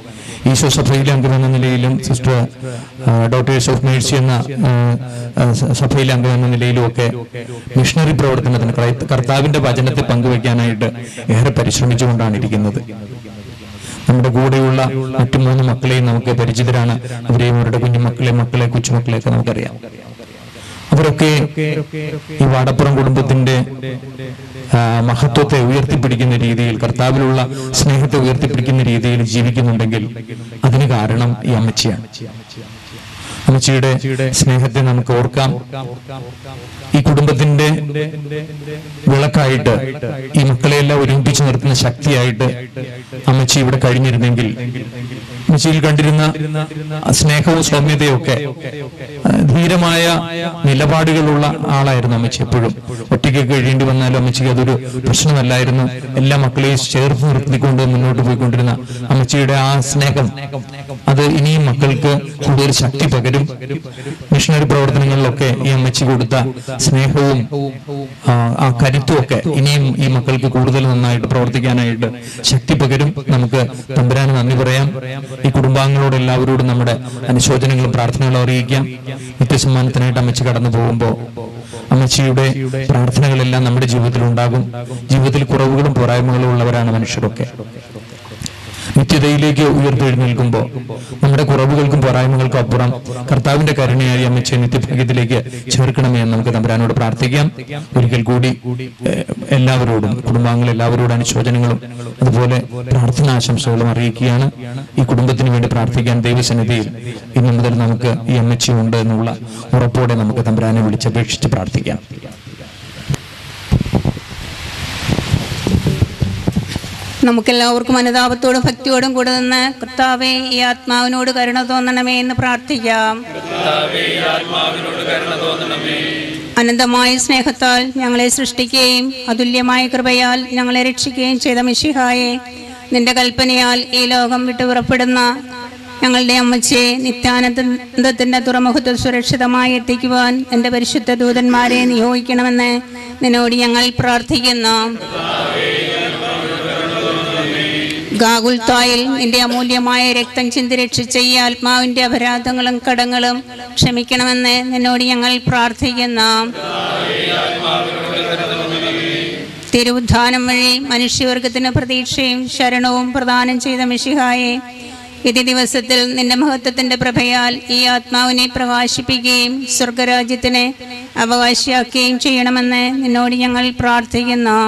ഈശോ സഭയിലെ അംഗം എന്ന നിലയിലും സിസ്റ്റർ ഡോക്ടേഴ്സ് ഓഫ് മേഴ്സി എന്ന സഭയിലെ അംഗം എന്ന നിലയിലും ഒക്കെ മിഷണറി പ്രവർത്തനത്തിന് കർത്താവിന്റെ വചനത്തെ പങ്കുവയ്ക്കാനായിട്ട് ഏറെ പരിശ്രമിച്ചുകൊണ്ടാണ് ഇരിക്കുന്നത്. നമ്മുടെ കൂടെയുള്ള മറ്റു മൂന്ന് മക്കളെയും നമുക്ക് പരിചിതരാണ്. അവരെയും അവരുടെ കുഞ്ഞുമക്കളെ മക്കളെ കൊച്ചുമക്കളെയൊക്കെ നമുക്കറിയാം. അവരൊക്കെ ഈ വാടപ്പുറം കുടുംബത്തിന്റെ മഹത്വത്തെ ഉയർത്തിപ്പിടിക്കുന്ന രീതിയിൽ, കർത്താവിലുള്ള സ്നേഹത്തെ ഉയർത്തിപ്പിടിക്കുന്ന രീതിയിൽ ജീവിക്കുന്നുണ്ടെങ്കിൽ അതിന് കാരണം ഈ അമ്മച്ചിയാണ്. അമ്മച്ചിയുടെ സ്നേഹത്തെ നമുക്ക് ഓർക്കാം. ഈ കുടുംബത്തിന്റെ വിളക്കായിട്ട്, ഈ മക്കളെയെല്ലാം ഒരുമിപ്പിച്ച് നിർത്തുന്ന ശക്തിയായിട്ട് അമ്മച്ചി ഇവിടെ കഴിഞ്ഞിരുന്നെങ്കിൽ, അമ്മച്ചിയിൽ കണ്ടിരുന്ന സ്നേഹവും സൗമ്യതയും ഒക്കെ, ധീരമായ നിലപാടുകളുള്ള ആളായിരുന്നു അമ്മച്ചി. എപ്പോഴും ഒറ്റയ്ക്ക് കഴിയേണ്ടി വന്നാലും അമ്മച്ചിക്ക് അതൊരു പ്രശ്നമല്ലായിരുന്നു. എല്ലാ മക്കളെയും ചേർത്ത് നിർത്തിക്കൊണ്ട് മുന്നോട്ട് പോയിക്കൊണ്ടിരുന്ന അമ്മച്ചിയുടെ ആ സ്നേഹം, അത് ഇനിയും മക്കൾക്ക് കൂടുതൽ ശക്തി പകരും. മിഷണറി പ്രവർത്തനങ്ങളിലൊക്കെ ഈ അമ്മച്ചി കൊടുത്ത സ്നേഹവും ആ കരുത്തും ഒക്കെ ഇനിയും ഈ മക്കൾക്ക് കൂടുതൽ നന്നായിട്ട് പ്രവർത്തിക്കാനായിട്ട് ശക്തി പകരും. നമുക്ക് തമ്പുരാന് നന്ദി പറയാം. ഈ കുടുംബാംഗങ്ങളോട് എല്ലാവരോടും നമ്മുടെ അനുശോചനങ്ങളും പ്രാർത്ഥനകളും അറിയിക്കാം. നിത്യസമ്മാനത്തിനായിട്ട് അമ്മച്ചി കടന്നു പോകുമ്പോൾ അമ്മച്ചിയുടെ പ്രാർത്ഥനകളെല്ലാം നമ്മുടെ ജീവിതത്തിൽ ഉണ്ടാകും. ജീവിതത്തിൽ കുറവുകളും പോരായ്മകളും ഉള്ളവരാണ് മനുഷ്യരൊക്കെ. നിത്യതയിലേക്ക് ഉയർത്തെഴുന്നേൽക്കുമ്പോൾ നമ്മുടെ കുറവുകൾക്കും പോരായ്മകൾക്കും അപ്പുറം കർത്താവിന്റെ കരുണയായി അമ്മച്ചിയെ നിത്യഭാഗ്യത്തിലേക്ക് ചേർക്കണമേ എന്ന് നമുക്ക് തമ്പുരാനോട് പ്രാർത്ഥിക്കാം. ഒരിക്കൽ കൂടി എല്ലാവരോടും, കുടുംബാംഗങ്ങൾ എല്ലാവരോടും അനുശോചനങ്ങളും അതുപോലെ പ്രാർത്ഥനാശംസകളും അറിയിക്കുകയാണ്. ഈ കുടുംബത്തിന് വേണ്ടി പ്രാർത്ഥിക്കാൻ ദൈവസന്നിധിയിൽ ഇന്നു മുതൽ നമുക്ക് ഈ അമ്മച്ചി ഉണ്ട് എന്നുള്ള ഉറപ്പോടെ നമുക്ക് തമ്പുരാനെ വിളിച്ചപേക്ഷിച്ച് പ്രാർത്ഥിക്കാം. നമുക്കെല്ലാവർക്കും അനുതാപത്തോടും ഭക്തിയോടും കൂടെ നിന്ന് കർത്താവേ ഈ ആത്മാവിനോട് കരുണ തോന്നണമേ എന്ന് പ്രാർത്ഥിക്കാം. അനന്തമായ സ്നേഹത്താൽ ഞങ്ങളെ സൃഷ്ടിക്കുകയും അതുല്യമായ കൃപയാൽ ഞങ്ങളെ രക്ഷിക്കുകയും ചെയ്ത മിശിഹായെ, നിന്റെ കൽപ്പനയാൽ ഈ ലോകം വിട്ടു പുറപ്പെടുന്ന ഞങ്ങളുടെ അമ്മച്ചിയെ നിത്യാനന്ദത്തിന്റെ തുറമുഖത്ത് സുരക്ഷിതമായി എത്തിക്കുവാൻ എൻ്റെ പരിശുദ്ധ ദൂതന്മാരെ നിയോഗിക്കണമെന്ന് നിന്നോട് ഞങ്ങൾ പ്രാർത്ഥിക്കുന്നു. ഗാഗുൽത്തായിൽ നിന്റെ അമൂല്യമായ രക്തം ചിന്തി രക്ഷിച്ച ഈ ആത്മാവിന്റെ അപരാധങ്ങളും കടങ്ങളും ക്ഷമിക്കണമെന്ന് നിന്നോട് ഞങ്ങൾ പ്രാർത്ഥിക്കുന്നു. തിരുവുദ്ധാനം വഴി മനുഷ്യവർഗത്തിന് പ്രതീക്ഷയും ശരണവും പ്രദാനം ചെയ്ത മിശിഹായെ, ഇതി ദിവസത്തിൽ നിന്റെ മഹത്വത്തിന്റെ പ്രഭയാൽ ഈ ആത്മാവിനെ പ്രകാശിപ്പിക്കുകയും സ്വർഗരാജ്യത്തിന് അവകാശിയാക്കുകയും ചെയ്യണമെന്ന് നിന്നോട് ഞങ്ങൾ പ്രാർത്ഥിക്കുന്നു.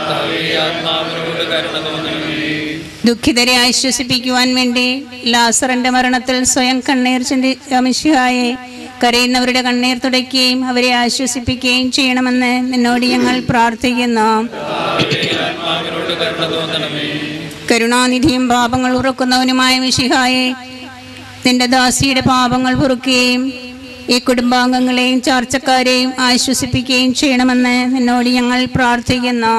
ദുഃഖിതരെ ആശ്വസിപ്പിക്കുവാൻ വേണ്ടി ലാസറിന്റെ മരണത്തിൽ സ്വയം കണ്ണീർ ചിന്തിച്ച മിശിഹായെ, കരയുന്നവരുടെ കണ്ണീർ തുടയ്ക്കുകയും അവരെ ആശ്വസിപ്പിക്കുകയും ചെയ്യണമെന്ന് നിന്നോട് ഞങ്ങൾ പ്രാർത്ഥിക്കുന്നു. കരുണാനിധിയും പാപങ്ങൾ ഉറക്കുന്നവനുമായ മിശിഹായെ, നിന്റെ ദാസിയുടെ പാപങ്ങൾ പൊറുക്കുകയും ഈ കുടുംബാംഗങ്ങളെയും ചാർച്ചക്കാരെയും ആശ്വസിപ്പിക്കുകയും ചെയ്യണമെന്ന് നിന്നോട് ഞങ്ങൾ പ്രാർത്ഥിക്കുന്നു.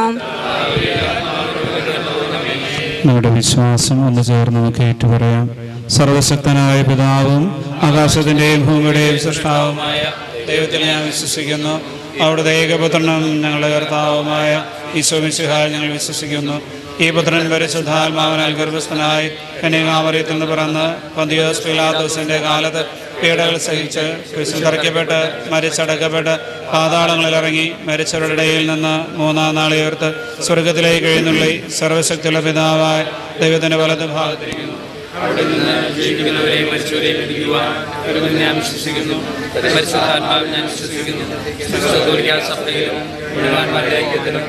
നമ്മുടെ വിശ്വാസം ഒന്ന് ചേർന്ന് നമുക്ക് ഏറ്റുപറയാം. സർവശക്തനായ പിതാവും ആകാശത്തിന്റെയും ഭൂമിയുടെയും സൃഷ്ടാവുമായ ദൈവത്തിൽ ഞാൻ വിശ്വസിക്കുന്നു. അവിടുത്തെ ഏകപുത്രനും ഞങ്ങളുടെ കർത്താവുമായ ഈശോ മിശിഹായിൽ ഞങ്ങൾ വിശ്വസിക്കുന്നു. ഈ പുത്രൻ പരിശുദ്ധാത്മാവിനാൽ ഗർഭസ്ഥനായി കന്യകാമറിയത്തിൽ നിന്ന് പിറന്ന് പന്തിയോസ് പീലാത്തോസിന്റെ കാലത്ത് പീഡകൾ സഹിച്ച് കുരിശിൽ തറയ്ക്കപ്പെട്ട് മരിച്ചടക്കപ്പെട്ട് പാതാളങ്ങളിൽ ഇറങ്ങി മരിച്ചവരുടെ ഇടയിൽ നിന്ന് മൂന്നാം നാൾ ഉയർത്ത് സ്വർഗത്തിലേക്ക് എഴുന്നള്ളി സർവശക്തിയുള്ള പിതാവായ ദൈവത്തിന്റെ വലത് ഭാഗത്തിരിക്കുന്നു. അവിടെ നിന്ന് ജീവിക്കുന്നവരെയും മരിച്ചവരെയും വിധിക്കുവാൻ ഞാൻ വിശ്വസിക്കുന്നു. പരിശുദ്ധാത്മാവിൽ ഞാൻ വിശ്വസിക്കുന്നു. കത്തോലിക്കാ സഭയിലും പുണ്യവാന്മാരുടെ ഐക്യത്തിലും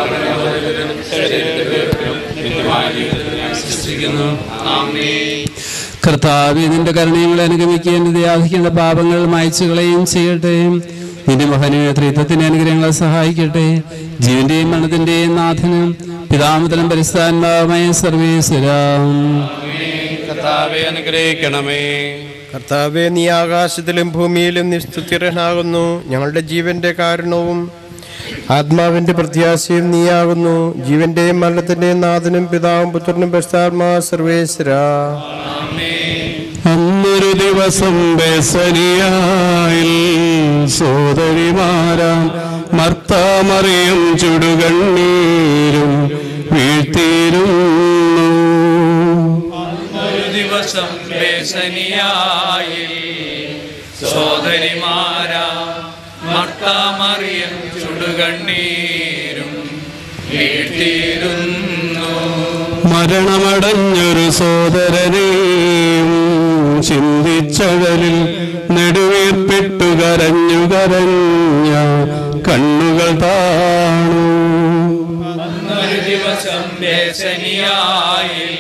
വിശ്വസിക്കുന്നു. ആമേൻ. കർത്താവേ, നിന്റെ കരുണകളെ അനുഗമിക്കുകയും ദയാധിക്കേണ്ട പാപങ്ങൾ മായ്ച്ചു കളയുകയും ചെയ്യട്ടെ. നിന്റെ മഹനീയ ത്രിത്വത്തിന്റെ അനുഗ്രഹങ്ങളെ സഹായിക്കട്ടെ. ജീവന്റെയും മരണത്തിന്റെയും നാഥനും പിതാമുതലും പരിശുദ്ധാത്മാവുമായ സർവേശ്വരാം. കർത്താവേ, അനുഗ്രഹിക്കണമേ. കർത്താവേ, നീ ആകാശത്തിലും ഭൂമിയിലും നിസ്തുത്യർഹനാകുന്നു. ഞങ്ങളുടെ ജീവന്റെ കാരണവും ആത്മാവിന്റെ പ്രത്യാശയും നീയാകുന്നു. ജീവന്റെയും മരണത്തിന്റെയും നാഥനും പിതാവും പുത്രനും പരിശുദ്ധാത്മാ സർവേശ്വരാ. അന്നൊരു ദിവസം ബേസനിയായിൽ സോദരിമാരാം മർത്താമറിയും ചുടുകണ്ണീരും വീഴ്ത്തിയിരുന്നു. ഒരു ദിവസം ബേസനിയായിൽ സോദരിമാരാ മർത്താമറിയം ചുടുകണ്ണീരും വീട്ടിയിരുന്നു. മരണമടഞ്ഞൊരു സോദരനെയും ചിന്തിച്ചകലിൽ നെടുവീർപ്പിട്ടു കരഞ്ഞു കരഞ്ഞ കണ്ണുകൾ താണു. അന്നൊരു ദിവസം ബേസനിയായിൽ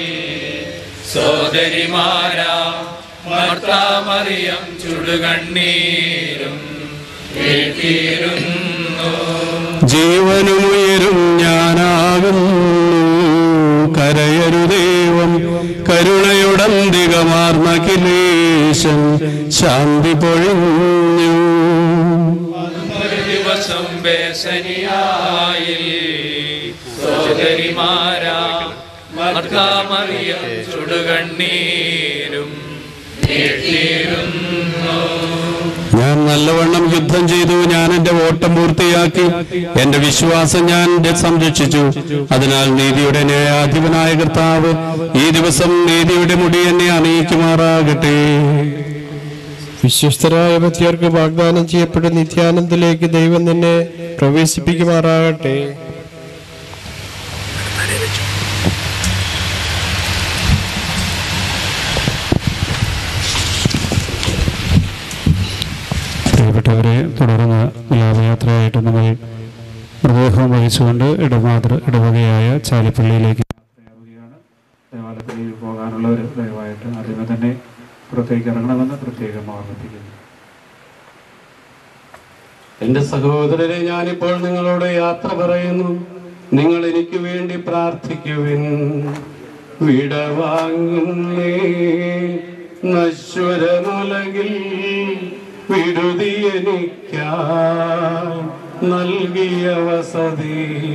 സോദരിമാരാ മർത്താമറിയം ചുടുകണ്ണീരും വീട്ടിയിരുന്നു. ജീവനുമുയരും ഞാനാകുന്നു, കരയരുദേവം കരുണയുടന്തികമാർന്ന കിലേശൻ ശാന്തി പൊഴിഞ്ഞു. ഒരു ദിവസം ബേസനിയായിൽ സോദരിമാരാ മർത്താമറിയം ചുടുകണ്ണീരും വീട്ടിയിരുന്നു. ഞാൻ നല്ലവണ്ണം യുദ്ധം ചെയ്തു, ഞാൻ എന്റെ ഓട്ടം പൂർത്തിയാക്കി, എന്റെ വിശ്വാസം ഞാൻ സംരക്ഷിച്ചു. അതിനാൽ നീതിയുടെ ന്യായാധിപനായ കർത്താവ് ഈ ദിവസം നീതിയുടെ മുടി എന്നെ അണിയിക്കുമാറാകട്ടെ. വിശ്വസ്തരായ ഭക്തർക്ക് വാഗ്ദാനം ചെയ്യപ്പെട്ട നിത്യാനന്ദത്തിലേക്ക് ദൈവം നിന്നെ പ്രവേശിപ്പിക്കുമാറാകട്ടെ. പ്രിയപ്പെട്ടവരെ, തുടർന്ന് ലാഭയാത്രയായിട്ട് നമ്മൾ മൃതദേഹം വഹിച്ചുകൊണ്ട് ഇടമാതൃ ഇടവകയായ ചാലിപ്പള്ളിയിലേക്ക് യാത്രയാവുകയാണ്. ദേവാലയത്തിലേക്ക് പോകാനുള്ളവർ ദയവായിട്ട് ആദ്യമേ തന്നെ പുറത്തേക്ക് ഇറങ്ങണമെന്ന് പ്രത്യേകം ഓർമ്മിപ്പിക്കുന്നു. എന്റെ സഹോദരരെ, ഞാനിപ്പോൾ നിങ്ങളോട് യാത്ര പറയുന്നു. നിങ്ങൾ എനിക്ക് വേണ്ടി പ്രാർത്ഥിക്കുവിൻ. വിടവാങ്ങുന്നേ നശ്വരനുലകിൽ വിടുതി എനിക്കായി നൽകിയ വസതി.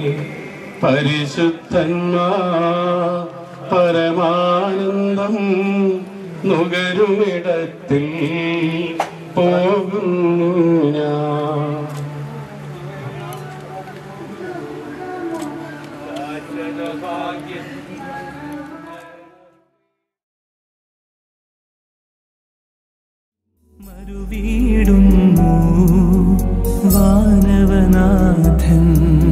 പരിശുദ്ധന്മാർ പരമാനന്ദം നുകരുമിടത്തിൽ പോകുന്നു ഞാൻ. മരുവീടുന്നു വാനവനാഥൻ.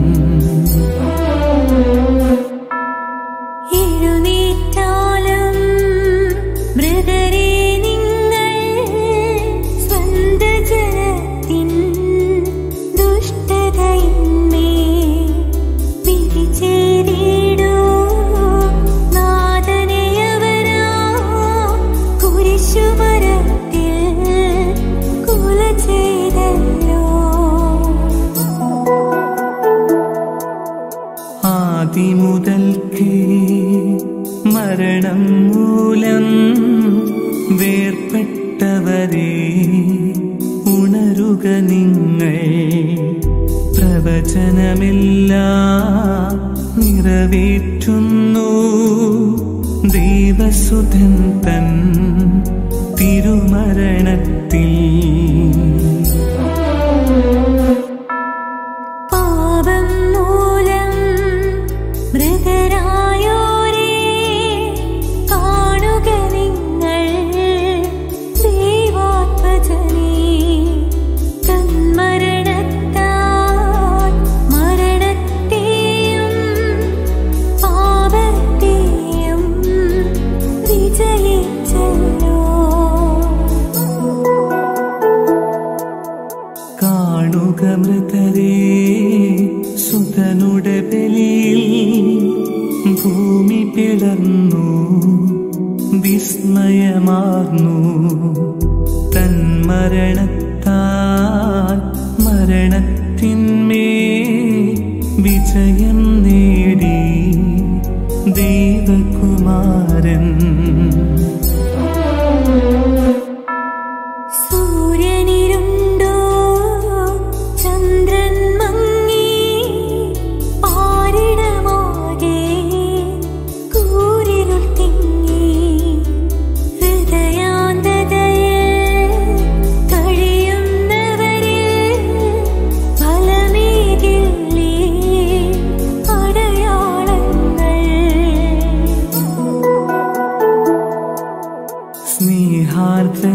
എഴുന്നേറ്റാലും മൃതരെ നിങ്ങൾ സ്വന്ത ജനത്തിൻ ദുഷ്ടതയിന്മേൽ വിധിച്ചേരിടൂ. നാഥനെയവരാ കുരിശുമരത്തിൽ കൊല ചെയ്തല്ലോ. ആദിമുതൽക്കേ മരണം മൂലം വേർപെട്ടവരെ ഉണരുക നിങ്ങൾ. പ്രവചനമെല്ലാം നിറവേറ്റുന്നു ദൈവസുതൻ തൻ തിരുമരണത്തിൽ. പാപം മൂലം മൃതരായോരേ കാണുക നിങ്ങൾ. ദൈവാത്മജനേ തന്മരണത്താൽ മരണത്തെയും പാപത്തെയും വിജയിച്ചല്ലോ.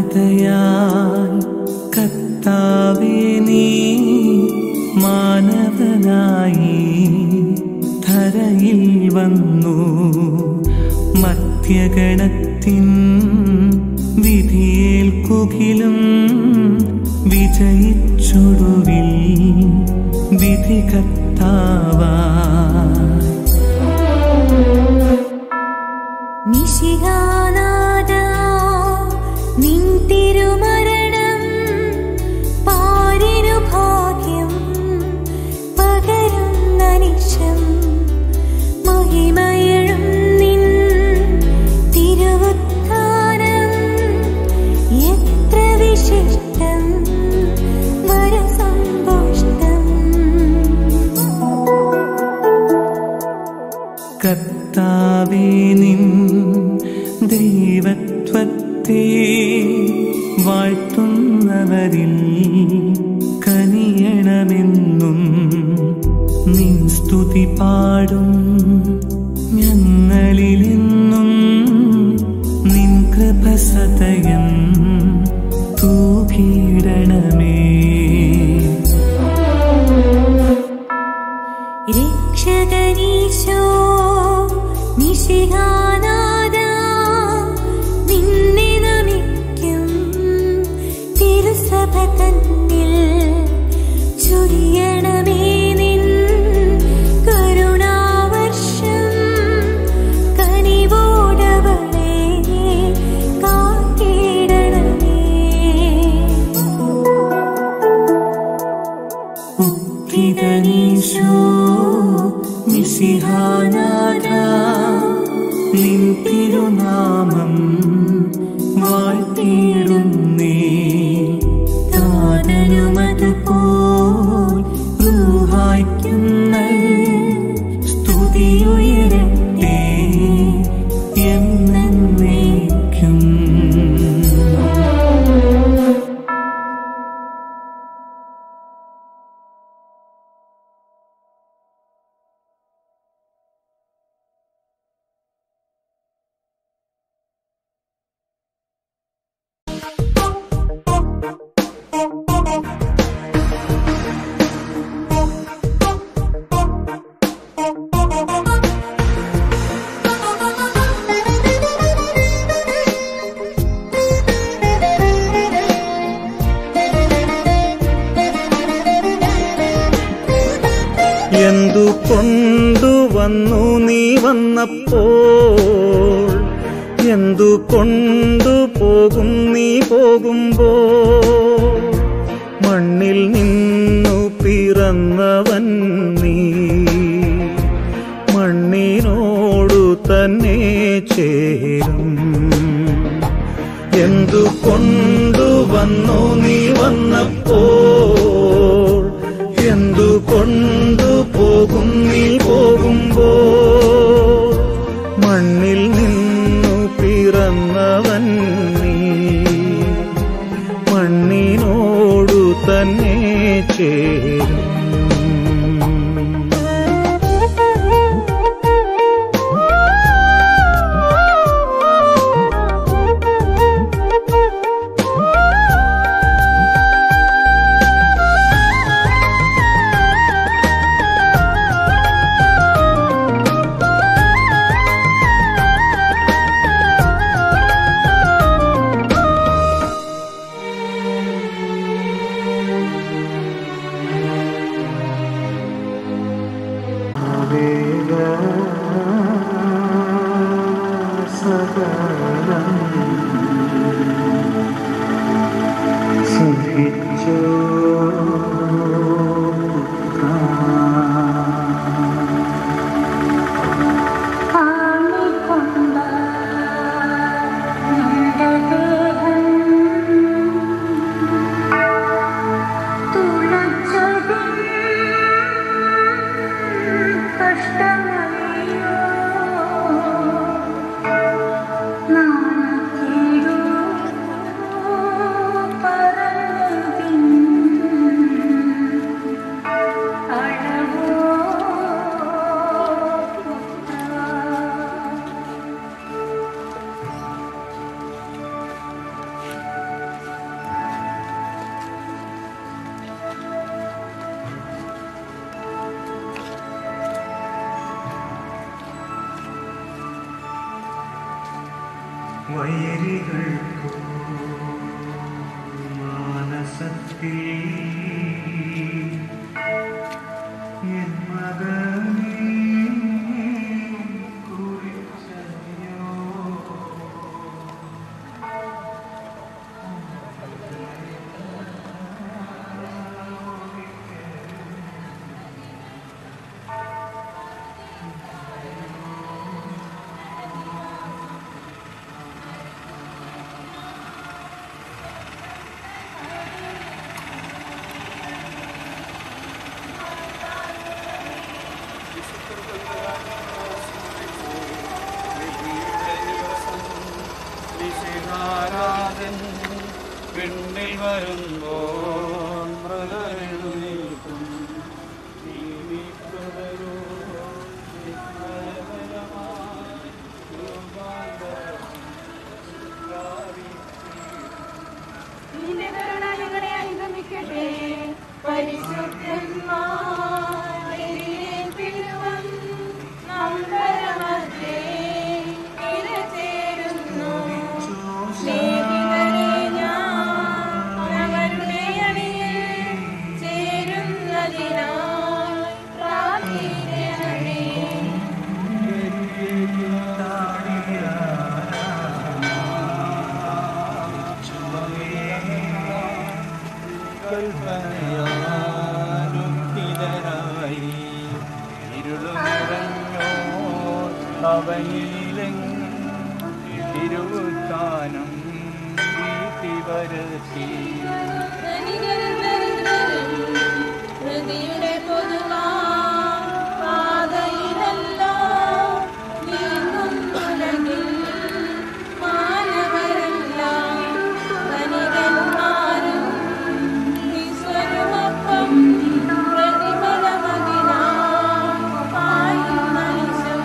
കരുണയാൽ കർത്താവേ നീ മാനവനായി ധരയിൽ വന്നു. മധ്യഗണത്തിൻ വിധിയേൽക്കുകിലും വിജയിച്ചൊടുവിൽ വിധി കർത്താവാ. മിശിഹാനാഥാ നിൻ തിരുമരണം പാരിനു ഭാഗ്യം പകരുന്ന നിശം. മഹിമയഴും നിൻ തിരുവുത്ഥാനം എത്ര വിശിഷ്ടം വരസമ്പുഷ്ടം. കർത്താവേ നിൻ ദൈവത്വത്തെ വാഴ്ത്തുന്നവരിൽ കനിയണമെന്നും നിൻ സ്തുതി പാടും ഞങ്ങളിലെന്നും നിൻ കൃപ സദയം തൂകിയിടണമേ. രക്ഷകനീശോ മിശിഹാനാഥാ നിന്നെ നമിക്കും. തിരുസഭ തന്നിൽ ചൊരിയണമേ നിൻ കരുണാവർഷം. കനിവോടവളെ കാത്തിടണമേ. ഉദ്ധിതനീശോ മിശിഹാനാഥാ നിൻ തിരുനാമം വാഴ്ത്തിയിടുന്നേ. താതനുമതുപോൽ റൂഹായ്ക്കുന്ന സ്തുതിയുയരട്ടെ എന്നേക്കും. എന്തു കൊണ്ടുവന്നു നീ വന്നപ്പോൾ, എന്തു കൊണ്ടുപോകും നീ പോകുമ്പോൾ. മണ്ണിൽ നിന്നു പിറന്നവൻ നീ, മണ്ണിനോടു തന്നെ ചേരും. എന്തു കൊണ്ടുവന്നു നീ വന്നപ്പോൾ, എന്തു കൊണ്ടുപോകും നീ പോകുമ്പോൾ. മണ്ണിൽ നിന്നു പിറന്നവൻ നീ, മണ്ണിനോടു തന്നെ ചേരും. ും വൈരികൾക്കോ മാനസത്തിൽ എൻ മകനേ കുറിച്ചറിയോ പിന്നിൽ വരുമ്പോൾ മൃഗെഴുന്നേൽക്കും കൽപ്പനയാരുത്തിതരായി ഇരുളുനിറഞ്ഞോ അവയിലെങ്ങും തിരുവുത്താനം വീട്ടി വരുത്തി ഹൃതിയുടെ പൊതുവാ പാതയിലല്ലോ നീങ്ങുന്നുലകിൽ മാനവരെല്ലാം ധനികന്മാരും ഈശ്വരമൊപ്പം പ്രതിഫലമതിനാ പായും മനുഷ്യൻ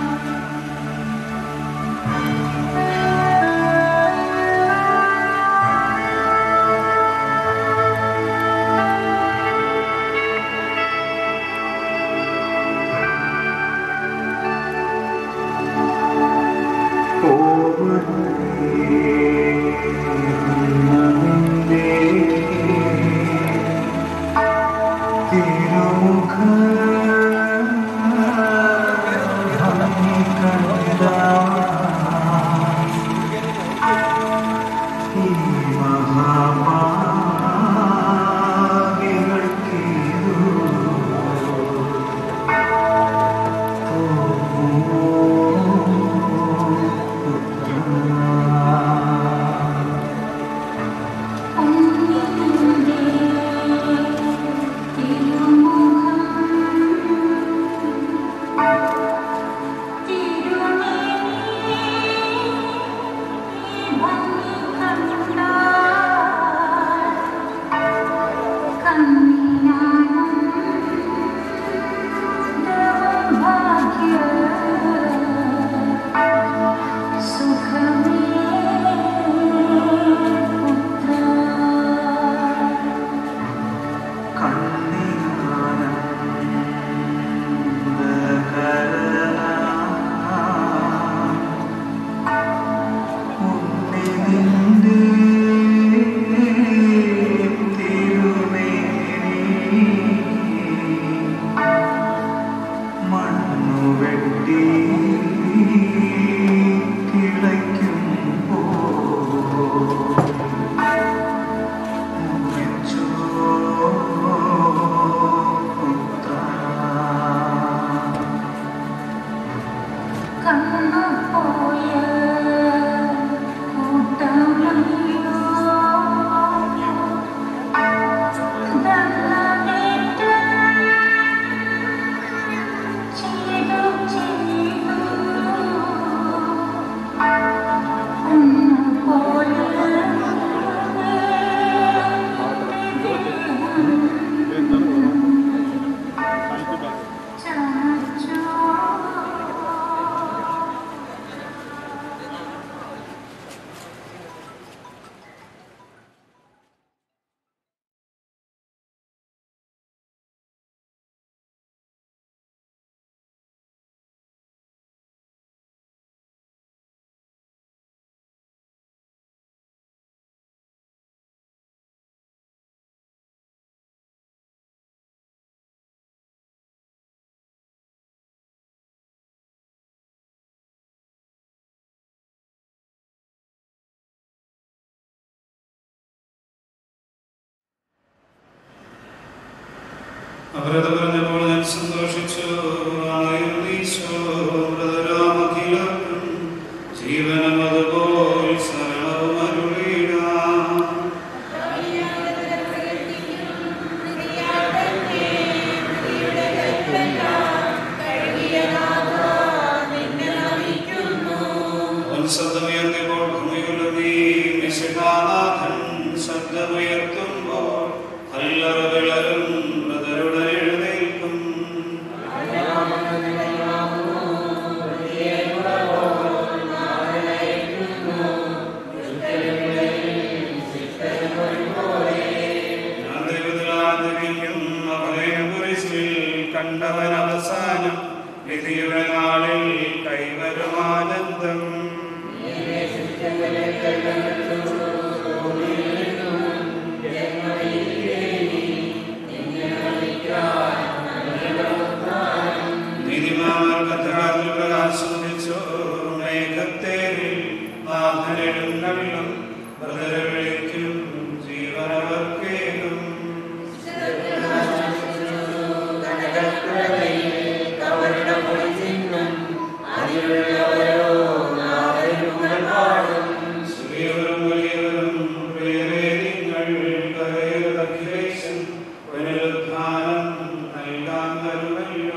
അവൻ ശബ്ദമുയർത്തിയപ്പോൾ ഭൂമിയിലുള്ളവീ മിശിഹാനാഥൻ ശബ്ദമുയർത്തുമ്പോൾ കല്ലറവിളരും മൃതരുടെ എഴുന്നേൽക്കും. ഞാൻ ദൈവത്തിലാന്തരിക്കും അഭയകുരിശിൽ കണ്ടവൻ അവസാനം വിധിയുടെ നാളിൽ കൈവരുമാനന്ദം. നീതിമാന്മാർ ആസ്വദിച്ചോ മേഘത്തേരിൽ നാഥനെടുങ്ങള്ളും മൃതരെ വിളിക്കും ജീവനവർക്കേകും. ചെറിയവരും വലിയവരും പ്രിയരേ നിങ്ങൾ കരയരുത്, അഖിലേശൻ പുനരുദ്ധാനം നൽകാൻ വരുമല്ലോ.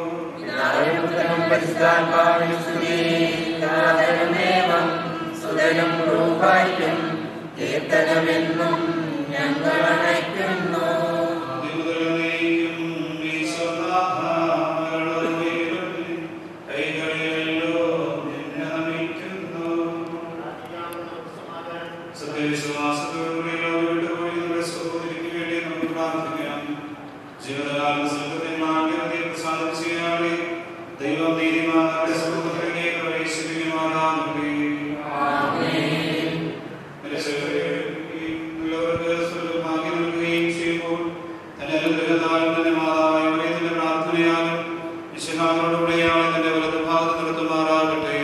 കീർത്തനമെന്നും ഞങ്ങൾ അണയ്ക്കുന്നു. കൈകളിലല്ലോ നിന്നെ നമിക്കുന്നു. സത്യവിശ്വാസത്തോടുകൂടി വിട്ടുപോയി നമ്മുടെ സഹോദരിക്ക് വേണ്ടി നമുക്ക് പ്രാർത്ഥിക്കാം. ജീവിതകാലം സംഘത്തെ മാറ്റി പ്രസാദിച്ചയാളെ ദൈവം നീതിമാന്മാരുടെ സഹോദരനെ പ്രവേശിപ്പിക്കുമാറാകട്ടെ. ഉള്ളവർക്ക് സ്വർഗ്ഗഭാഗ്യം നൽകുകയും ചെയ്യുമ്പോൾ തന്റെ അനുഗ്രഹത്താൽ തന്റെ മാതാവായ മറിയത്തിന്റെ പ്രാർത്ഥനയാലും വിശുദ്ധാത്മാവോടുകൂടിയാണ് തന്റെ വലതുഭാഗത്ത് നിർത്തുമാറാകട്ടെ.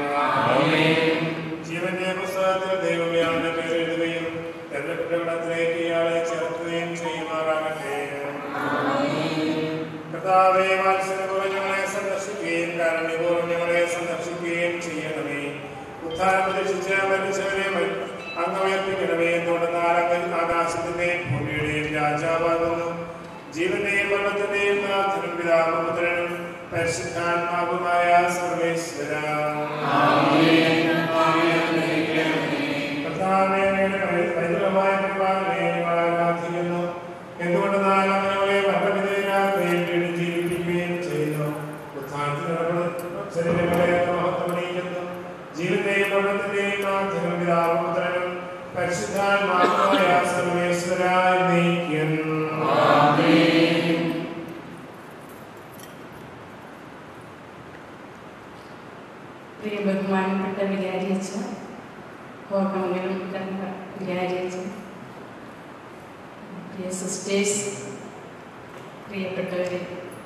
ജീവന്റെ പുസ്തകത്തിൽ ദൈവമേ അവന്റെ പേര് എഴുതുകയും തെരഞ്ഞെടുപ്പിലേക്ക് ഇയാളെ ചേർക്കുകയും ചെയ്യുമാറാകട്ടെ. കർത്താവേ, വാത്സല്യപൂർവ്വം ഞങ്ങളെ സന്ദർശിക്കുകയും കാരുണ്യപൂർവ്വം ഞങ്ങളെ സന്ദർശിക്കുകയും ചെയ്യണമേ. ഉദ്ധാനം പ്രതീക്ഷിച്ച് മരിച്ചവരെ അങ്ങുയർപ്പിക്കണമേ. തുടർന്നാൽ ആകാശത്തിന്റെയും ഭൂമിയുടെയും രാജാവാകുന്നു. ജീവന്റെയും മരണത്തിന്റെയും നാഥനും പിതാവും പുത്രനും പരിശുദ്ധാത്മാവുമായ സർവേശ്വര. കർത്താവേ, പരിപൂർണമായ പരിപാലനയെ ഞങ്ങൾ ആരാധിക്കുന്നു. എന്തുകൊണ്ടെന്നാൽ ഞങ്ങളെ മരണവിധേയരാക്കുകയും വീണ്ടും ജീവിപ്പിക്കുകയും ചെയ്യുന്നു. ഉദ്ധാനത്തിനുള്ള ശരീരങ്ങളെ മഹത്വമണിയിക്കുന്നു. ജീവന്റെയും മരണത്തിന്റെയും നാഥനും പിതാവും പുത്രനും പരിശുദ്ധാത്മാവുമായ സർവേശ്വര എന്നേക്കും. പ്രിയ ബഹുമാനപ്പെട്ട വികാരിയച്ച, ഓർമ്മകളും വികാരിയച്ച, പ്രിയ സിസ്റ്റേഴ്സ്, പ്രിയപ്പെട്ടവരെ,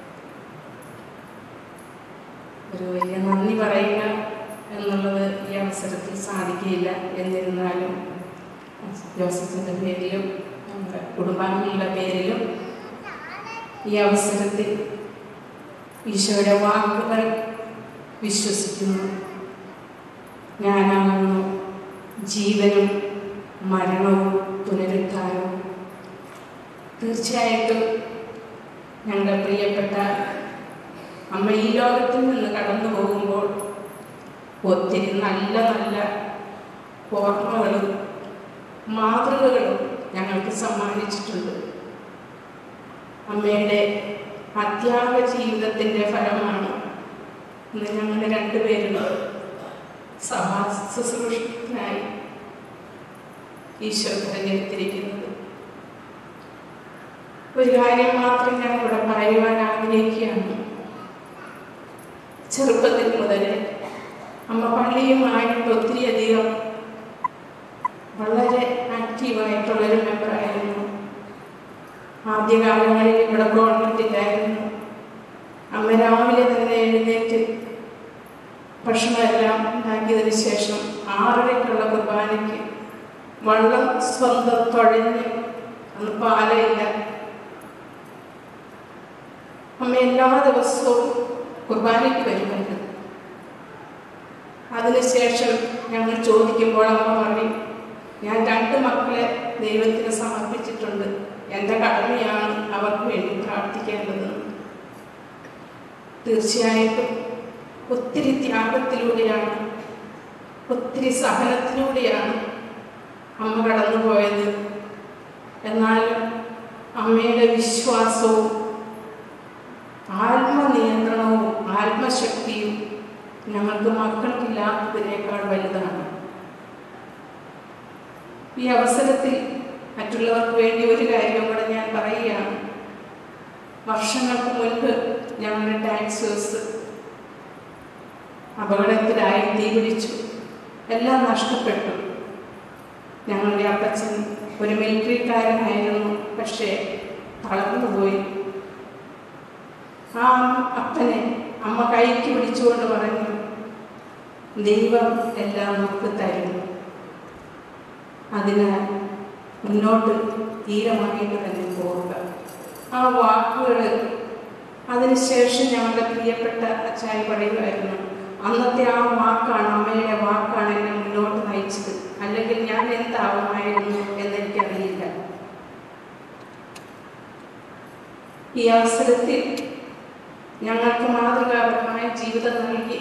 ഒരു വലിയ നന്ദി പറയുക എന്നുള്ളത് ഈ അവസരത്തിൽ സാധിക്കില്ല. എന്നിരുന്നാലും ജോസഫിൻ്റെ പേരിലും നമ്മുടെ കുടുംബാംഗങ്ങളുടെ പേരിലും ഈ അവസരത്തിൽ ഈശോയുടെ വാക്കുകൾ വിശ്വസിക്കുന്നു. ഞാനാകുന്നു ജീവനും മരണവും പുനരുദ്ധാനവും. തീർച്ചയായിട്ടും ഞങ്ങളുടെ പ്രിയപ്പെട്ട അമ്മ ഈ ലോകത്തിൽ നിന്ന് കടന്നു പോകുമ്പോൾ ഒത്തിരി നല്ല നല്ല ഓർമ്മകളും മാതൃകകളും ഞങ്ങൾക്ക് സമ്മാനിച്ചിട്ടുണ്ട്. അമ്മയുടെ അത്യാഗ ജീവിതത്തിൻ്റെ ഫലമാണ് ഇന്ന് ഞങ്ങൾ രണ്ടുപേരും സഭാ ശുശ്രൂഷത്തിനായി ഈശോ തിരഞ്ഞെടുത്തിരിക്കുന്നത്. ഒരു കാര്യം മാത്രം ഞാൻ ഇവിടെ പറയുവാൻ ആഗ്രഹിക്കുകയാണ്. ചെറുപ്പത്തിൽ മുതൽ അമ്മ പള്ളിയുമായിട്ട് ഒത്തിരിയധികം വളരെ ആക്റ്റീവായിട്ടുള്ളൊരു മെമ്പറായിരുന്നു. ആദ്യകാലങ്ങളിൽ ഇവിടെ ഗവൺമെൻറ്റിലായിരുന്നു. അമ്മ രാവിലെ തന്നെ എഴുന്നേറ്റ് ഭക്ഷണമെല്ലാം ഉണ്ടാക്കിയതിന് ശേഷം ആറരയ്ക്കുള്ള കുർബാനയ്ക്ക് വെള്ളം സ്വന്തം തുഴഞ്ഞ്, അന്ന് പാലയില്ല, അമ്മ എല്ലാ ദിവസവും കുർബാനയ്ക്ക് വരുന്നുണ്ട്. അതിനുശേഷം ഞങ്ങൾ ചോദിക്കുമ്പോൾ അമ്മ പറയും, ഞാൻ രണ്ട് മക്കളെ ദൈവത്തിന് സമർപ്പിച്ചിട്ടുണ്ട്, എൻ്റെ കടമയാണ് അവർക്ക് വേണ്ടി പ്രാർത്ഥിക്കേണ്ടത്. തീർച്ചയായിട്ടും ഒത്തിരി ത്യാഗത്തിലൂടെയാണ് ഒത്തിരി സഹനത്തിലൂടെയാണ് അമ്മ കടന്നുപോയത്. എന്നാലും അമ്മയുടെ വിശ്വാസവും ആത്മനിയന്ത്രണവും ആത്മശക്തിയും ഞങ്ങൾക്ക് മക്കൾക്കില്ലാത്തതിനേക്കാൾ വലുതാണ്. ഈ അവസരത്തിൽ മറ്റുള്ളവർക്ക് വേണ്ടി ഒരു കാര്യം കൂടെ ഞാൻ പറയുകയാണ്. വർഷങ്ങൾക്ക് മുൻപ് ഞങ്ങളുടെ ടാക്സേഴ്സ് അപകടത്തിലായി തീ പിടിച്ചു, എല്ലാം നഷ്ടപ്പെട്ടു. ഞങ്ങളുടെ അപ്പച്ചൻ ഒരു മിലിറ്ററിക്കാരനായിരുന്നു, പക്ഷേ തളർന്നുപോയി. ആ അപ്പനെ അമ്മ കൈക്ക് പിടിച്ചുകൊണ്ട് പറഞ്ഞു, ദൈവം എല്ലാം നമുക്ക് തരുന്നു, അതിനാൽ മുന്നോട്ട് ധീരമായിട്ട് തന്നെ പോവുക. ആ വാക്കുകൾ അതിനുശേഷം ഞങ്ങളുടെ പ്രിയപ്പെട്ട അച്ചായി പറയുമായിരുന്നു, അന്നത്തെ ആ വാക്കാണ്, അമ്മയുടെ വാക്കാണ് എന്നെ മുന്നോട്ട് നയിച്ചത്, അല്ലെങ്കിൽ ഞാൻ എന്താവുമായിരുന്നു എന്നെനിക്കറിയില്ല. ഈ അവസരത്തിൽ ഞങ്ങൾക്ക് മാതൃകാപരമായ ജീവിതം നൽകി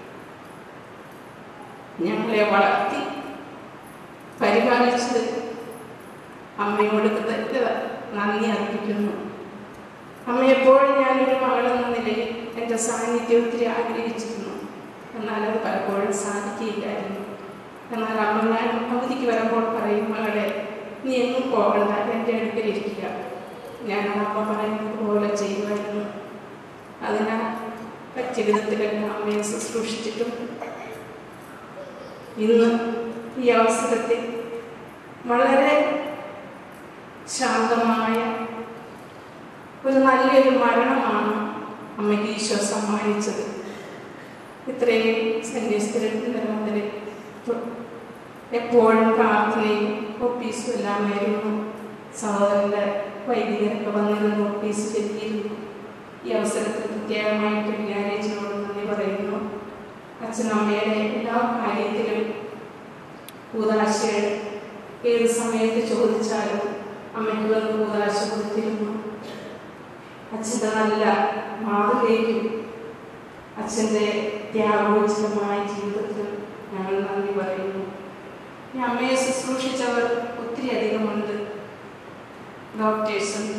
ഞങ്ങളെ വളർത്തി പരിപാലിച്ചത് അമ്മയോട് കൃതജ്ഞത നന്ദി അർപ്പിക്കുന്നു. അമ്മയെപ്പോഴും ഞാനൊരു മകളെന്ന നിലയിൽ എൻ്റെ സാന്നിധ്യം ഒത്തിരി ആഗ്രഹിച്ചിരുന്നു, എന്നാൽ അത് പലപ്പോഴും സാധിക്കുകയില്ലായിരുന്നു. എന്നാൽ അമ്മ ഞാൻ അവധിക്ക് വരുമ്പോൾ പറയും, മകളെ നീ എങ്ങും പോകണ്ട, എൻ്റെ അടുക്കലിരിക്കുക. ഞാൻ അമ്മ പറയുന്നത് പോലെ ചെയ്യുമായിരുന്നു. അതിനാൽ ജീവിതത്തിലെല്ലാം അമ്മയെ ശുശ്രൂഷിച്ചിട്ടുണ്ട്. ഇന്ന് ഈ അവസരത്തിൽ വളരെ ശാന്തമായ ഒരു നല്ലൊരു മരണമാണ് അമ്മയ്ക്ക് ഈശോ സമ്മാനിച്ചത്. ഇത്രയും സന്യസ്തരത്തിൽ എപ്പോഴും പ്രാർത്ഥനയും ഒപ്പീസും എല്ലാമായിരുന്നു. സഹോദരൻ്റെ വൈദികരൊക്കെ വന്നിരുന്നു, ഒപ്പീസ് ചെല്ലിയിരുന്നു. ഈ അവസരത്തിൽ പ്രത്യേകമായിട്ട് വികാരിച്ചിനോട് നന്ദി പറയുന്നു. അച്ഛനമ്മയുടെ എല്ലാ കാര്യത്തിലും കൂതാശ ഏത് സമയത്ത് ചോദിച്ചാലും അമ്മയ്ക്ക് വന്ന് കൂതാശ കൊടുത്തിരുന്നു. അച്ഛൻ്റെ നല്ല മാതൃകയ്ക്കും അച്ഛൻ്റെ ത്യാഗോചിതമായ ജീവിതത്തിൽ ഞങ്ങൾ നന്ദി പറയുന്നു. ഈ അമ്മയെ ശുശ്രൂഷിച്ചവർ ഒത്തിരി അധികമുണ്ട്. ഡോക്ടേഴ്സുണ്ട്,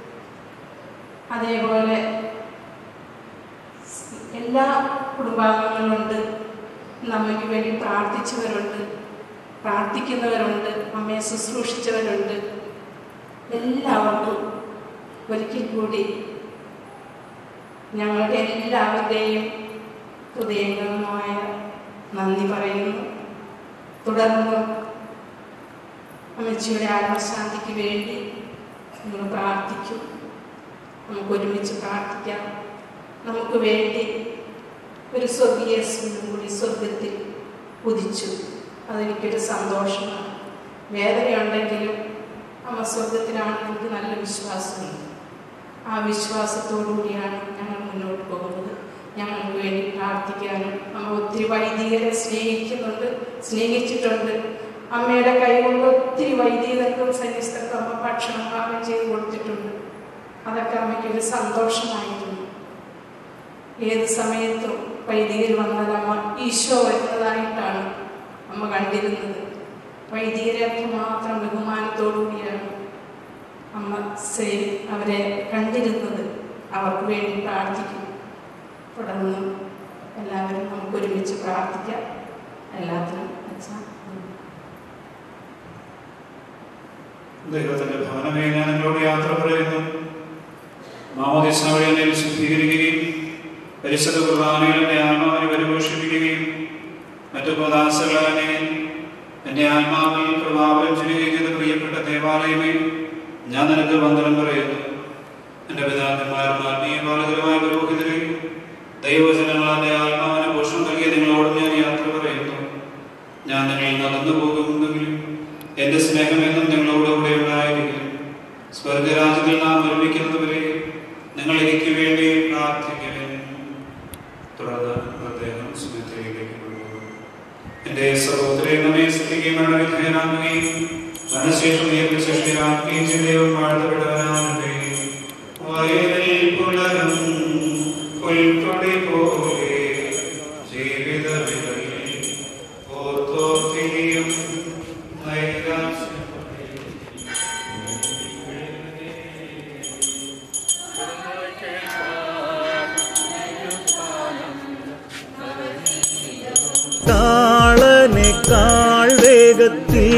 അതേപോലെ എല്ലാ കുടുംബാംഗങ്ങളുണ്ട്, അമ്മയ്ക്ക് വേണ്ടി പ്രാർത്ഥിച്ചവരുണ്ട്, പ്രാർത്ഥിക്കുന്നവരുണ്ട്, അമ്മയെ ശുശ്രൂഷിച്ചവരുണ്ട്. എല്ലാവർക്കും ഒരിക്കൽ കൂടി ഞങ്ങളുടെ എല്ലാവരുടെയും ഹൃദയംഗമായ നന്ദി പറയുന്നു. തുടർന്ന് അമ്മച്ചിയുടെ ആത്മശാന്തിക്ക് വേണ്ടി നിങ്ങൾ പ്രാർത്ഥിക്കും. നമുക്ക് ഒരുമിച്ച് പ്രാർത്ഥിക്കാം. നമുക്ക് വേണ്ടി ഒരു സ്വർഗീയ സ്നേഹം കൂടി സ്വർഗത്തിൽ ഉദിച്ചു. അതെനിക്കൊരു സന്തോഷമാണ്. വേദനയുണ്ടെങ്കിലും അമ്മ സ്വർഗത്തിലാണെന്ന് എനിക്ക് നല്ല വിശ്വാസമുണ്ട്. ആ വിശ്വാസത്തോടു കൂടിയാണ് ഞങ്ങൾ മുന്നോട്ട് പോകുന്നത്. ഞങ്ങൾക്ക് വേണ്ടി പ്രാർത്ഥിക്കാനും അമ്മ ഒത്തിരി വൈദികരെ സ്നേഹിക്കുന്നുണ്ട്, സ്നേഹിച്ചിട്ടുണ്ട്. അമ്മയുടെ കൈകൊണ്ട് ഒത്തിരി വൈദികർക്കും സന്യസ്തർക്കും അമ്മ ഭക്ഷണം പാകം ചെയ്ത് കൊടുത്തിട്ടുണ്ട്. അതൊക്കെ അമ്മയ്ക്കൊരു സന്തോഷമായിരുന്നു. ഏത് സമയത്തും വൈദികർ വന്നാൽ അമ്മ ഈശോ വരുന്നതായിട്ടാണ് അമ്മ കണ്ടിരുന്നത്. വൈദികരെ മാത്രം ബഹുമാനത്തോടു കൂടിയാണ് അമ്മ സേവി അവരെ കണ്ടിരുന്നത്. അവർക്ക് വേണ്ടി പ്രാർത്ഥിക്കും. തുടർന്ന് എല്ലാവരും നമുക്ക് ഒരുമിച്ച് പ്രാർത്ഥിക്കാം. എല്ലാത്തിനും അച്ഛാ. ദൈവത്തിന്റെ ഭവനമേ, ഞാൻ എന്നോട് യാത്ര പറയുന്നു. മാമോദീസ വഴി എന്നെ വിശുദ്ധീകരിക്കുകയും പരിശുദ്ധ കുർബാനയിൽ എന്റെ ആത്മാവിനെ പരിപോഷിപ്പിക്കുകയും മറ്റു പദാസകളെ എന്റെ ആത്മാവിൽ പ്രഭാവം ചെയ്യുകയും ചെയ്ത പ്രിയപ്പെട്ട ദേവാലയമേ, ഞാൻ നിനക്ക് വന്ദനം പറയുന്നു. എന്റെ പിതാക്കന്മാരും ആത്മീയ ബാലകരമായ പുരോഹിതരെയും ദൈവജനങ്ങൾ എന്റെ ആത്മാവിനെ പോഷണം നൽകിയ നിങ്ങളോട് ഞാൻ യാത്ര പറയുന്നു. ഞാൻ നിങ്ങളിൽ നടന്നു പോകുമെന്നെങ്കിലും എന്റെ സ്നേഹമെന്നും നിങ്ങളോട് കൂടെ ഉണ്ടായിരിക്കും. സ്വർഗരാജ്യത്തിൽ നാം നിർമ്മിക്കുന്നതുവരെ നിങ്ങൾ എനിക്ക് വേണ്ടി പ്രാർത്ഥിക്കണേ. തുടർന്ന് അദ്ദേഹം സുമിത്രയിലേക്ക് കൊണ്ടുപോകും. എന്റെ സഹോദരൻ നമ്മെ ശ്രദ്ധിക്കുകയും വിധേയനാകുകയും മനഃശേഷം സൃഷ്ടിയാക്കുകയും ചെയ്ത ദൈവം വാഴ്ത്തപ്പെട്ടവനാകട്ടെ. വയലിൽ പുലരും പുൽക്കൊടി പോലെ ജീവിത വിലയിൽ കാളനേക്കാൾ വേഗത്തിൽ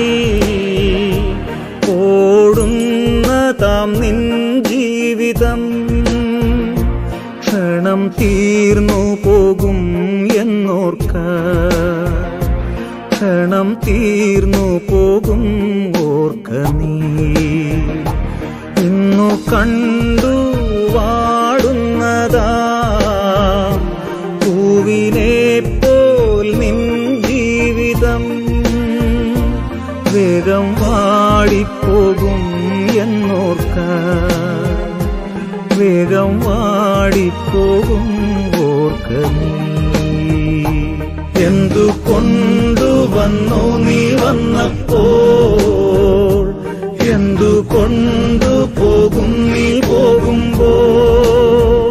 ഓടുന്നതാം നിൻ ജീവിതം ക്ഷണം തീർന്നു പോകും എന്നോർക്ക ക്ഷണം തീർന്നു പോകും ഓർക്ക നീ ഇന്നു കണ്ടു വാടുന്നതാ പൂവിനെ പോൽ നിൻ ജീവിതം വേഗം വാടിപ്പോകും എന്നോർക്ക വേഗം വാടിപ്പോകും ഓർക്ക നീ എന്തു കൊണ്ടുവന്നു നീ വന്നപ്പോൾ എന്തു കൊണ്ടുപോകും നീ പോകുമ്പോൾ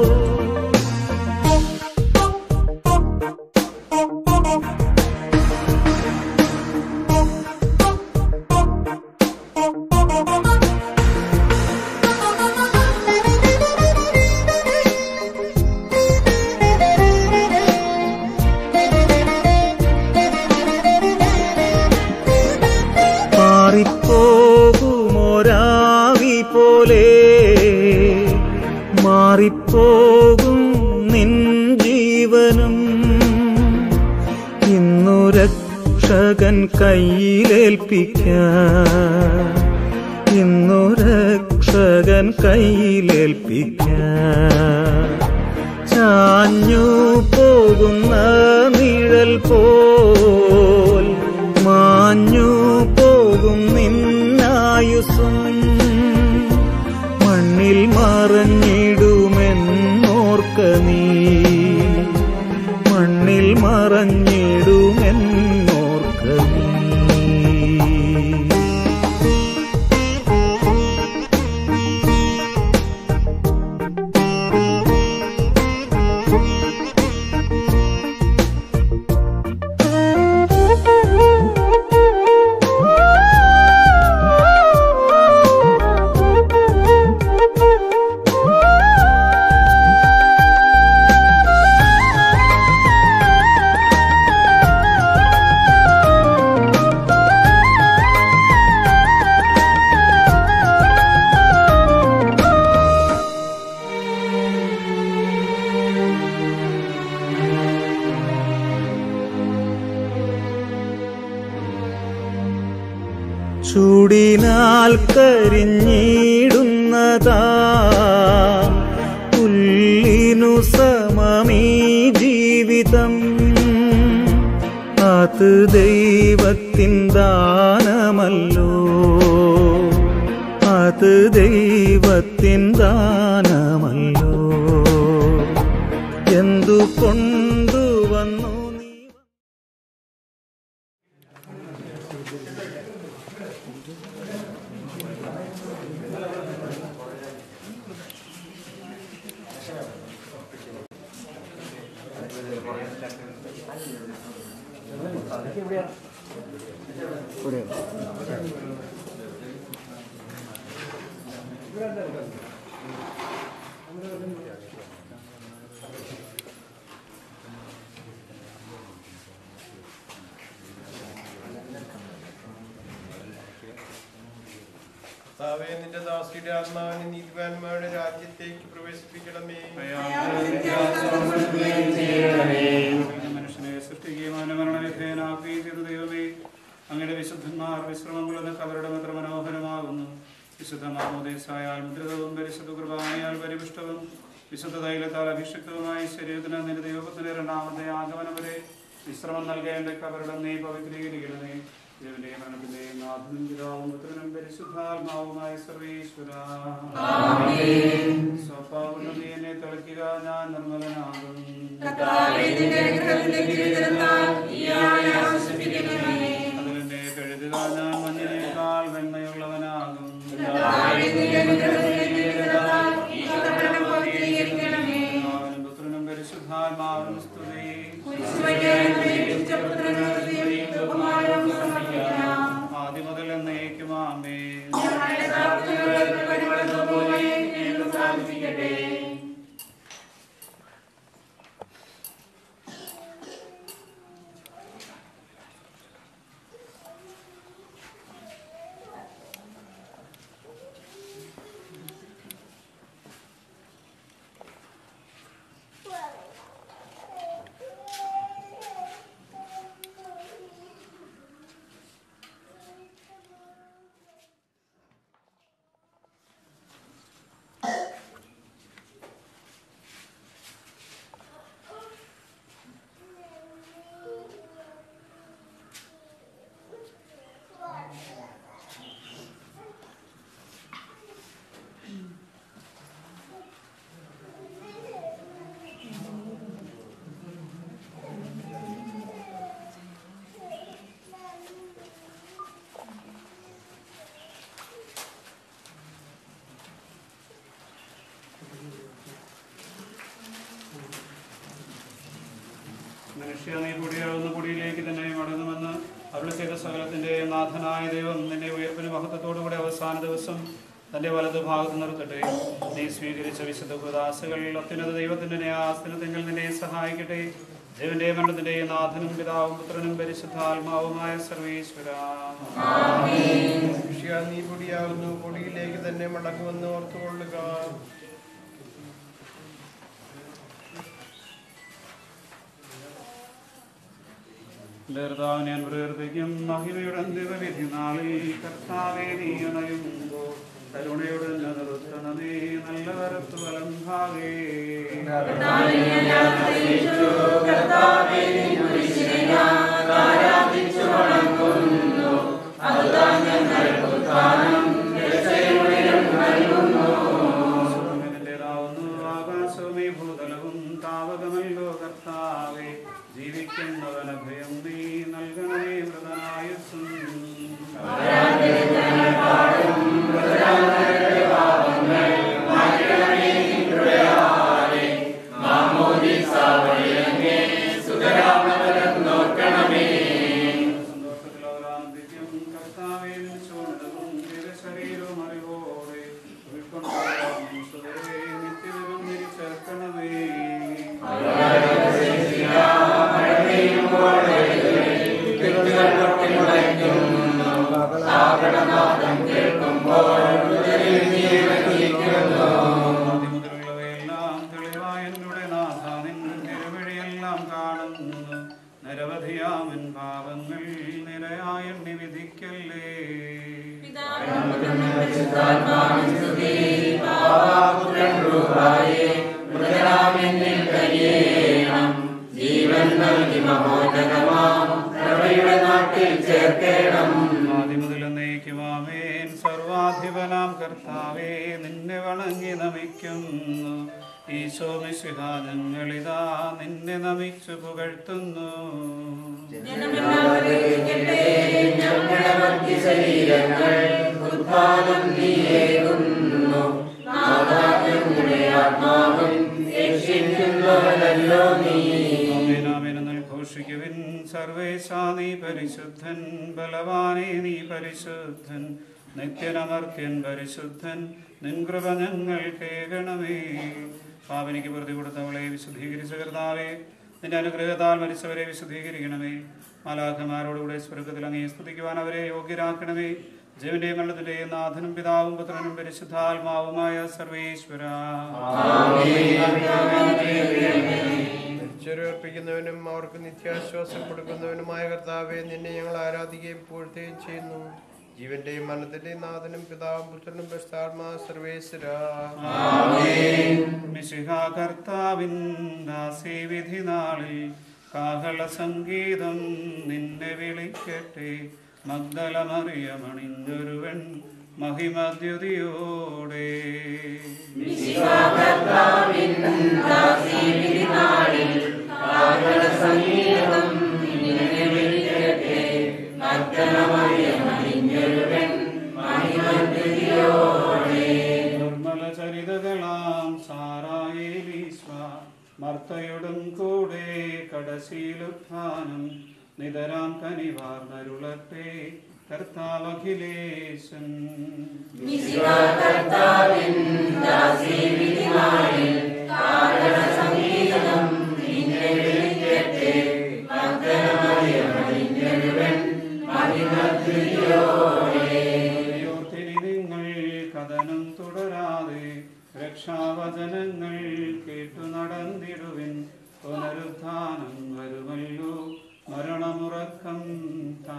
മാറിപ്പോകുമൊരാവി പോലെ മാറിപ്പോകും നിൻ ജീവനും ഇന്നു രക്ഷകൻ കയ്യിലേൽപ്പിക്കാൻ ഇന്നു രക്ഷകൻ കയ്യിലേൽപ്പിക്കാൻ ചാഞ്ഞു പോകുന്ന നിഴൽ പോൽ മാഞ്ഞു പോകും നിന്നായുസും മണ്ണിൽ മറഞ്ഞിടുമെന്നോർക്ക നീ മണ്ണിൽ മറഞ്ഞിടുമെന്നോർക്ക നീ ചൂടിനാൽ കരിഞ്ഞിടുന്നതാ പുല്ലിനു സമമീ ജീവിതം അത് ദൈവത്തിൻ ദാനമല്ലോ അത് ദൈവത്തിൻ ദാനമല്ലോ എന്തു കൊണ്ടുവന്നു കർത്താവേ, നിന്റെ ദാസിയുടെ ആത്മാവിനെ നീതിമാന്മാരുടെ രാജ്യത്തേക്ക് പ്രവേശിപ്പിക്കണമേ. മനുഷ്യനെ സൃഷ്ടിക്കുകയും അവനെ മരണവിധേയനാക്കുകയും ചെയ്ത ദൈവമേ, അങ്ങയുടെ വിശുദ്ധന്മാർ വിശ്രമം കൊള്ളുന്ന കബറുടെ എത്ര മനോഹരമാകുന്നു. വിശുദ്ധ മാമോദീസായാൽ മുദ്രിതവും പരിശുദ്ധ കുർബാനയാൽ പരിപുഷ്ടവും വിശുദ്ധ തൈലത്താൽ അഭിഷിക്തവുമായ ശരീരത്തിന് നിന്റെ ദൈവത്തിന്റെ രണ്ടാമത്തെ ആഗമനം വരെ വിശ്രമം നൽകേണ്ട കബറുടെ നീ പവിത്രീകരിക്കണമേ. ദേവന്റെയും മരണത്തിന്റെയും നാഥനും പിതാവും പുത്രനും പരിശുദ്ധാത്മാവുമായ സർവേശ്വര സ്വഭാവം നീ എന്നെ തിളയ്ക്കുക, ഞാൻ നിർമ്മലനാകും. അതിലെന്നെ കഴുകുക, ഞാൻ മഞ്ഞിനേക്കാൾ വെണ്മയുള്ളവനാകും. പുത്രനും പരിശുദ്ധാത്മാവും സ്തുതി. ആദ്യം മുതൽ എന്നേക്കും ആമേൻ. മനുഷ്യ നീ പൊടിയാവുന്ന പൊടിയിലേക്ക് തന്നെ മടങ്ങുമെന്ന് അരുളി ചെയ്ത സകലത്തിന്റെ നാഥനായ ദൈവം നിന്നെ ഉയർപ്പിന് മഹത്വത്തോടുകൂടി അവസാന ദിവസം തന്റെ വലതു ഭാഗത്ത് നിർത്തട്ടെ. നീ സ്വീകരിച്ച വിശുദ്ധ കുദാസുകൾ അത്യുന്നത ദൈവത്തിന്റെ ന്യായാസനത്തിൽ നിന്നെ സഹായിക്കട്ടെ. ദൈവന്റെ മരണത്തിന്റെ നാഥനും പിതാവും പുത്രനും പരിശുദ്ധാത്മാവുമായ സർവേശ്വര നീ പൊടിയാവുന്നു പൊടിയിലേക്ക് തന്നെ മടങ്ങുമെന്ന് ഓർത്തുകൊള്ളുക. ഞാൻ പ്രവർത്തിക്കും മഹിമയുടെ അന്തിമവിധി നാളിൽ കർത്താവേ നീ അണയുമ്പോൾ കരുണയുടെ നിർത്തണമേ നല്ല വരത്തു വലം ഭാഗേ. ആകാശമേ ഭൂതലവും താവകമല്ലോ കർത്താവേ ജീവിക്കുന്നവന ഭയം നീ നൽകണമേ മൃതനായുസ്സും. സന്തോഷത്തിലോരാന്തിക്കും കർത്താവേ നിശോണവും ശരീരവും അറിവോടെ ഉൾക്കൊണ്ടേ നിത്യവും തിരിച്ചേർക്കണമേ. മുതലുള്ളവയെല്ലാം തെളിവായ എന്നുടെ നാഥ നിൻ തിരുവഴിയെല്ലാം കാണുന്നു. നിരവധിയാമൻ പാപങ്ങൾ നിരയായ എണ്ണി വിധിക്കല്ലേ. ആദിമുതലെന്നേക്കുമാമേൻ സർവാധിപനാം കർത്താവേ നിന്നെ വണങ്ങി നമിക്കുന്നു. ഈശോ മിശിഹ ഞങ്ങളിതാ നിന്നെ നമിച്ചു പുകഴ്ത്തുന്നു. ഘോഷിക്കുവിൻ സർവേശാ നീ പരിശുദ്ധൻ, ബലവാനേ നീ പരിശുദ്ധൻ, നിത്യനമർത്യൻ പരിശുദ്ധൻ, നിൻ കൃപ ഞങ്ങൾ കേൾക്കണമേ. പാവനിക്ക് പ്രതി കൊടുത്തവളെ വിശുദ്ധീകരിച്ച കർത്താവേ നിന്റെ അനുഗ്രഹത്താൽ മരിച്ചവരെ വിശുദ്ധീകരിക്കണമേ. മാലാഖമാരോടുകൂടെ സ്വർഗ്ഗത്തിൽ അങ്ങേ സ്തുതിക്കുവാൻ അവരെ യോഗ്യരാക്കണമേ. ജീവന്റെയും മരണത്തിന്റെയും നാഥനും പിതാവും പുത്രനും പരിശുദ്ധാത്മാവുമായ സർവേശ്വര ർപ്പിക്കുന്നവനും അവർക്ക് നിത്യാശ്വാസം കൊടുക്കുന്നവനുമായ കർത്താവെ നിന്നെ ഞങ്ങൾ ആരാധിക്കുകയും പൂഴ്ത്തുകയും ചെയ്യുന്നു. ജീവന്റെയും മരണത്തിന്റെയും നാഥനും പിതാവും പുത്രനും പരിശുദ്ധാത്മാ സർവേശ്വര കർത്താവിൻ ദാസീവിധി നാളിൽ കാഹള സംഗീതം നിന്നെ വിളിക്കട്ടെ. മഗ്ദലമറിയമണിഞ്ഞൊരുവൻ മഹിമദ്യുതിയോടെ നിർമ്മല ചരിതകളാം സാറായേലീശ്വ മർത്തയോടും കൂടെ കടശീലുത്ഥാനം നിതരാം കനിവാർന്നരുളട്ടെ കർത്താവഖിലേശൻ. നിങ്ങൾ കഥനം തുടരാതെ രക്ഷാവചനങ്ങൾ കേട്ടു നടന്നിടുവിൻ. പുനരുത്ഥാനം വരുമല്ലോ മരണമുറക്കം താ.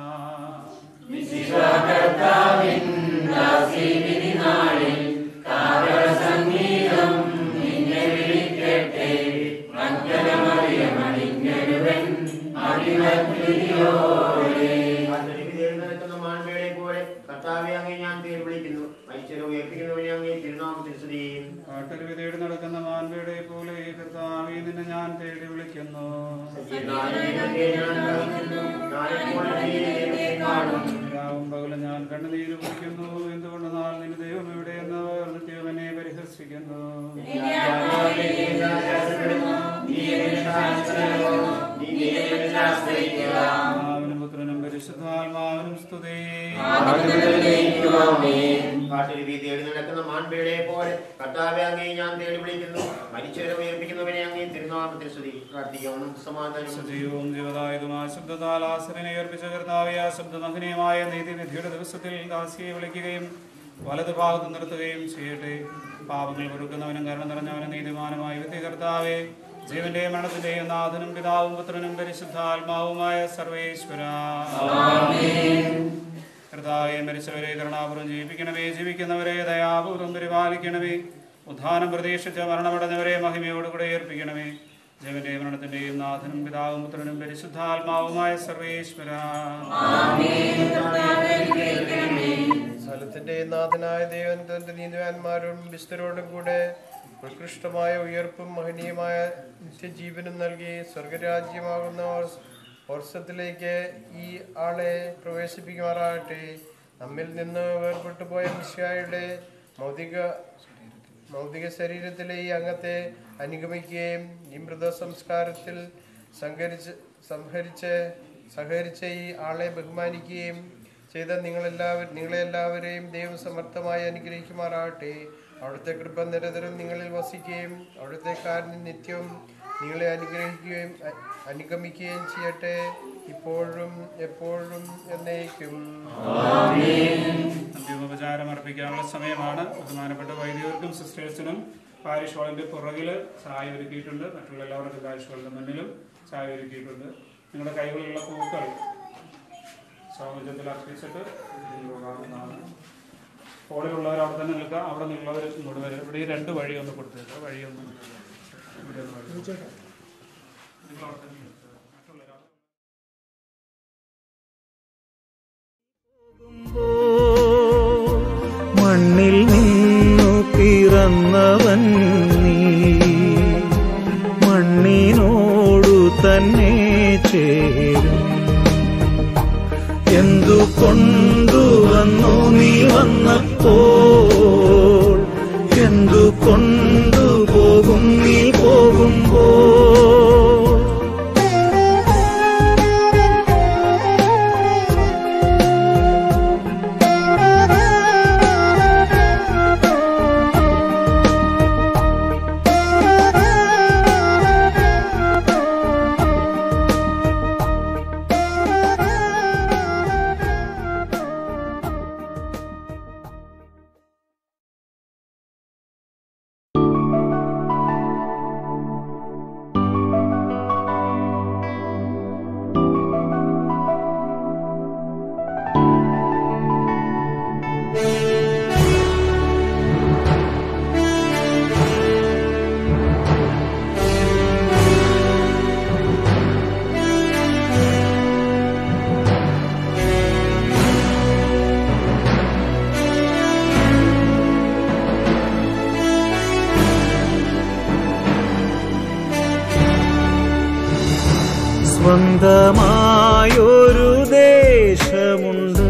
കാട്ടരുവിതേടി നടക്കുന്ന മാൻപേടെ പോലെ കർത്താവേ നിന്നെ ഞാൻ തേടി വിളിക്കുന്നു. രാവും പകലും ഞാൻ കണ്ണുനീര് കുടിക്കുന്നു. എന്തുകൊണ്ട് നാൾ നിന്റെ ദൈവം എവിടെയെന്നവർ നിത്യം എന്നെ പരിഹസിക്കുന്നു. നീ പിതാവിനും പുത്രനും പരിശുദ്ധാത്മാവിനും സ്തുതി. കാട്ടിൽ വീതി തേടി നടക്കുന്ന മാൻപേടയെ പോലെ കർത്താവെ അങ്ങേ ഞാൻ തേടി വിളിക്കുന്നു. മരിച്ചവരെ ഉയർപ്പിക്കുന്നവനെ അങ്ങേ തിരുനാമത്തിൽ സ്തുതി. പ്രാർത്ഥിക്കണം. സമാധാനം. സജീവവും ജീവദായകമായ ശബ്ദത്താൽ ആസരനെ ഏർപ്പിച്ച കർത്താവെ, ആ ശബ്ദമഹനീയമായ നീതിവിധിയുടെ ദിവസത്തിൽ ദാസിയെ വിളിക്കുകയും വലതു ഭാഗത്ത് നിർത്തുകയും ചെയ്യട്ടെ. പാപങ്ങൾ പൊറുക്കുന്നവനും കരുണ നിറഞ്ഞവനും നീതിമാനുമായ വിധി കർത്താവെ, ജീവന്റെയും മരണത്തിന്റെയും നാഥനും പിതാവും പുത്രനും പരിശുദ്ധാത്മാവുമായ സർവേശ്വര, കർത്താവെ, മരിച്ചവരെ കരുണാപൂർവ്വം ജീവിപ്പിക്കണമേ, ജീവിക്കുന്നവരെ ദയാപൂർവ്വം പരിപാലിക്കണമേ, ഉദ്ധാനം പ്രതീക്ഷിച്ച മരണമടഞ്ഞവരെ മഹിമയോടുകൂടെ ഏർപ്പിക്കണമേ. ജീവന്റെയും മരണത്തിന്റെയും നാഥനും പിതാവും പുത്രനും പരിശുദ്ധാത്മാവുമായ സർവേശ്വര, സ്ഥലത്തിന്റെ നാഥനായ ദൈവൻ തന്റെ നീതിവാന്മാരോടും വിസ്തരോടും കൂടെ ഉത്കൃഷ്ടമായ ഉയർപ്പും മഹനീയമായ നിത്യജീവനും നൽകി സ്വർഗരാജ്യമാകുന്ന വർഷത്തിലേക്ക് ഈ ആളെ പ്രവേശിപ്പിക്കുമാറാകട്ടെ. നമ്മിൽ നിന്ന് വേർപെട്ടു പോയ മിശിഹായുടെ ഭൗതിക ഭൗതിക ശരീരത്തിലെ ഈ അംഗത്തെ അനുഗമിക്കുകയും ഈ മൃത സംസ്കാരത്തിൽ സംഹരിച്ച് സംഹരിച്ച് സഹകരിച്ച ഈ ആളെ ബഹുമാനിക്കുകയും ചെയ്ത നിങ്ങളെല്ലാവരും നിങ്ങളെല്ലാവരെയും ദൈവം സമർത്ഥമായി അനുഗ്രഹിക്കുമാറാകട്ടെ. അവിടുത്തെ കൃപ നിരന്തരം നിങ്ങളിൽ വസിക്കുകയും അവിടുത്തെ കാരുണ്യം നിത്യവും നിങ്ങളെ അനുഗ്രഹിക്കുകയും അനുഗമിക്കുകയും ചെയ്യട്ടെ, ഇപ്പോഴും എപ്പോഴും എന്നേക്കും. അന്തിമോപചാരം അർപ്പിക്കാനുള്ള സമയമാണ്. ബഹുമാനപ്പെട്ട വൈദികർക്കും സിസ്റ്റേഴ്സിനും പാരിഷ് ഹാളിന്റെ പുറകിൽ ചായ ഒരുക്കിയിട്ടുണ്ട്. മറ്റുള്ള എല്ലാവർക്കും പാരിഷ് ഹാളിന്റെ മുന്നിലും ചായ ഒരുക്കിയിട്ടുണ്ട്. നിങ്ങളുടെ കൈകളിലുള്ള പൂക്കൾ സാമൂഹ്യത്തിൽ അർപ്പിച്ചിട്ട് പോകാവുന്നതാണ്. ഹോളിലുള്ളവർ അവിടെ തന്നെ നിൽക്കുക, അവിടെ നിന്നുള്ളവർ ഇങ്ങോട്ട് വരും. ഇവിടെ ഈ രണ്ട് വഴി ഒന്ന് കൊടുത്തിട്ട് വഴിയൊന്ന് ഇവിടെ ഒന്ന് വഴി നിങ്ങൾ അവിടെ തന്നെ നിൽക്കുക. മണ്ണിൽ നിന്നു പിറന്നവൻ നീ, മണ്ണിനോടു തന്നെ ചേരും. എന്തു കൊണ്ടുവന്നു നീ വന്നപ്പോൾ, എന്തു കൊണ്ടുപോകും നീ പോകുമ്പോൾ. സ്വന്തമായൊരു ദേശമുണ്ട്,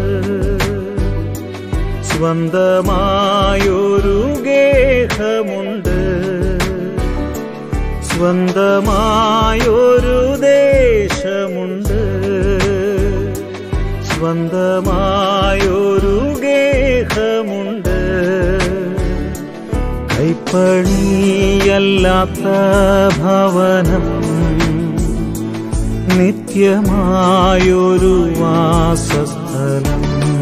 സ്വന്തമായൊരു ഗേഹമുണ്ട്, സ്വന്തമായൊരു ദേശമുണ്ട്, സ്വന്തമായൊരു ഗേഹമുണ്ട്. കൈപ്പണിയല്ലാത്ത ഭവനം, നിത്യമായൊരു വാസസ്ഥലം.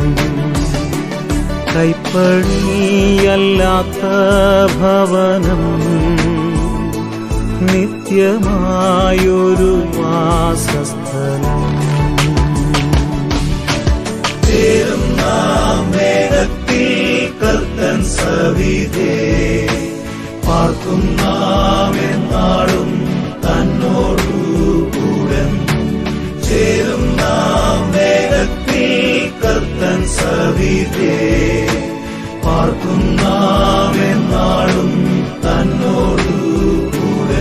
കൈപ്പണിയല്ലാത്ത ഭവനം, നിത്യമായൊരു വാസസ്ഥലം. ചേരും നാം വേഗത്തിൽ കർത്തൻ സവിധേ, പാർക്കും നാം എന്നാളും തന്നോടു കൂടെ. ചേരും നാം വേഗത്തിൽ കർത്തൻ സവിധേ, പാർക്കും നാം എന്നാളും തന്നോടു കൂടെ.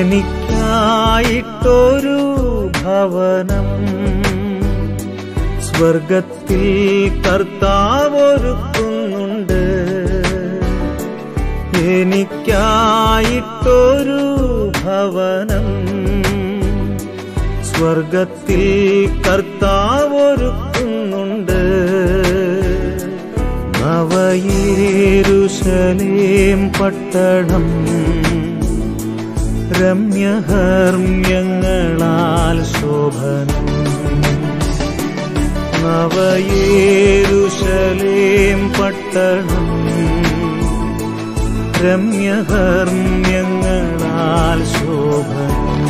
എനിക്കായിട്ടൊരു ഭവനം സ്വർഗത്തിൽ കർത്താവൊരുക്കുന്നുണ്ട്. എനിക്കായിട്ടൊരു ഭവനം സ്വർഗത്തിൽ കർത്താവൊരുക്കുന്നുണ്ട്. നവയെരൂശലേം പട്ടണം രമ്യഹർമ്മ്യങ്ങളാൽ ശോഭനം. നവയെരൂശലേം പട്ടണം രമ്യഹർമ്മ്യങ്ങളാൽ ശോഭനം.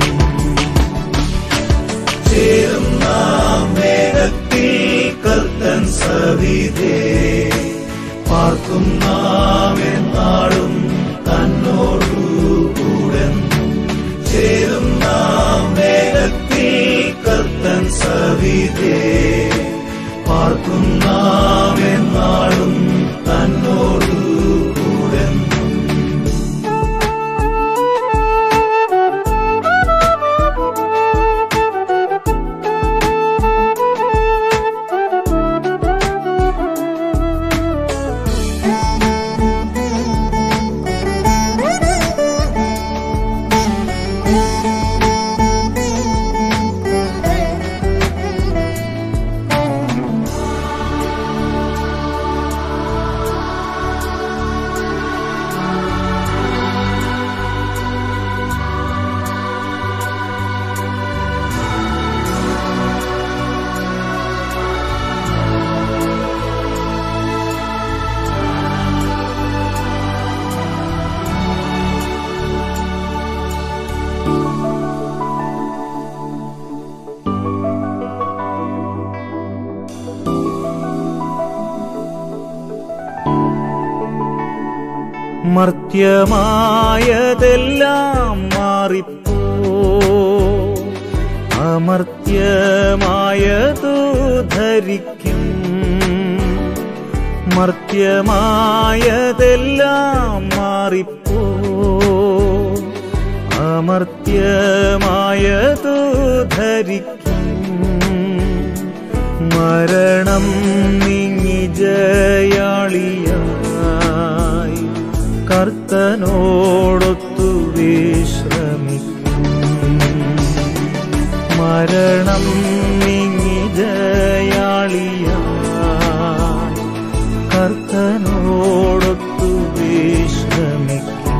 ചേരും നാം മേഘത്തിൽ കർത്തൻ സവിധേ, പാർക്കും നാം എന്നാളും തന്നോടു കൂടെ. ചേരും നാം മേഘത്തിൽ കർത്തൻ സവിധേ, പാർക്കും നാം എന്നാളും തന്നോടു കൂടെ. മർത്യമായതെല്ലാം മാറിപ്പോ, അമർത്യമായതു ധരിക്കും. മർത്യമായതെല്ലാം മാറിപ്പോ, അമർത്യമായതു ധരിക്കും. മരണം നീങ്ങി ജയാളിയായി കർത്തനോടൊത്തു വിശ്രമിക്കും. മരണം നീങ്ങി ജയാളിയായി കർത്തനോടൊത്തു വിശ്രമിക്കും.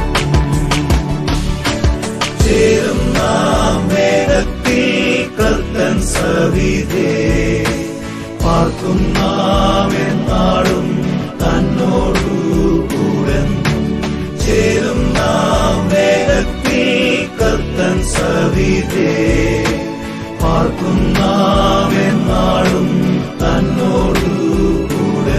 ചേരും നാം മേഘത്തിൽ കർത്തൻ സവിധേ, പാർക്കും നാം എന്നാളും തന്നോടു കൂടെ. ചേരും നാം മേഘത്തിൽ കർത്തൻ സവിധേ, പാർക്കും നാം എന്നാളും തന്നോടു കൂടെ.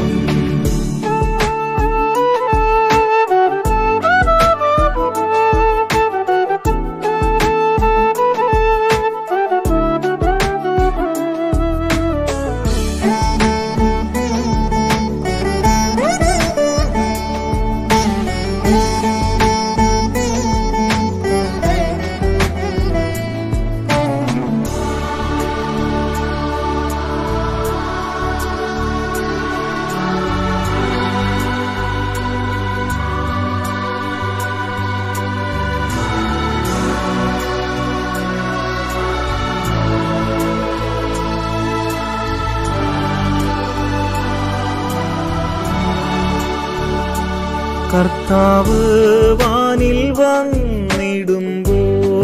കർത്താവ് വാനിൽ വന്നിടുമ്പോ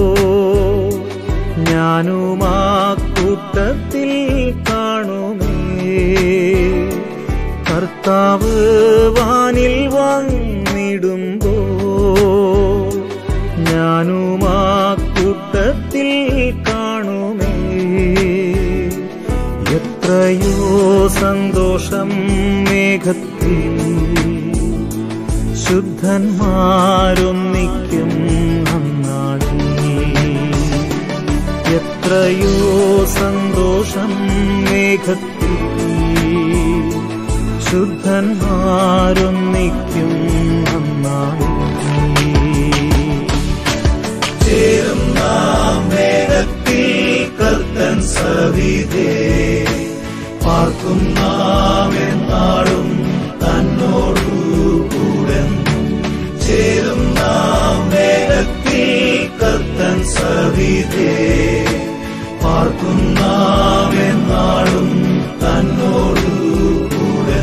ഞാനും ആ കൂട്ടത്തിൽ കാണുമേ. കർത്താവ് വാനിൽ വന്നിടുമ്പോ ഞാനും ആ കൂട്ടത്തിൽ കാണുമേ. എത്രയോ സന്തോഷം മേഘത്തിൽ ശുദ്ധന്മാരൊന്നിക്കും നന്നാളിൽ. എത്രയോ സന്തോഷം മേഘത്തിൽ ശുദ്ധന്മാരൊന്നിക്കും നന്നാളിൽ. സവിധേ പാർക്കും നാം എന്നാളും തന്നോടു കൂടെ ചേരും നാം മേഘത്തിൽ കർത്തൻ സവിധേ പാർക്കും നാം എന്നാളും തന്നോടു കൂടെ.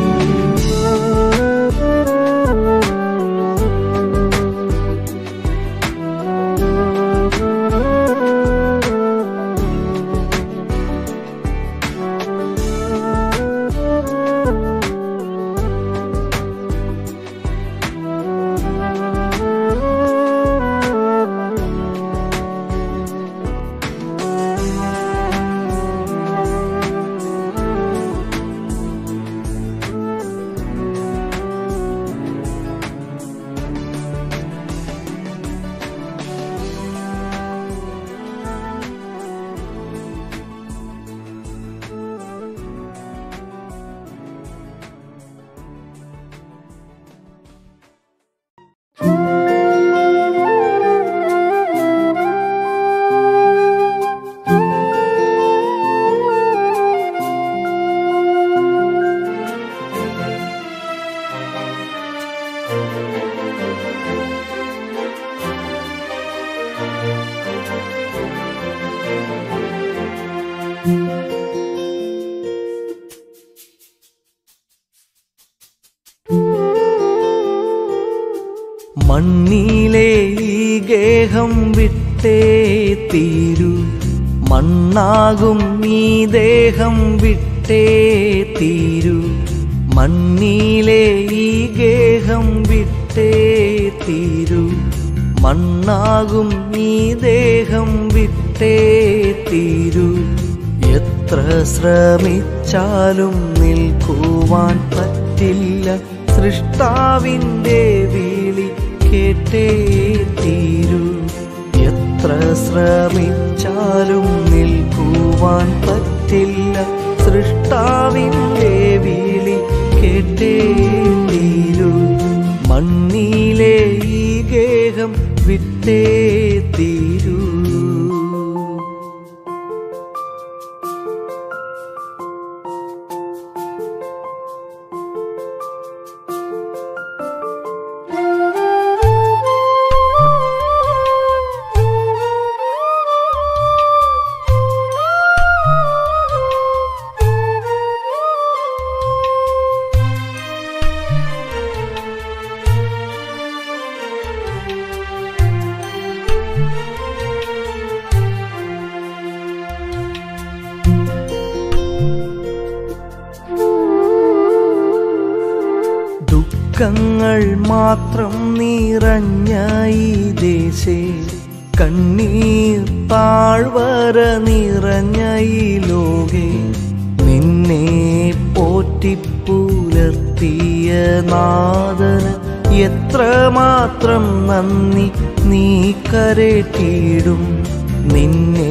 മണ്ണിലെ ഈ ഗേഹം വിട്ടേ തീരൂ, മണ്ണാകും ഈ ദേഹം വിട്ടേ തീരൂ. മണ്ണിലെ ഈ ഗേഹം വിട്ടേ തീരൂ, മണ്ണാകും ഈ ദേഹം വിട്ടേ തീരൂ. എത്ര ശ്രമിച്ചാലും നിൽക്കുവാൻ പറ്റില്ല, സൃഷ്ടാവിൻ്റെ വിളി കേട്ടേ തീരൂ. എത്ര ശ്രമിച്ചാലും നിൽക്കുവാൻ പറ്റില്ല, സൃഷ്ടാവിൻ്റെ വിളി കേട്ടേ തീരൂ. മണ്ണിലെ ഈ ഗേഹം വിട്ടേ തീരൂ. ദുഃഖങ്ങൾ മാത്രം നിറഞ്ഞ ഈ ദേശേ, കണ്ണീർ താഴ്വര നിറഞ്ഞ ഈ ലോകേ, നിന്നെ പോറ്റിപ്പുലർത്തിയ നാഥന് എത്രമാത്രം നന്ദി നീ കരേറ്റിടും. നിന്നെ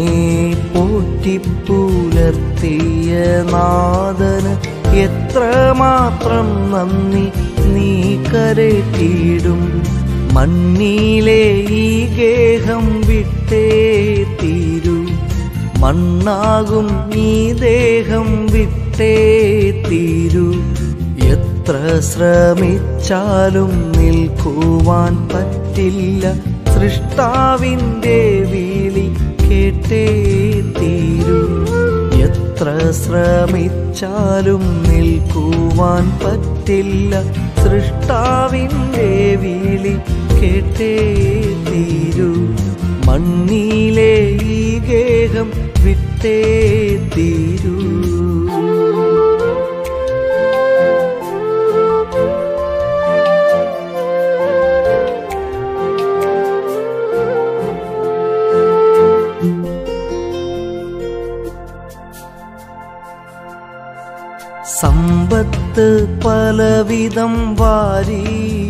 പോറ്റിപ്പുലർത്തിയ നാഥന് എത്രമാത്രം നന്ദി നീ കരേറ്റിടും. മണ്ണിലെ ഈ ഗേഹം വിട്ടേ തീരൂ, മണ്ണാകും ഈ ദേഹം വിട്ടേ തീരൂ. എത്ര ശ്രമിച്ചാലും നിൽക്കുവാൻ പറ്റില്ല, സൃഷ്ടാവിൻ്റെ വിളി കേട്ടേ തീരൂ. എത്ര ശ്രമിച്ചാലും നിൽക്കുവാൻ പറ്റില്ല, സൃഷ്ടാവിൻ്റെ വിളി കേട്ടേ തീരൂ. മണ്ണിലെ ഈ ഗേഹം വിട്ടേ തീരൂ. സമ്പത്ത് പലവിധം വാരി